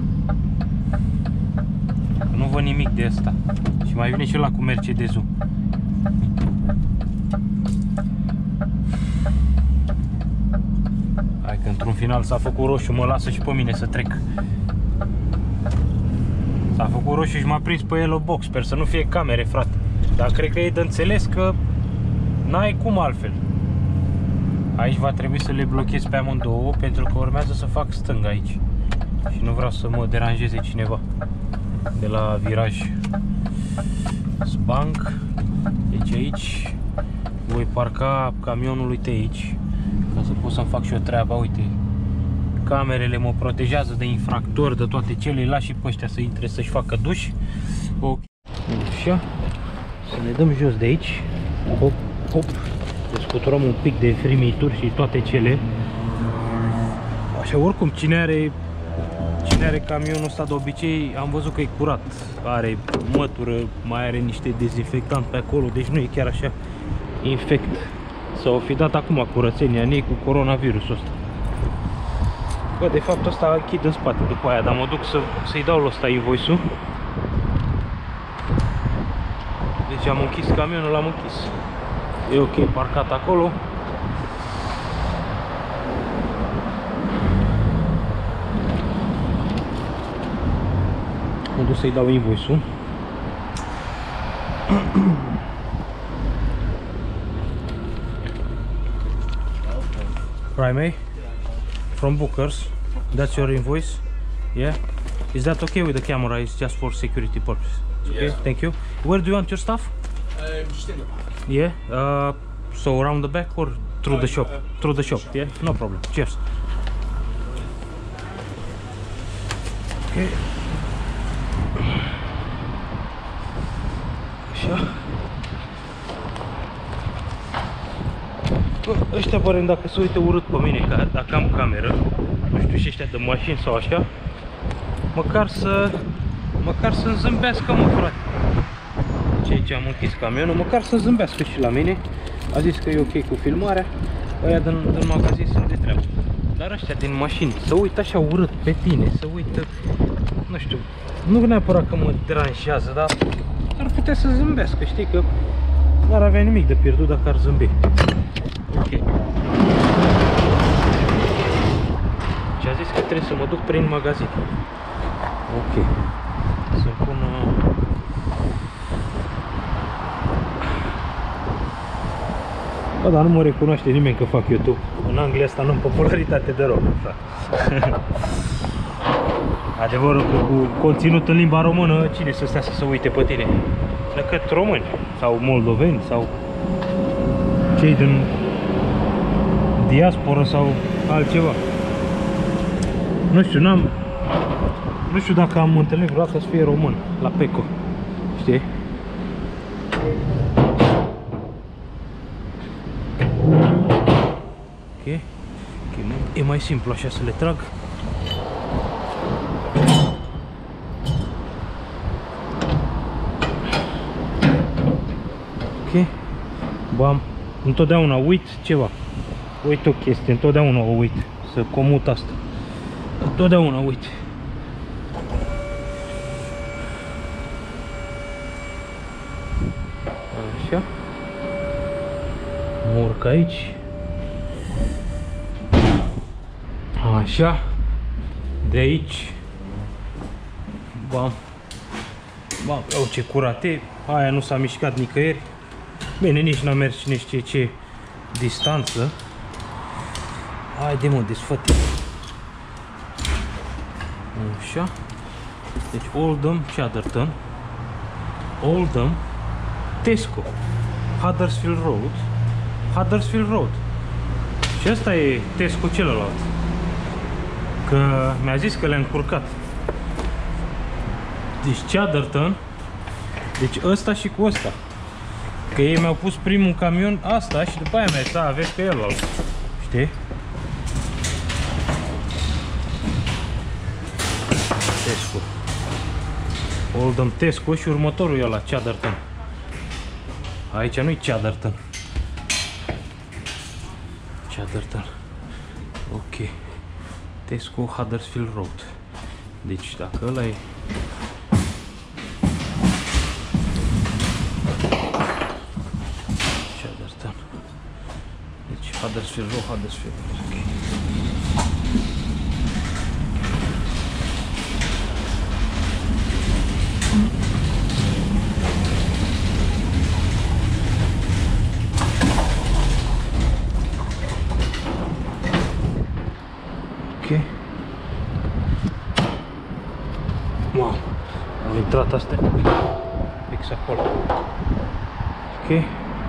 Speaker 1: Nu văd nimic de asta. Și mai vine și ăla cu Mercedes-ul. Hai că într-un final s-a făcut roșu, mă lasă și pe mine să trec. S-a făcut roșu și m-a prins pe yellow box. Sper să nu fie camere, frate. Dar cred că e de înțeles că n-ai cum altfel. Aici va trebui să le blochez pe amândouă, pentru că urmează să fac stânga aici. Și nu vreau să mă deranjeze cineva de la viraj. Sbank. Deci aici voi parca camionul, uite aici, ca să pot să-mi fac și o treaba. Uite, camerele mă protejează de infractori, de toate cele. Las și pe ăștia să intre să-și facă duș. Ok. Așa. Să ne dăm jos de aici. Hop, hop. Descuturăm un pic de frimituri și toate cele. Așa, oricum, cine are Cine are camionul ăsta de obicei, am văzut că e curat. Are mătură, mai are niște dezinfectant pe acolo, deci nu e chiar așa infect. S-au fi dat acum curățenia în ei cu coronavirusul ăsta. Bă, de fapt ăsta închid în spate după aia, dar mă duc să, să-i dau la ăsta invoice-ul. Deci am închis camionul, l-am închis. E ok parcat acolo. Mă duc să-i dau invoice-ul. Right, mate? From Bookers. That's your invoice? Yeah? Is that okay with the camera? It's just for security purposes. Okay, yeah. Thank you. Where do you want your stuff?
Speaker 8: Um, just in the back.
Speaker 1: Yeah? Uh, so around the back or through the shop? Through the shop, yeah? No problem. Cheers. Okay. Așa. Ăștia părem dacă se uită urât pe mine, că dacă am cameră, nu știu, și ăștia de mașini sau așa, măcar să măcar să-mi zâmbească, mă, frate. Cei ce am închis camionul, măcar să zâmbească și la mine. A zis că e ok cu filmarea. Ăia din, din magazin sunt de treabă. Dar ăștia din mașini să uită așa urât pe tine, să uită, nu știu, nu neapărat că mă deranjează, dar ar putea să zâmbească, știi, că n-ar avea nimic de pierdut dacă ar zâmbi. Ok. Și a zis că trebuie să mă duc prin magazin. Ok. Să-mi pun... Bă, dar nu mă recunoaște nimeni că fac YouTube. În Anglia asta nu am popularitate de rău. Adevărul că cu conținut în limba română, cine să stea să se uite pe tine? Decât români, sau moldoveni, sau cei din diasporă sau altceva. Nu știu, n-am... Nu știu dacă am întâlnit vreodată să fie român la Peco. Știi? Ok. Ok, e mai simplu așa să le trag. Ok. Bam. Întotdeauna uit ceva. Uit o chestie, întotdeauna o uit. Să comut asta. Întotdeauna uit. Așa. Mă urc aici. Așa. De aici. Bam. Bam. Au, ce curate. Aia nu s-a mișcat nicăieri. Bine, nici n-a mers cine știe ce distanță. Haide, mă, desfă-te. Așa. Deci Oldham, Chadderton, Oldham, Tesco, Huddersfield Road, Huddersfield Road. Și asta e Tesco celălalt. Că mi-a zis că le-a încurcat. Deci Chadderton. Deci ăsta și cu ăsta. Că ei mi-au pus primul camion asta și după aia mi-a zis, a, vezi că el ăla. Știi? Tesco. Oldham, Tesco și următorul e ăla, Chadderton. Aici nu-i Chadderton. Chadderton. Ok. Tesco, Huddersfield Road. Deci dacă ăla e... Chadderton. Deci Huddersfield Road, Huddersfield Road. Ok. Wow, am intrat astea fix acolo. Ok.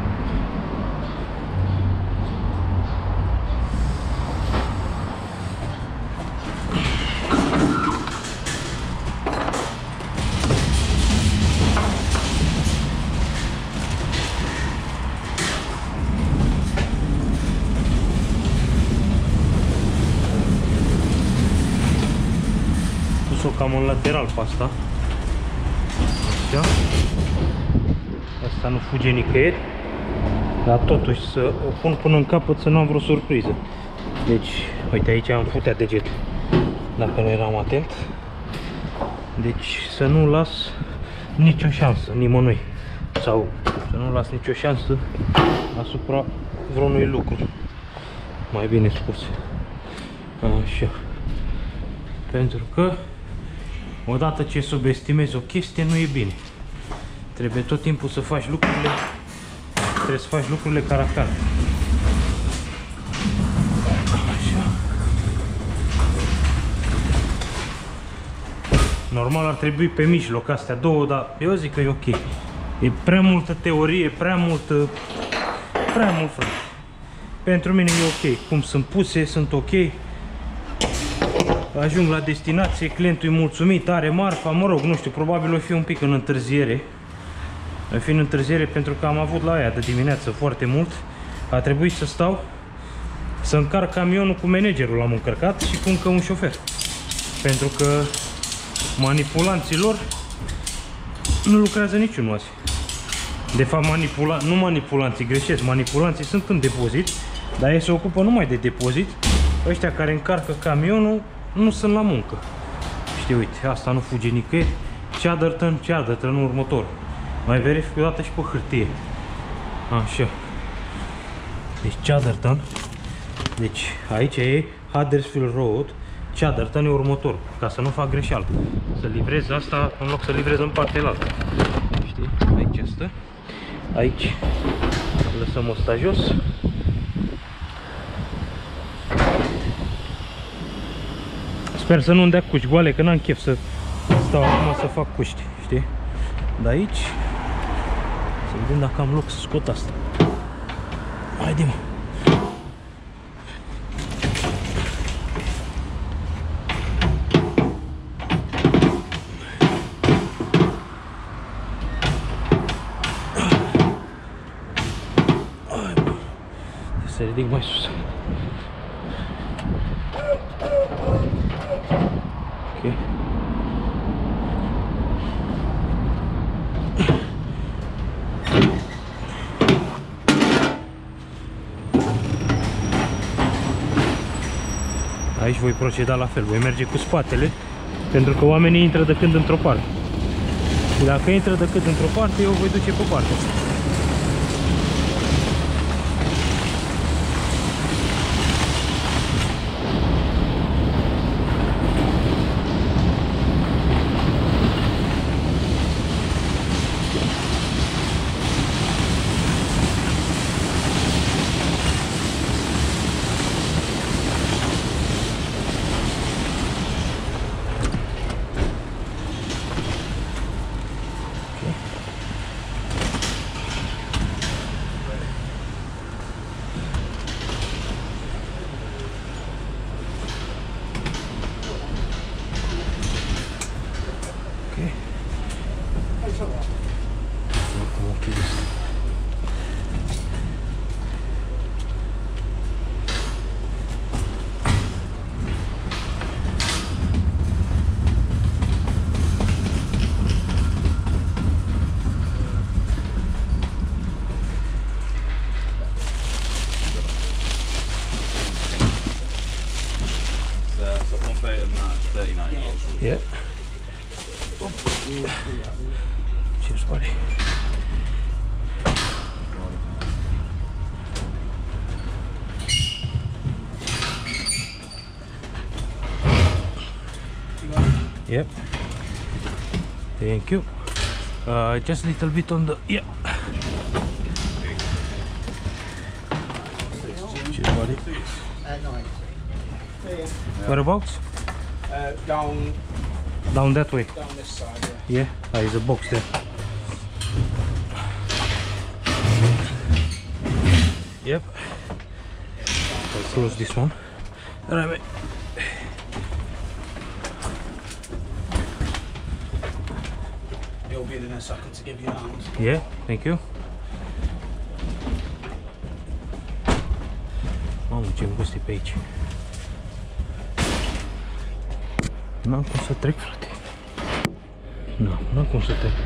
Speaker 1: Pus-o cam în lateral pe asta. Așa. Asta nu fuge nicăieri. Dar totuși să o pun până în capăt să nu am vreo surpriză. Deci, uite, aici am futea deget dacă nu eram atent. Deci să nu las nicio șansă nimănui. Sau Să nu las nicio șansă asupra vreunui lucru, mai bine spus. Așa. Pentru că odată ce subestimezi o chestie, nu e bine. Trebuie tot timpul să faci lucrurile, trebuie să faci lucrurile cara a cara. Așa. Normal ar trebui pe mijloc astea două, dar eu zic că e ok. E prea multă teorie, prea multă, prea mult, frate. Pentru mine e ok. Cum sunt puse, sunt ok. Ajung la destinație, clientul e mulțumit, are marfa, mă rog, nu știu, probabil o fi un pic în întârziere. O fi în întârziere pentru că am avut la aia de dimineață foarte mult. A trebuit să stau, să încarc camionul cu managerul, l-am încărcat și cu încă un șofer. Pentru că manipulanții lor nu lucrează niciunul azi. De fapt, manipula... nu manipulanții, greșesc, manipulanții sunt în depozit, dar ei se ocupă numai de depozit. Ăștia care încarcă camionul nu sunt la muncă. Știi, uite, asta nu fuge nicăieri. Chatterton, Chatterton următor. Mai verific o dată și pe hârtie. Așa. Deci Chatterton. Deci aici e Huddersfield Road. Chatterton e următor, ca să nu fac greșeală. Să livrez asta în loc să livrez în partea altă. Știi? Aici asta. Aici lăsăm asta jos. Sper să nu-mi dea cuști goale, că n-am chef să stau acum să fac cuști, știi? De aici să vedem dacă am loc să scot asta. Haide, mă! Să ridic mai sus. Ok. Aici voi proceda la fel, voi merge cu spatele, pentru că oamenii intră de când într-o parte. Și dacă intră de când într-o parte, eu voi duce pe partea asta. Yeah. Cheers, buddy. Yep. Thank you. Uh, just a little bit on the yeah. Cheers, buddy. Whereabouts?
Speaker 8: Uh, down,
Speaker 1: Down that way.
Speaker 8: down this side.
Speaker 1: Yeah,
Speaker 8: Yeah.
Speaker 1: ah, there's a box there. Yep. I'll close this one. Right.
Speaker 8: You'll be in a second to give you a hand.
Speaker 1: Yeah, thank you. Mamă, ce îngust e pe aici. N-am cum să trec, frate. Nu, n-am cum să trec.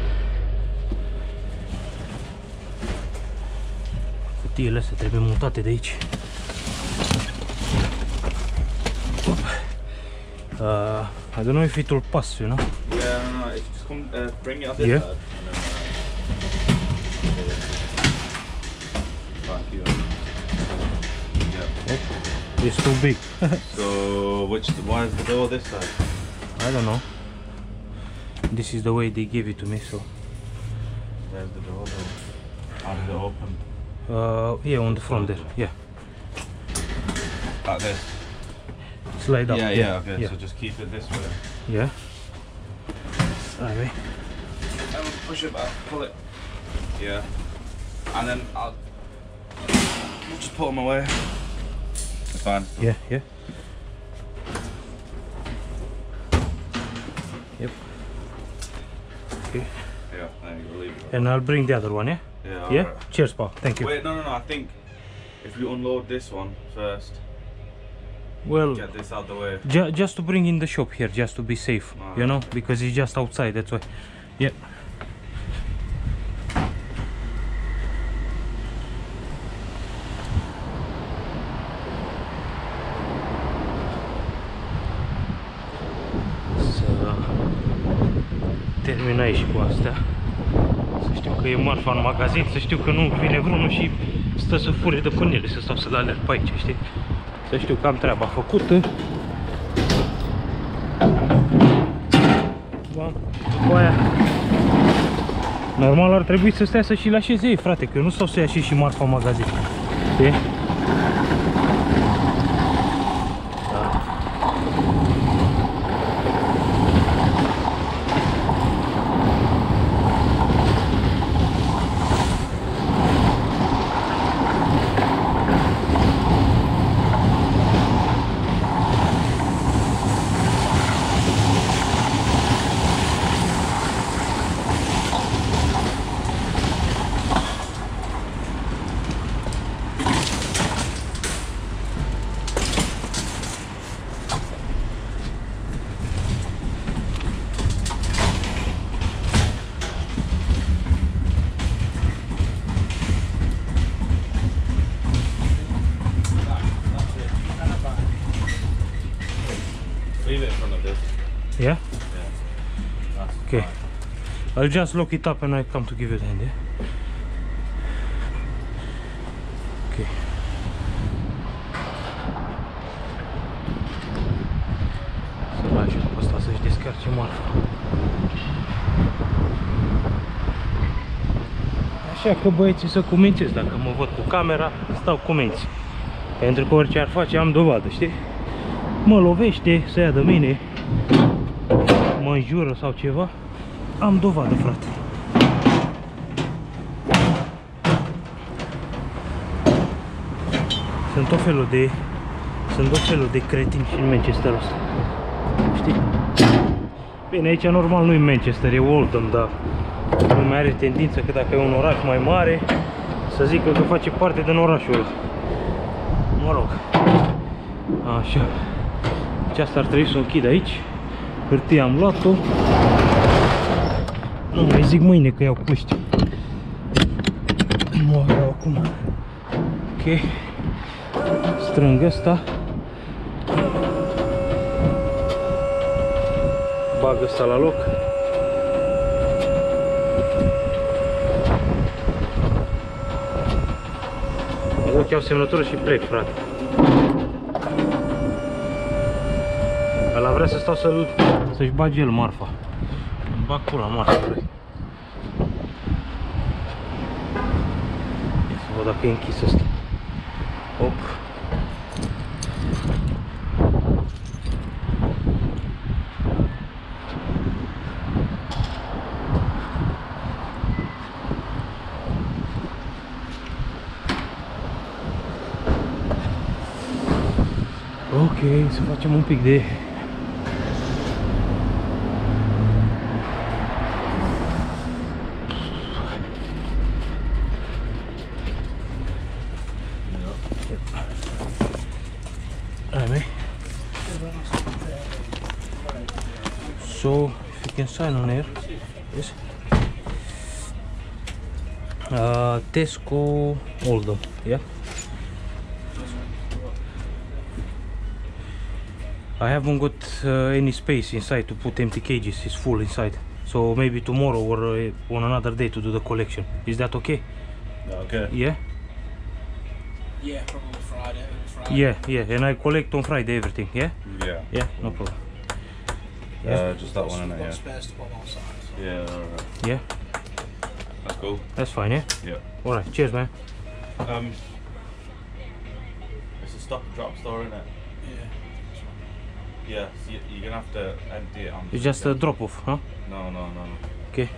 Speaker 1: Cutiile astea trebuie mutate de aici. Uh, I don't know if it will pass, you know?
Speaker 10: Yeah, no, no, it's just come, uh, bring it up this
Speaker 1: Yeah.
Speaker 10: side. And then, uh,
Speaker 1: It's too big.
Speaker 10: So which why is the door this side?
Speaker 1: I don't know. This is the way they give it to me, so.
Speaker 10: There's the door though. How does it open?
Speaker 1: Uh, yeah, on the front there. Yeah.
Speaker 10: Like this.
Speaker 1: Slide up.
Speaker 10: Yeah, yeah, yeah. Okay.
Speaker 1: Yeah.
Speaker 10: So just keep it this way.
Speaker 1: Yeah. Anyway.
Speaker 10: And push it back. Pull it. Yeah. And then I'll we'll just put them away. It's fine.
Speaker 1: Yeah, yeah. Yep. Okay.
Speaker 10: Yeah, there you go, leave it.
Speaker 1: And I'll bring the other one, yeah?
Speaker 10: Yeah.
Speaker 1: Yeah?
Speaker 10: Right.
Speaker 1: Cheers, pal. Thank you.
Speaker 10: Wait, no, no, no. I think if you unload this one first,
Speaker 1: Well,
Speaker 10: get this out the way.
Speaker 1: ju just to bring in the shop here, just to be safe,
Speaker 10: Alright.
Speaker 1: you know, because it's just outside, that's why. Yeah. Să termin aici cu astea. Să știu că e marfa în magazin, să știu că nu vine vreunul și stă să fure de pânele, să stau să le alerg pe aici, știi? Să știu că am treaba făcută. Bam, după aia normal ar trebui să stea să și le așeze ei, frate, că eu nu stau să-i așez și marfa în magazin. Știi?
Speaker 10: Leave it in front of this.
Speaker 1: Yeah?
Speaker 10: Yeah. That's
Speaker 1: Okay.
Speaker 10: fine.
Speaker 1: I'll just lock it up and I come to give you the hand, yeah? Okay. Să-l ajut pe ăsta să-și descarce marfa. Așa că băieții să comențez, dacă mă văd cu camera, stau comenți. Pentru că orice ar face am dovadă, știi? Mă lovește, să ia de mine, mă înjură sau ceva, am dovadă, frate. Sunt tot felul de sunt tot felul de cretini și în Manchesterul ăsta. Știi? Bine, aici normal nu e Manchester, e Oldham, dar lumea are tendință că dacă e un oraș mai mare să zică că face parte din orașul ăla. Mă rog. Așa. Deci asta ar trebui să o închid aici. Hârtia am luat-o. Nu mai zic mâine că iau puști. Nu o iau acum. Ok. Strâng ăsta. Bag ăsta la loc. Ochi au semnătură și plec, frate. Ăla vrea să stau să-l să-și bage el marfa. Îmi bag pula marfa, frate. Să văd dacă e închis ăsta. Op. Ok, să facem un pic de so if you can sign on here, yes. Uh, Tesco Oldham, yeah. I haven't got uh, any space inside to put empty cages. It's full inside. So maybe tomorrow or uh, on another day to do the collection. Is that okay?
Speaker 10: Okay.
Speaker 1: Yeah.
Speaker 8: Yeah, probably Friday. Friday.
Speaker 1: Yeah, yeah, and I collect on Friday everything, yeah?
Speaker 10: Yeah.
Speaker 1: Yeah, no problem.
Speaker 10: Uh, just that one in
Speaker 8: We've
Speaker 10: it,
Speaker 8: got
Speaker 10: yeah.
Speaker 8: spares to put on side. So.
Speaker 10: Yeah, alright.
Speaker 1: Yeah,
Speaker 10: That's cool.
Speaker 1: that's fine, yeah?
Speaker 10: Yeah.
Speaker 1: Alright, cheers, man.
Speaker 10: Um, it's a stop and drop store, isn't it?
Speaker 8: Yeah.
Speaker 10: Yeah, so you, you're gonna have to empty it on.
Speaker 1: It's just a drop off, huh?
Speaker 10: No, no, no, no.
Speaker 1: Okay.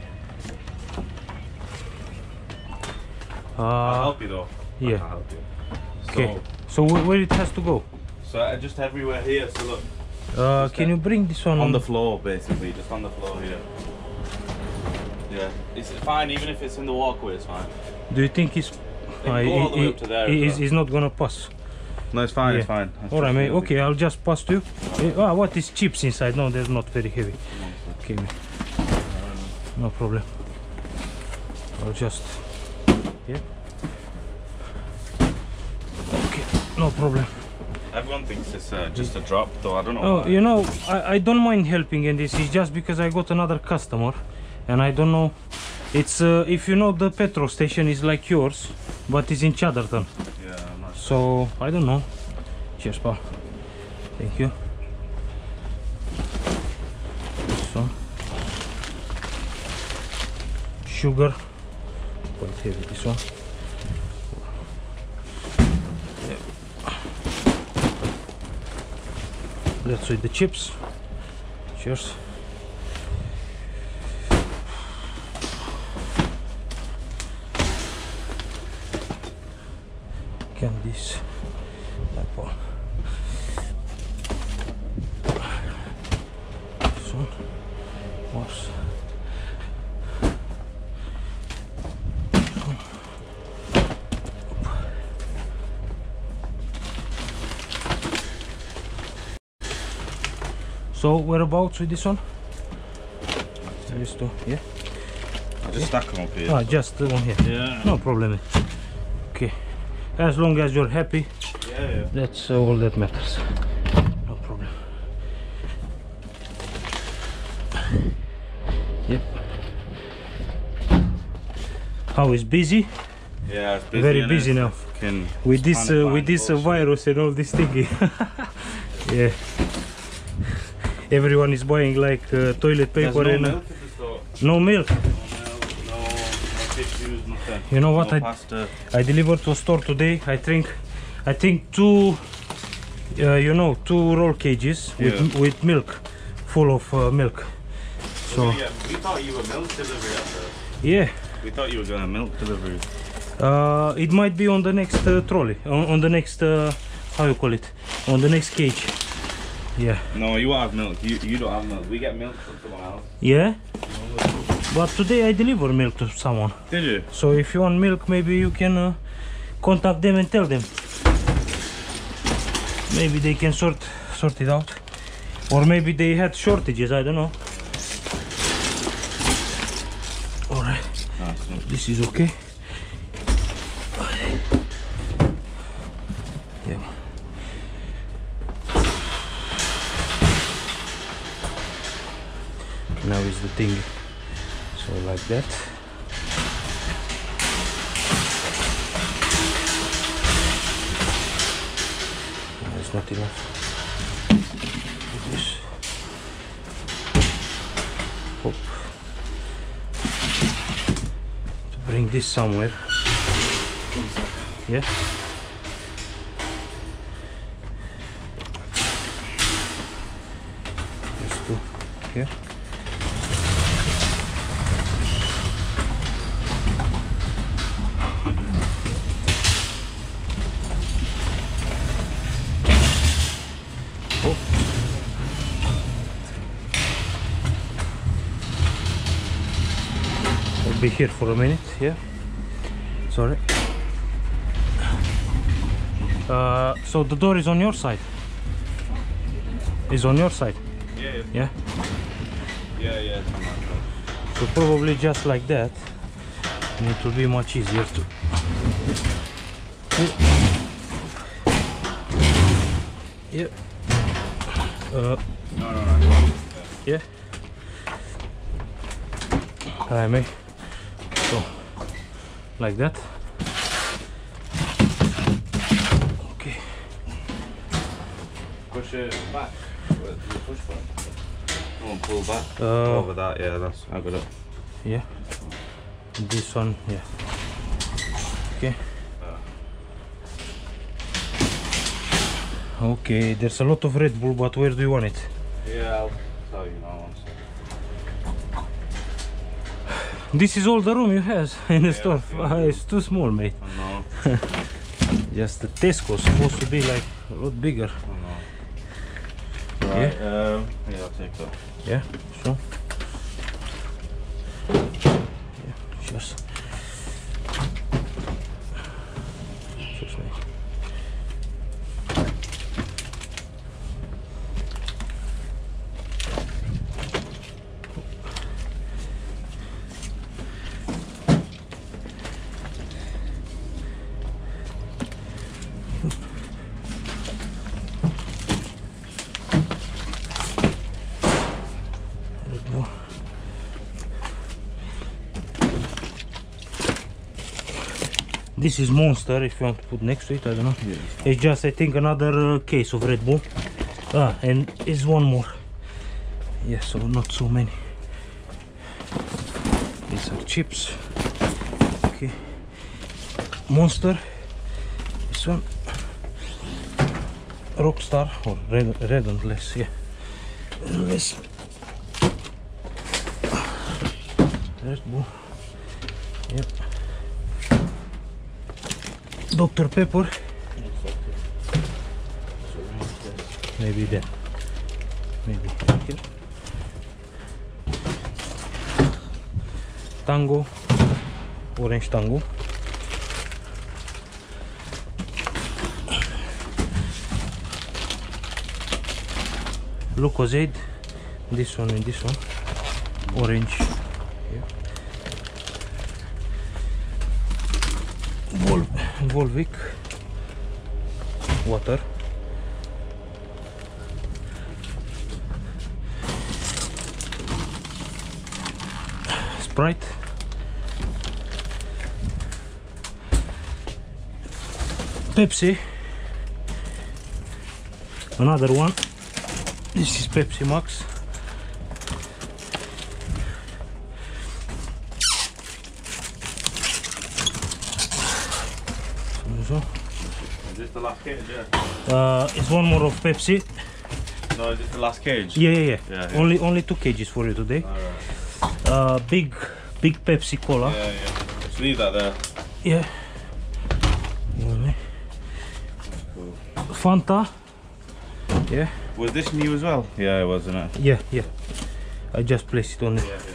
Speaker 10: I'll
Speaker 1: Uh,
Speaker 10: help you though.
Speaker 1: yeah.
Speaker 10: I'll help you.
Speaker 1: okay. So wh where it has to go?
Speaker 10: So, uh, just everywhere here, so look.
Speaker 1: Uh,
Speaker 10: Just
Speaker 1: can
Speaker 10: there.
Speaker 1: you bring this one
Speaker 10: On the floor, basically, just on the floor here. Yeah, it's fine, even if it's in the walkway, it's fine.
Speaker 1: Do you think it's...
Speaker 10: can
Speaker 1: uh,
Speaker 10: go all the way
Speaker 1: it-
Speaker 10: up to there
Speaker 1: it-
Speaker 10: as
Speaker 1: it's,
Speaker 10: well.
Speaker 1: it's not gonna pass.
Speaker 10: No, it's fine,
Speaker 1: Yeah.
Speaker 10: it's fine. That's
Speaker 1: Alright,
Speaker 10: just
Speaker 1: mate.
Speaker 10: really-
Speaker 1: Okay, I'll just pass to you. Eh, ah, what is chips inside? No, they're not very heavy. Okay, mate. No problem. I'll just... Yeah. Okay, no problem.
Speaker 10: Everyone thinks it's uh, just a drop, though. I don't know.
Speaker 1: Oh,
Speaker 10: why.
Speaker 1: you know, I, I don't mind helping in this. It's just because I got another customer, and I don't know. It's uh, if you know the petrol station is like yours, but it's in Chadderton.
Speaker 10: Yeah, I'm not sure.
Speaker 1: So I don't know. Cheers, pal. Thank you. This one. Sugar. Quite heavy. This one. Let's with the chips. Cheers. Candies. Apple. This one. Was. So whereabouts with this one? This two, yeah.
Speaker 10: I'll just stack them up here.
Speaker 1: Ah, just the one here.
Speaker 10: Yeah.
Speaker 1: No problem. Okay. As long as you're happy,
Speaker 10: Yeah, yeah.
Speaker 1: that's all that matters. No problem. Yep. How is busy?
Speaker 10: Yeah, it's busy.
Speaker 1: Very
Speaker 10: innit?
Speaker 1: busy now.
Speaker 10: Fucking
Speaker 1: With this,
Speaker 10: panic
Speaker 1: uh,
Speaker 10: buying
Speaker 1: with this uh,
Speaker 10: bullshit.
Speaker 1: virus and all this thingy. Yeah. Everyone is buying like uh, toilet
Speaker 10: There's
Speaker 1: paper
Speaker 10: no
Speaker 1: and uh,
Speaker 10: milk in the store.
Speaker 1: no milk.
Speaker 10: No milk, no, no tissues, nothing.
Speaker 1: You know what
Speaker 10: No
Speaker 1: I
Speaker 10: pasta.
Speaker 1: I delivered to a store today. I think I think two uh, you know two roll cages with
Speaker 10: Yeah.
Speaker 1: with milk, full of uh, milk. So
Speaker 10: Yeah, we thought you were milk delivery at first.
Speaker 1: yeah,
Speaker 10: We thought you were going to milk delivery.
Speaker 1: uh, it might be on the next uh, trolley, on, on the next uh, how you call it, on the next cage. Yeah,
Speaker 10: No, you have milk. You you don't have milk. We get milk from someone else.
Speaker 1: yeah. But today I deliver milk to someone.
Speaker 10: Did you?
Speaker 1: So if you want milk, maybe you can uh, contact them and tell them. Maybe they can sort sort it out, or maybe they had shortages. I don't know. All right,
Speaker 10: Nice.
Speaker 1: this is okay. Yeah. Now is the thing. So like that. That's not enough. This. Hop. To bring this somewhere. Yeah. Just two here. I'll be here for a minute, yeah. Sorry. Uh, so the door is on your side. Is on your side,
Speaker 10: Yeah, yeah.
Speaker 1: yeah.
Speaker 10: Yeah, yeah. It's on that side.
Speaker 1: So probably just like that, and it will be much easier to. Yeah. Uh,
Speaker 10: No, no, no.
Speaker 1: yeah. Alright, mate. So, like that.
Speaker 10: push it back with the push button. Come on, pull back.
Speaker 1: Uh,
Speaker 10: Over that, yeah, that's, I got it.
Speaker 1: Yeah. This one, yeah. Okay. Okay, there's a lot of Red Bull, but where do you want it?
Speaker 10: Yeah, I'll tell you now. One second.
Speaker 1: This is all the room you have in the
Speaker 10: Yeah,
Speaker 1: store.
Speaker 10: yeah.
Speaker 1: Uh, it's too small, mate.
Speaker 10: I know.
Speaker 1: Just the Tesco supposed to be like a lot bigger.
Speaker 10: I know. Right,
Speaker 1: Yeah.
Speaker 10: um, yeah, I'll take that.
Speaker 1: Yeah, sure. Yeah, just. Just nice. This is Monster, if you want to put next to it, I don't know. Yeah. It's just, I think, another uh, case of Red Bull. Ah, and it's one more. Yeah, so not so many. These are chips. Okay. Monster. This one. Rockstar or Red, Relentless, yeah. Relentless. Red Bull. Yep. Doctor Pepper. Maybe there. Maybe here. Tango. Orange Tango. Lucozade. This one and this one. Orange. Yeah. Vol Volvic. Water. Sprite. Pepsi. Another one. This is Pepsi Max. So,
Speaker 10: is this the last cage? Yeah.
Speaker 1: uh, it's one more of Pepsi.
Speaker 10: No, is this the last cage?
Speaker 1: Yeah, yeah, yeah.
Speaker 10: Yeah, yeah.
Speaker 1: Only, only two cages for you today.
Speaker 10: Alright.
Speaker 1: Uh, big, big Pepsi Cola.
Speaker 10: Yeah, yeah. Just leave that there.
Speaker 1: Yeah.
Speaker 10: Cool.
Speaker 1: Fanta. Yeah.
Speaker 10: Was this new as well? Yeah, it was, wasn't it?
Speaker 1: Yeah, yeah. I just placed it on there.
Speaker 10: Yeah, yeah.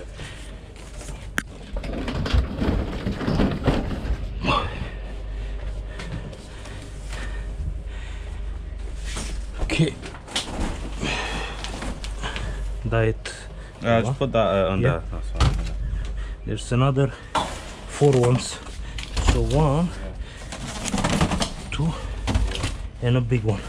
Speaker 1: Okay. Diet.
Speaker 10: Uh, just put that uh, on
Speaker 1: Yeah.
Speaker 10: there. That's fine. Yeah.
Speaker 1: There's another four ones. So one, two, and a big one.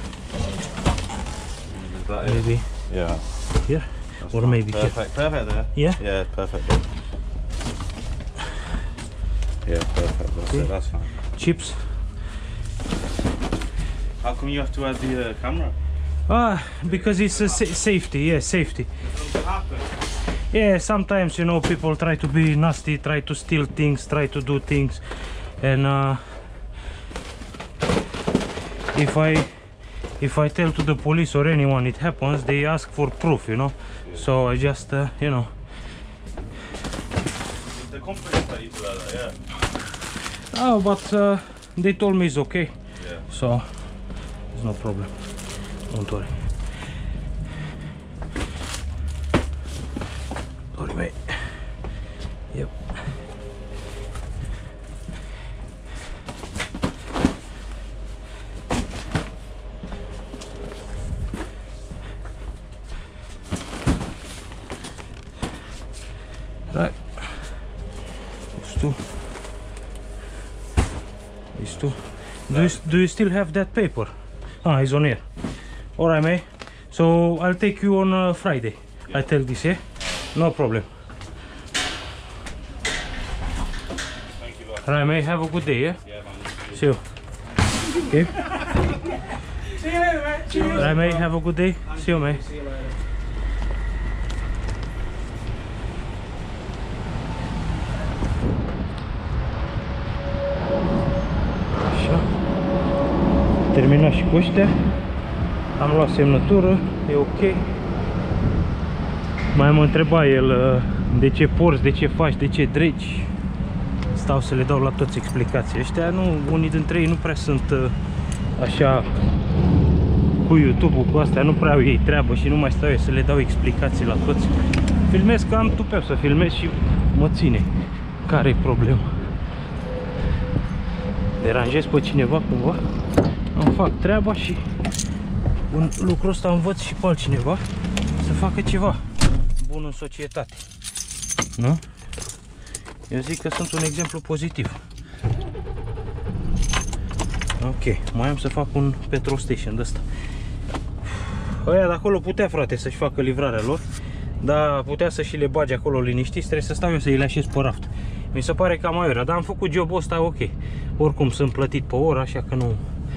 Speaker 10: Is that it?
Speaker 1: Maybe
Speaker 10: Yeah.
Speaker 1: here,
Speaker 10: That's
Speaker 1: or
Speaker 10: fine.
Speaker 1: maybe here.
Speaker 10: perfect. Perfect there.
Speaker 1: Yeah?
Speaker 10: Yeah, perfect. Yeah, perfect. That's
Speaker 1: Okay.
Speaker 10: it. That's fine.
Speaker 1: Chips.
Speaker 10: How come you have to add the uh, camera?
Speaker 1: Ah, because it's a sa safety. Yeah, safety.
Speaker 10: What happened?
Speaker 1: Yeah, sometimes, you know, people try to be nasty, try to steal things, try to do things, and uh, if I if I tell to the police or anyone it happens, they ask for proof, you know. Yeah. So I just, uh, you know.
Speaker 10: The company that you do that, yeah.
Speaker 1: Oh, but uh, they told me it's okay.
Speaker 10: Yeah.
Speaker 1: So there's no problem. Don't worry. Sorry, mate. Yep. Right. These two. These two. Do you, do you still have that paper? Ah, it's on here. Alright, mate. So I'll take you on uh, Friday. Yeah. I tell this, yeah? No problem.
Speaker 10: Thank you, boss.
Speaker 1: Alright, mate. Have a good day, yeah?
Speaker 10: Yeah, man.
Speaker 1: See you. Okay.
Speaker 8: See you later, mate.
Speaker 1: Right, mate. Have a good day. See you, mate. Așa. Terminat și cu ăștia. Am luat semnătură, e ok. Mai mă întreba el de ce porți, de ce faci, de ce dregi. Stau să le dau la toți explicații. Ăștia nu, unii dintre ei nu prea sunt așa cu YouTube-ul, cu astea, nu prea au ei treabă și nu mai stau eu să le dau explicații la toți. Filmez că am tupeu să filmez și mă ține. Care-i problema? Deranjez pe cineva cumva? Îmi fac treaba și un lucru ăsta învăț și pe altcineva să facă ceva bun în societate. Nu? Eu zic că sunt un exemplu pozitiv. Ok, mai am să fac un petrol station de ăsta. Ăia de acolo putea, frate, să-și facă livrarea lor, dar putea să și le bage acolo liniștiți, trebuie să stau eu să-i le așez pe raft. Mi se pare cam aiurea, dar am făcut jobul ăsta ok. Oricum sunt plătit pe oră, așa că nu...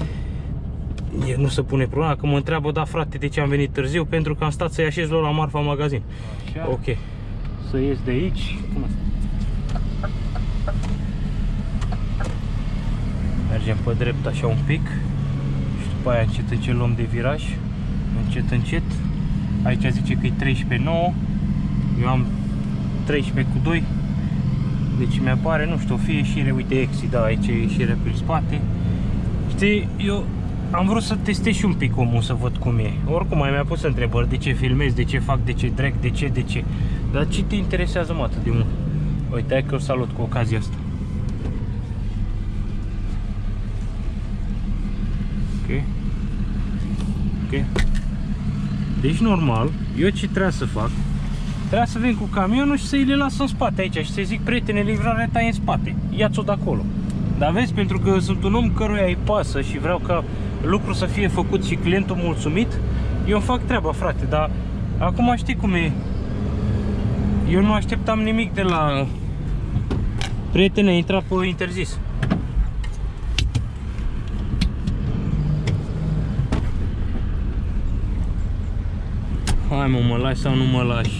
Speaker 1: nu se pune problema, că mă întreabă, da frate, de ce am venit târziu, pentru că am stat să-i așez lor la marfa magazin. Așa. Ok. Să ies de aici. Cum asta? Mergem pe drept așa un pic și după aia încet încet luăm de viraj, încet încet. Aici zice că e treisprezece nouă, eu am treisprezece cu doi, deci mi-apare, nu știu, o fi ieșire, uite exit, da, aici e ieșirea pe spate. Știi, eu am vrut să testez și un pic omul, să văd cum e. Oricum mai mi-a pus întrebări, de ce filmez, de ce fac, de ce drag, de ce, de ce. Dar ce te interesează mă atât de mult? Uite, hai că o salut cu ocazia asta. Ok. Ok. Deci normal, eu ce trebuia să fac? Trebuia să vin cu camionul și să-i le las în spate aici și să-i zic, prietene, livrarea ta e în spate, ia-ți-o de acolo. Dar vezi, pentru că sunt un om căruia îi pasă și vreau ca lucrul să fie făcut și clientul mulțumit, eu îmi fac treaba, frate, dar acum știi cum e. Eu nu așteptam nimic de la prietene, intra pe interzis. Hai mă, mă lași sau nu mă lași?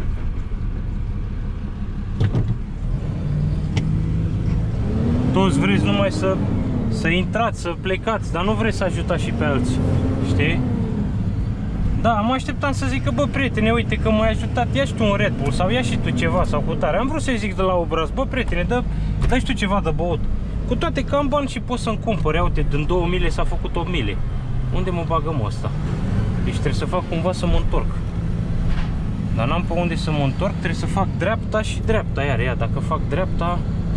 Speaker 1: Toți vreți numai să, să intrați, să plecați, dar nu vreți să ajutați și pe alții, știi? Da, mă așteptam să zic că, bă, prietene, uite că m-ai ajutat, ia și tu un Red Bull sau ia și tu ceva sau cu tare. Am vrut să-i zic de la obraz, bă, prietene, dă, dă și tu ceva de băut. Cu toate că am bani și pot să-mi cumpăr, ia uite, din două mile s-a făcut opt mile. Unde mă bagăm ăsta? Deci trebuie să fac cumva să mă întorc. Dar n-am pe unde să mă întorc, trebuie să fac dreapta și dreapta, iar ia, dacă fac dreapta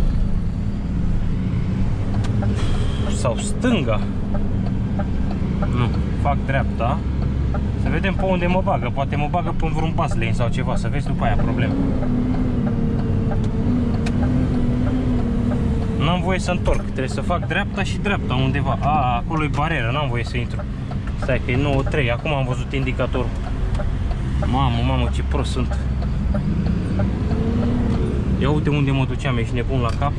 Speaker 1: sau stânga, nu, fac dreapta, să vedem pe unde mă bagă, poate mă bagă pe vreun bus lane sau ceva, să vezi după aia problema. N-am voie să întorc, trebuie să fac dreapta și dreapta undeva. A, acolo e barieră, n-am voie să intru. Stai că e nouă trei, acum am văzut indicatorul. Mamă, mamă, ce prost sunt. Ia uite unde mă duceam, ești nebun la cap.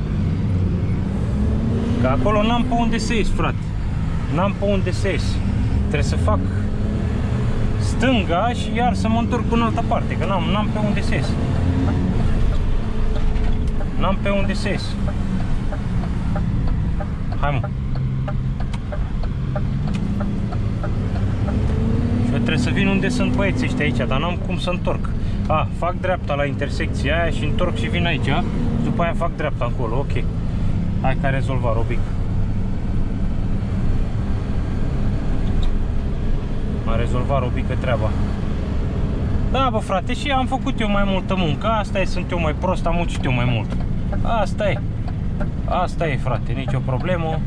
Speaker 1: Că acolo n-am pe unde să ies, frate. N-am pe unde să ies. Trebuie să fac stânga și iar să mă întorc în altă parte, că n-am pe unde să ies. N-am pe unde să ies. Hai mă. Și eu trebuie să vin unde sunt băieții ăștia aici, dar n-am cum să întorc. A, fac dreapta la intersecția aia și întorc și vin aici și după aia fac dreapta acolo, ok. Hai că a rezolvat Robic. A rezolvat Robică treaba. Da, bă, frate, și am făcut eu mai multă muncă. Asta e, sunt eu mai prost, am muncit eu mai mult. Asta e. Asta e, frate, nicio problemă.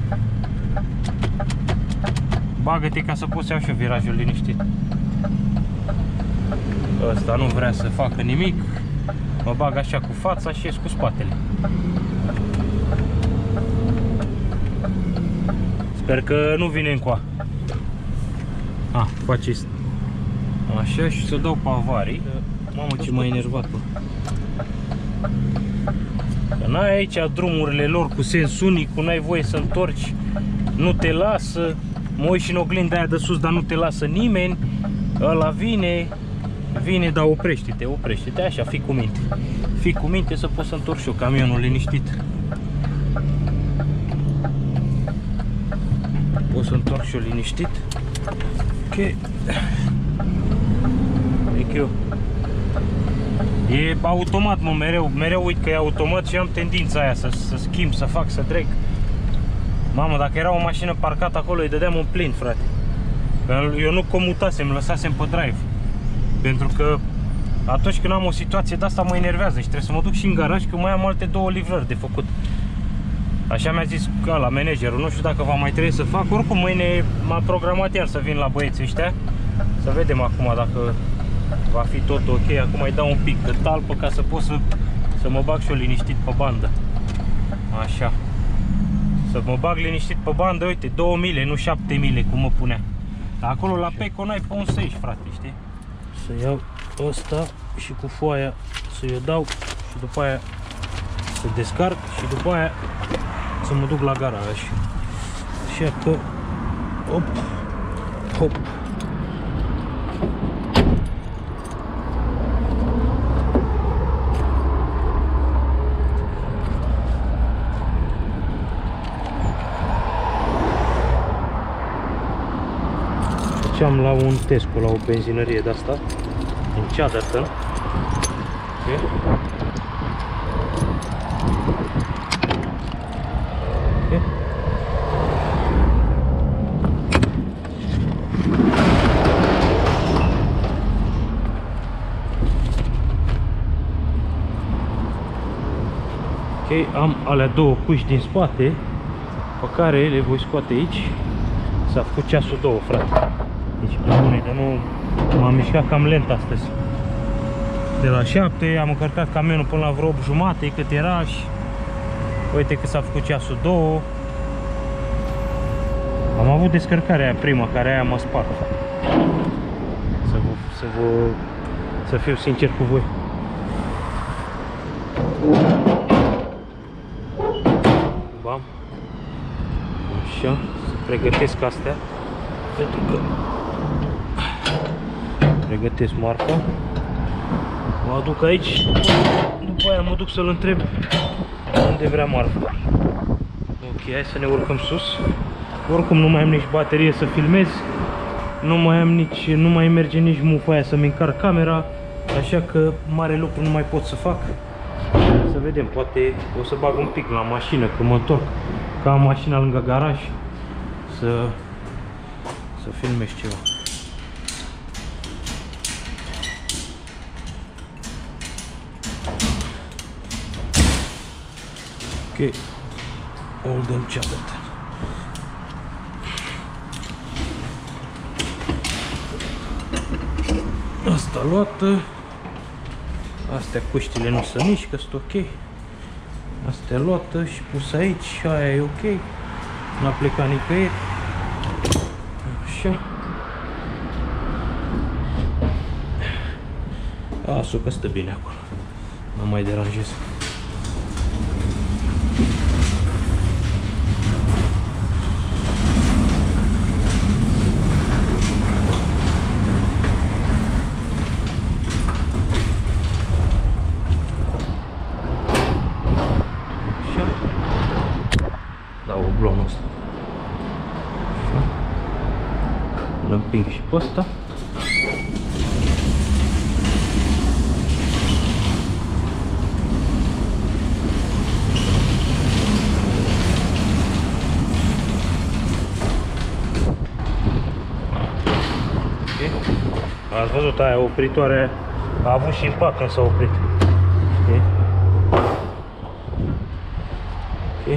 Speaker 1: Bagă-te ca să poți să iau și eu virajul liniștit. Ăsta nu vrea să facă nimic. Mă bag așa cu fața și ies cu spatele. Sper că nu vine încoa. A, face așa și să dau pe avarii. Mamă, ce m-a enervat, bă. Că n-ai aici drumurile lor cu sens unic, cu n-ai voie să întorci, nu te lasă. mă uit și în oglinda aia de sus, dar nu te lasă nimeni. Ăla vine, vine, dar oprește-te, oprește-te, așa, fii cu minte. Fii cu minte să poți să întorc și eu camionul liniștit. Pot să întorc și eu liniștit. Ok. Thank you. E automat, mă, mereu, mereu uit că e automat și am tendința aia să, să schimb, să fac, să trec. Mamă, dacă era o mașină parcată acolo, îi dădeam în plin, frate. Eu nu comutasem, lăsasem pe drive. Pentru că atunci când am o situație de asta mă enervează și trebuie să mă duc și în garaj, că mai am alte două livrări de făcut. Așa mi-a zis că la managerul, nu știu dacă va mai trebui să fac. Oricum mâine m-a programat iar să vin la băieții ăștia. Să vedem acum dacă va fi tot ok. Acum îi dau un pic de talpă ca să pot să, să mă bag și eu liniștit pe bandă. Așa. Să mă bag liniștit pe bandă, uite, două mile, nu șapte mile, cum mă punea. Dar acolo la Peco n-ai pe unde să ieși, frate, știi? Să iau ăsta și cu foaia să-i dau și după aia să descarc și după aia să mă duc la garaj. Așa că, hop, hop. Făceam la un Tesco, la o benzinărie de asta, în Chatterton. Okay. Okay. Ok, am alea două cuși din spate pe care le voi scoate aici. S-a făcut ceasul două, frate. Deci, bune, dar nu m-am mișcat cam lent astăzi. De la șapte am încărcat camionul până la vreo opt jumate, cât era și uite că s-a făcut ceasul două. Am avut descărcarea aia prima, care aia m-a spart. Să vă, să vă, să fiu sincer cu voi. Bam. Așa, să pregătesc astea, pentru că pregătesc marfa. Mă aduc aici, după aia mă duc să-l întreb unde vrea marfa. Ok, hai să ne urcăm sus. Oricum nu mai am nici baterie să filmez, nu mai am nici, nu mai merge nici mufa aia să-mi încarc camera, așa că mare lucru nu mai pot să fac. Să vedem, poate o să bag un pic la mașină când mă întorc, că am mașina lângă garaj, să, să filmez ceva. Ok, Oldham Chatterton. Asta luată. Astea cuștile nu sunt nici, că sunt ok. Astea luată și pus aici, aia e ok. N-a plecat nicăieri. Așa. Las-o că stă bine acolo. Nu mai deranjez. Îl împing și pe ăsta. Ați văzut, aia opritoare a avut și impact când s-a oprit. Okay. Okay.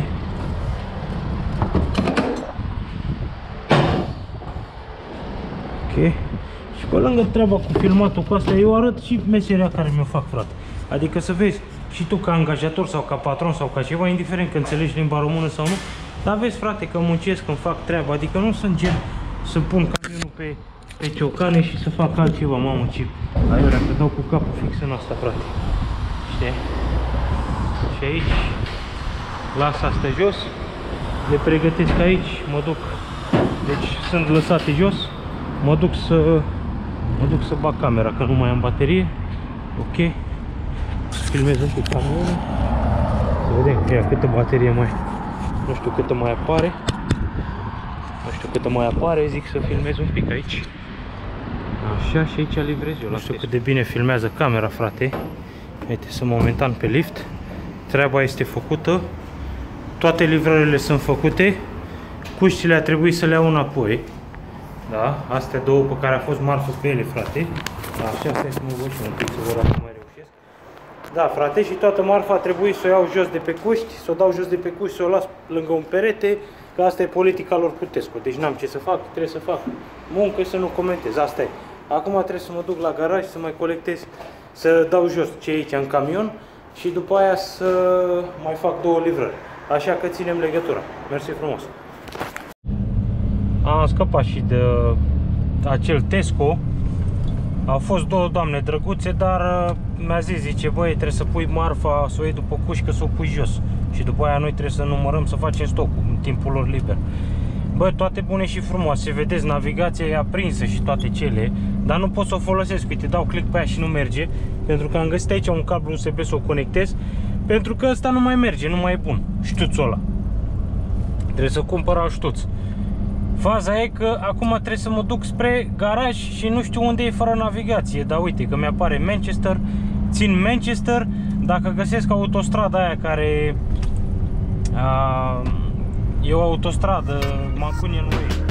Speaker 1: Ok. Și pe lângă treaba cu filmatul cu asta, eu arăt și meseria care mi-o fac, frate. Adică să vezi și tu ca angajator sau ca patron sau ca ceva, indiferent că înțelegi limba română sau nu, dar vezi, frate, că muncesc când fac treaba. Adică nu sunt gen să pun camionul pe, pe ciocane și să fac altceva, mamă, ce aiurea, că dau cu capul fix în asta, frate. Știi? Și aici las astea jos, le pregătesc aici, mă duc Deci sunt lăsate jos. Mă duc să mă duc să bag camera, că nu mai am baterie. Ok. Filmez un pic camionul. Să vedem ia, câtă baterie mai. Nu știu câtă mai apare. Nu știu câtă mai apare, zic să filmez un pic aici. Așa, și aici livrez eu. Nu știu cât de bine filmează camera, frate. Uite, sunt momentan pe lift. Treaba este făcută. Toate livrările sunt făcute. Cuștile a trebuit să le iau înapoi. Da, astea două pe care a fost marfă pe ele, frate. Așa, stai să mă văd și un pic să văd dacă mai reușesc. Da, frate, și toată marfa a trebuit să o iau jos de pe cuști, să o dau jos de pe cuști, să o las lângă un perete, că asta e politica lor cu Tesco. Deci n-am ce să fac, trebuie să fac muncă și să nu comentez. Asta e. Acum trebuie să mă duc la garaj, să mai colectez, să dau jos ce e aici în camion și după aia să mai fac două livrări. Așa că ținem legătura. Mersi frumos! Am scăpat și de acel Tesco. Au fost două doamne drăguțe, dar mi-a zis, zice, băi, trebuie să pui marfa, să o iei după cușcă, să o pui jos. Și după aia noi trebuie să numărăm, să facem stocul în timpul lor liber. Bă, toate bune și frumoase, vedeți, navigația e aprinsă și toate cele, dar nu pot să o folosesc. Uite, dau click pe ea și nu merge, pentru că am găsit aici un cablu U S B să o conectez, pentru că ăsta nu mai merge, nu mai e bun, ștuțul ăla. Trebuie să cumpăr alt ștuț. Faza e că acum trebuie să mă duc spre garaj și nu știu unde e fără navigație, dar uite că mi-apare Manchester, țin Manchester, dacă găsesc autostrada aia care a, e o autostradă, Mancunian Way.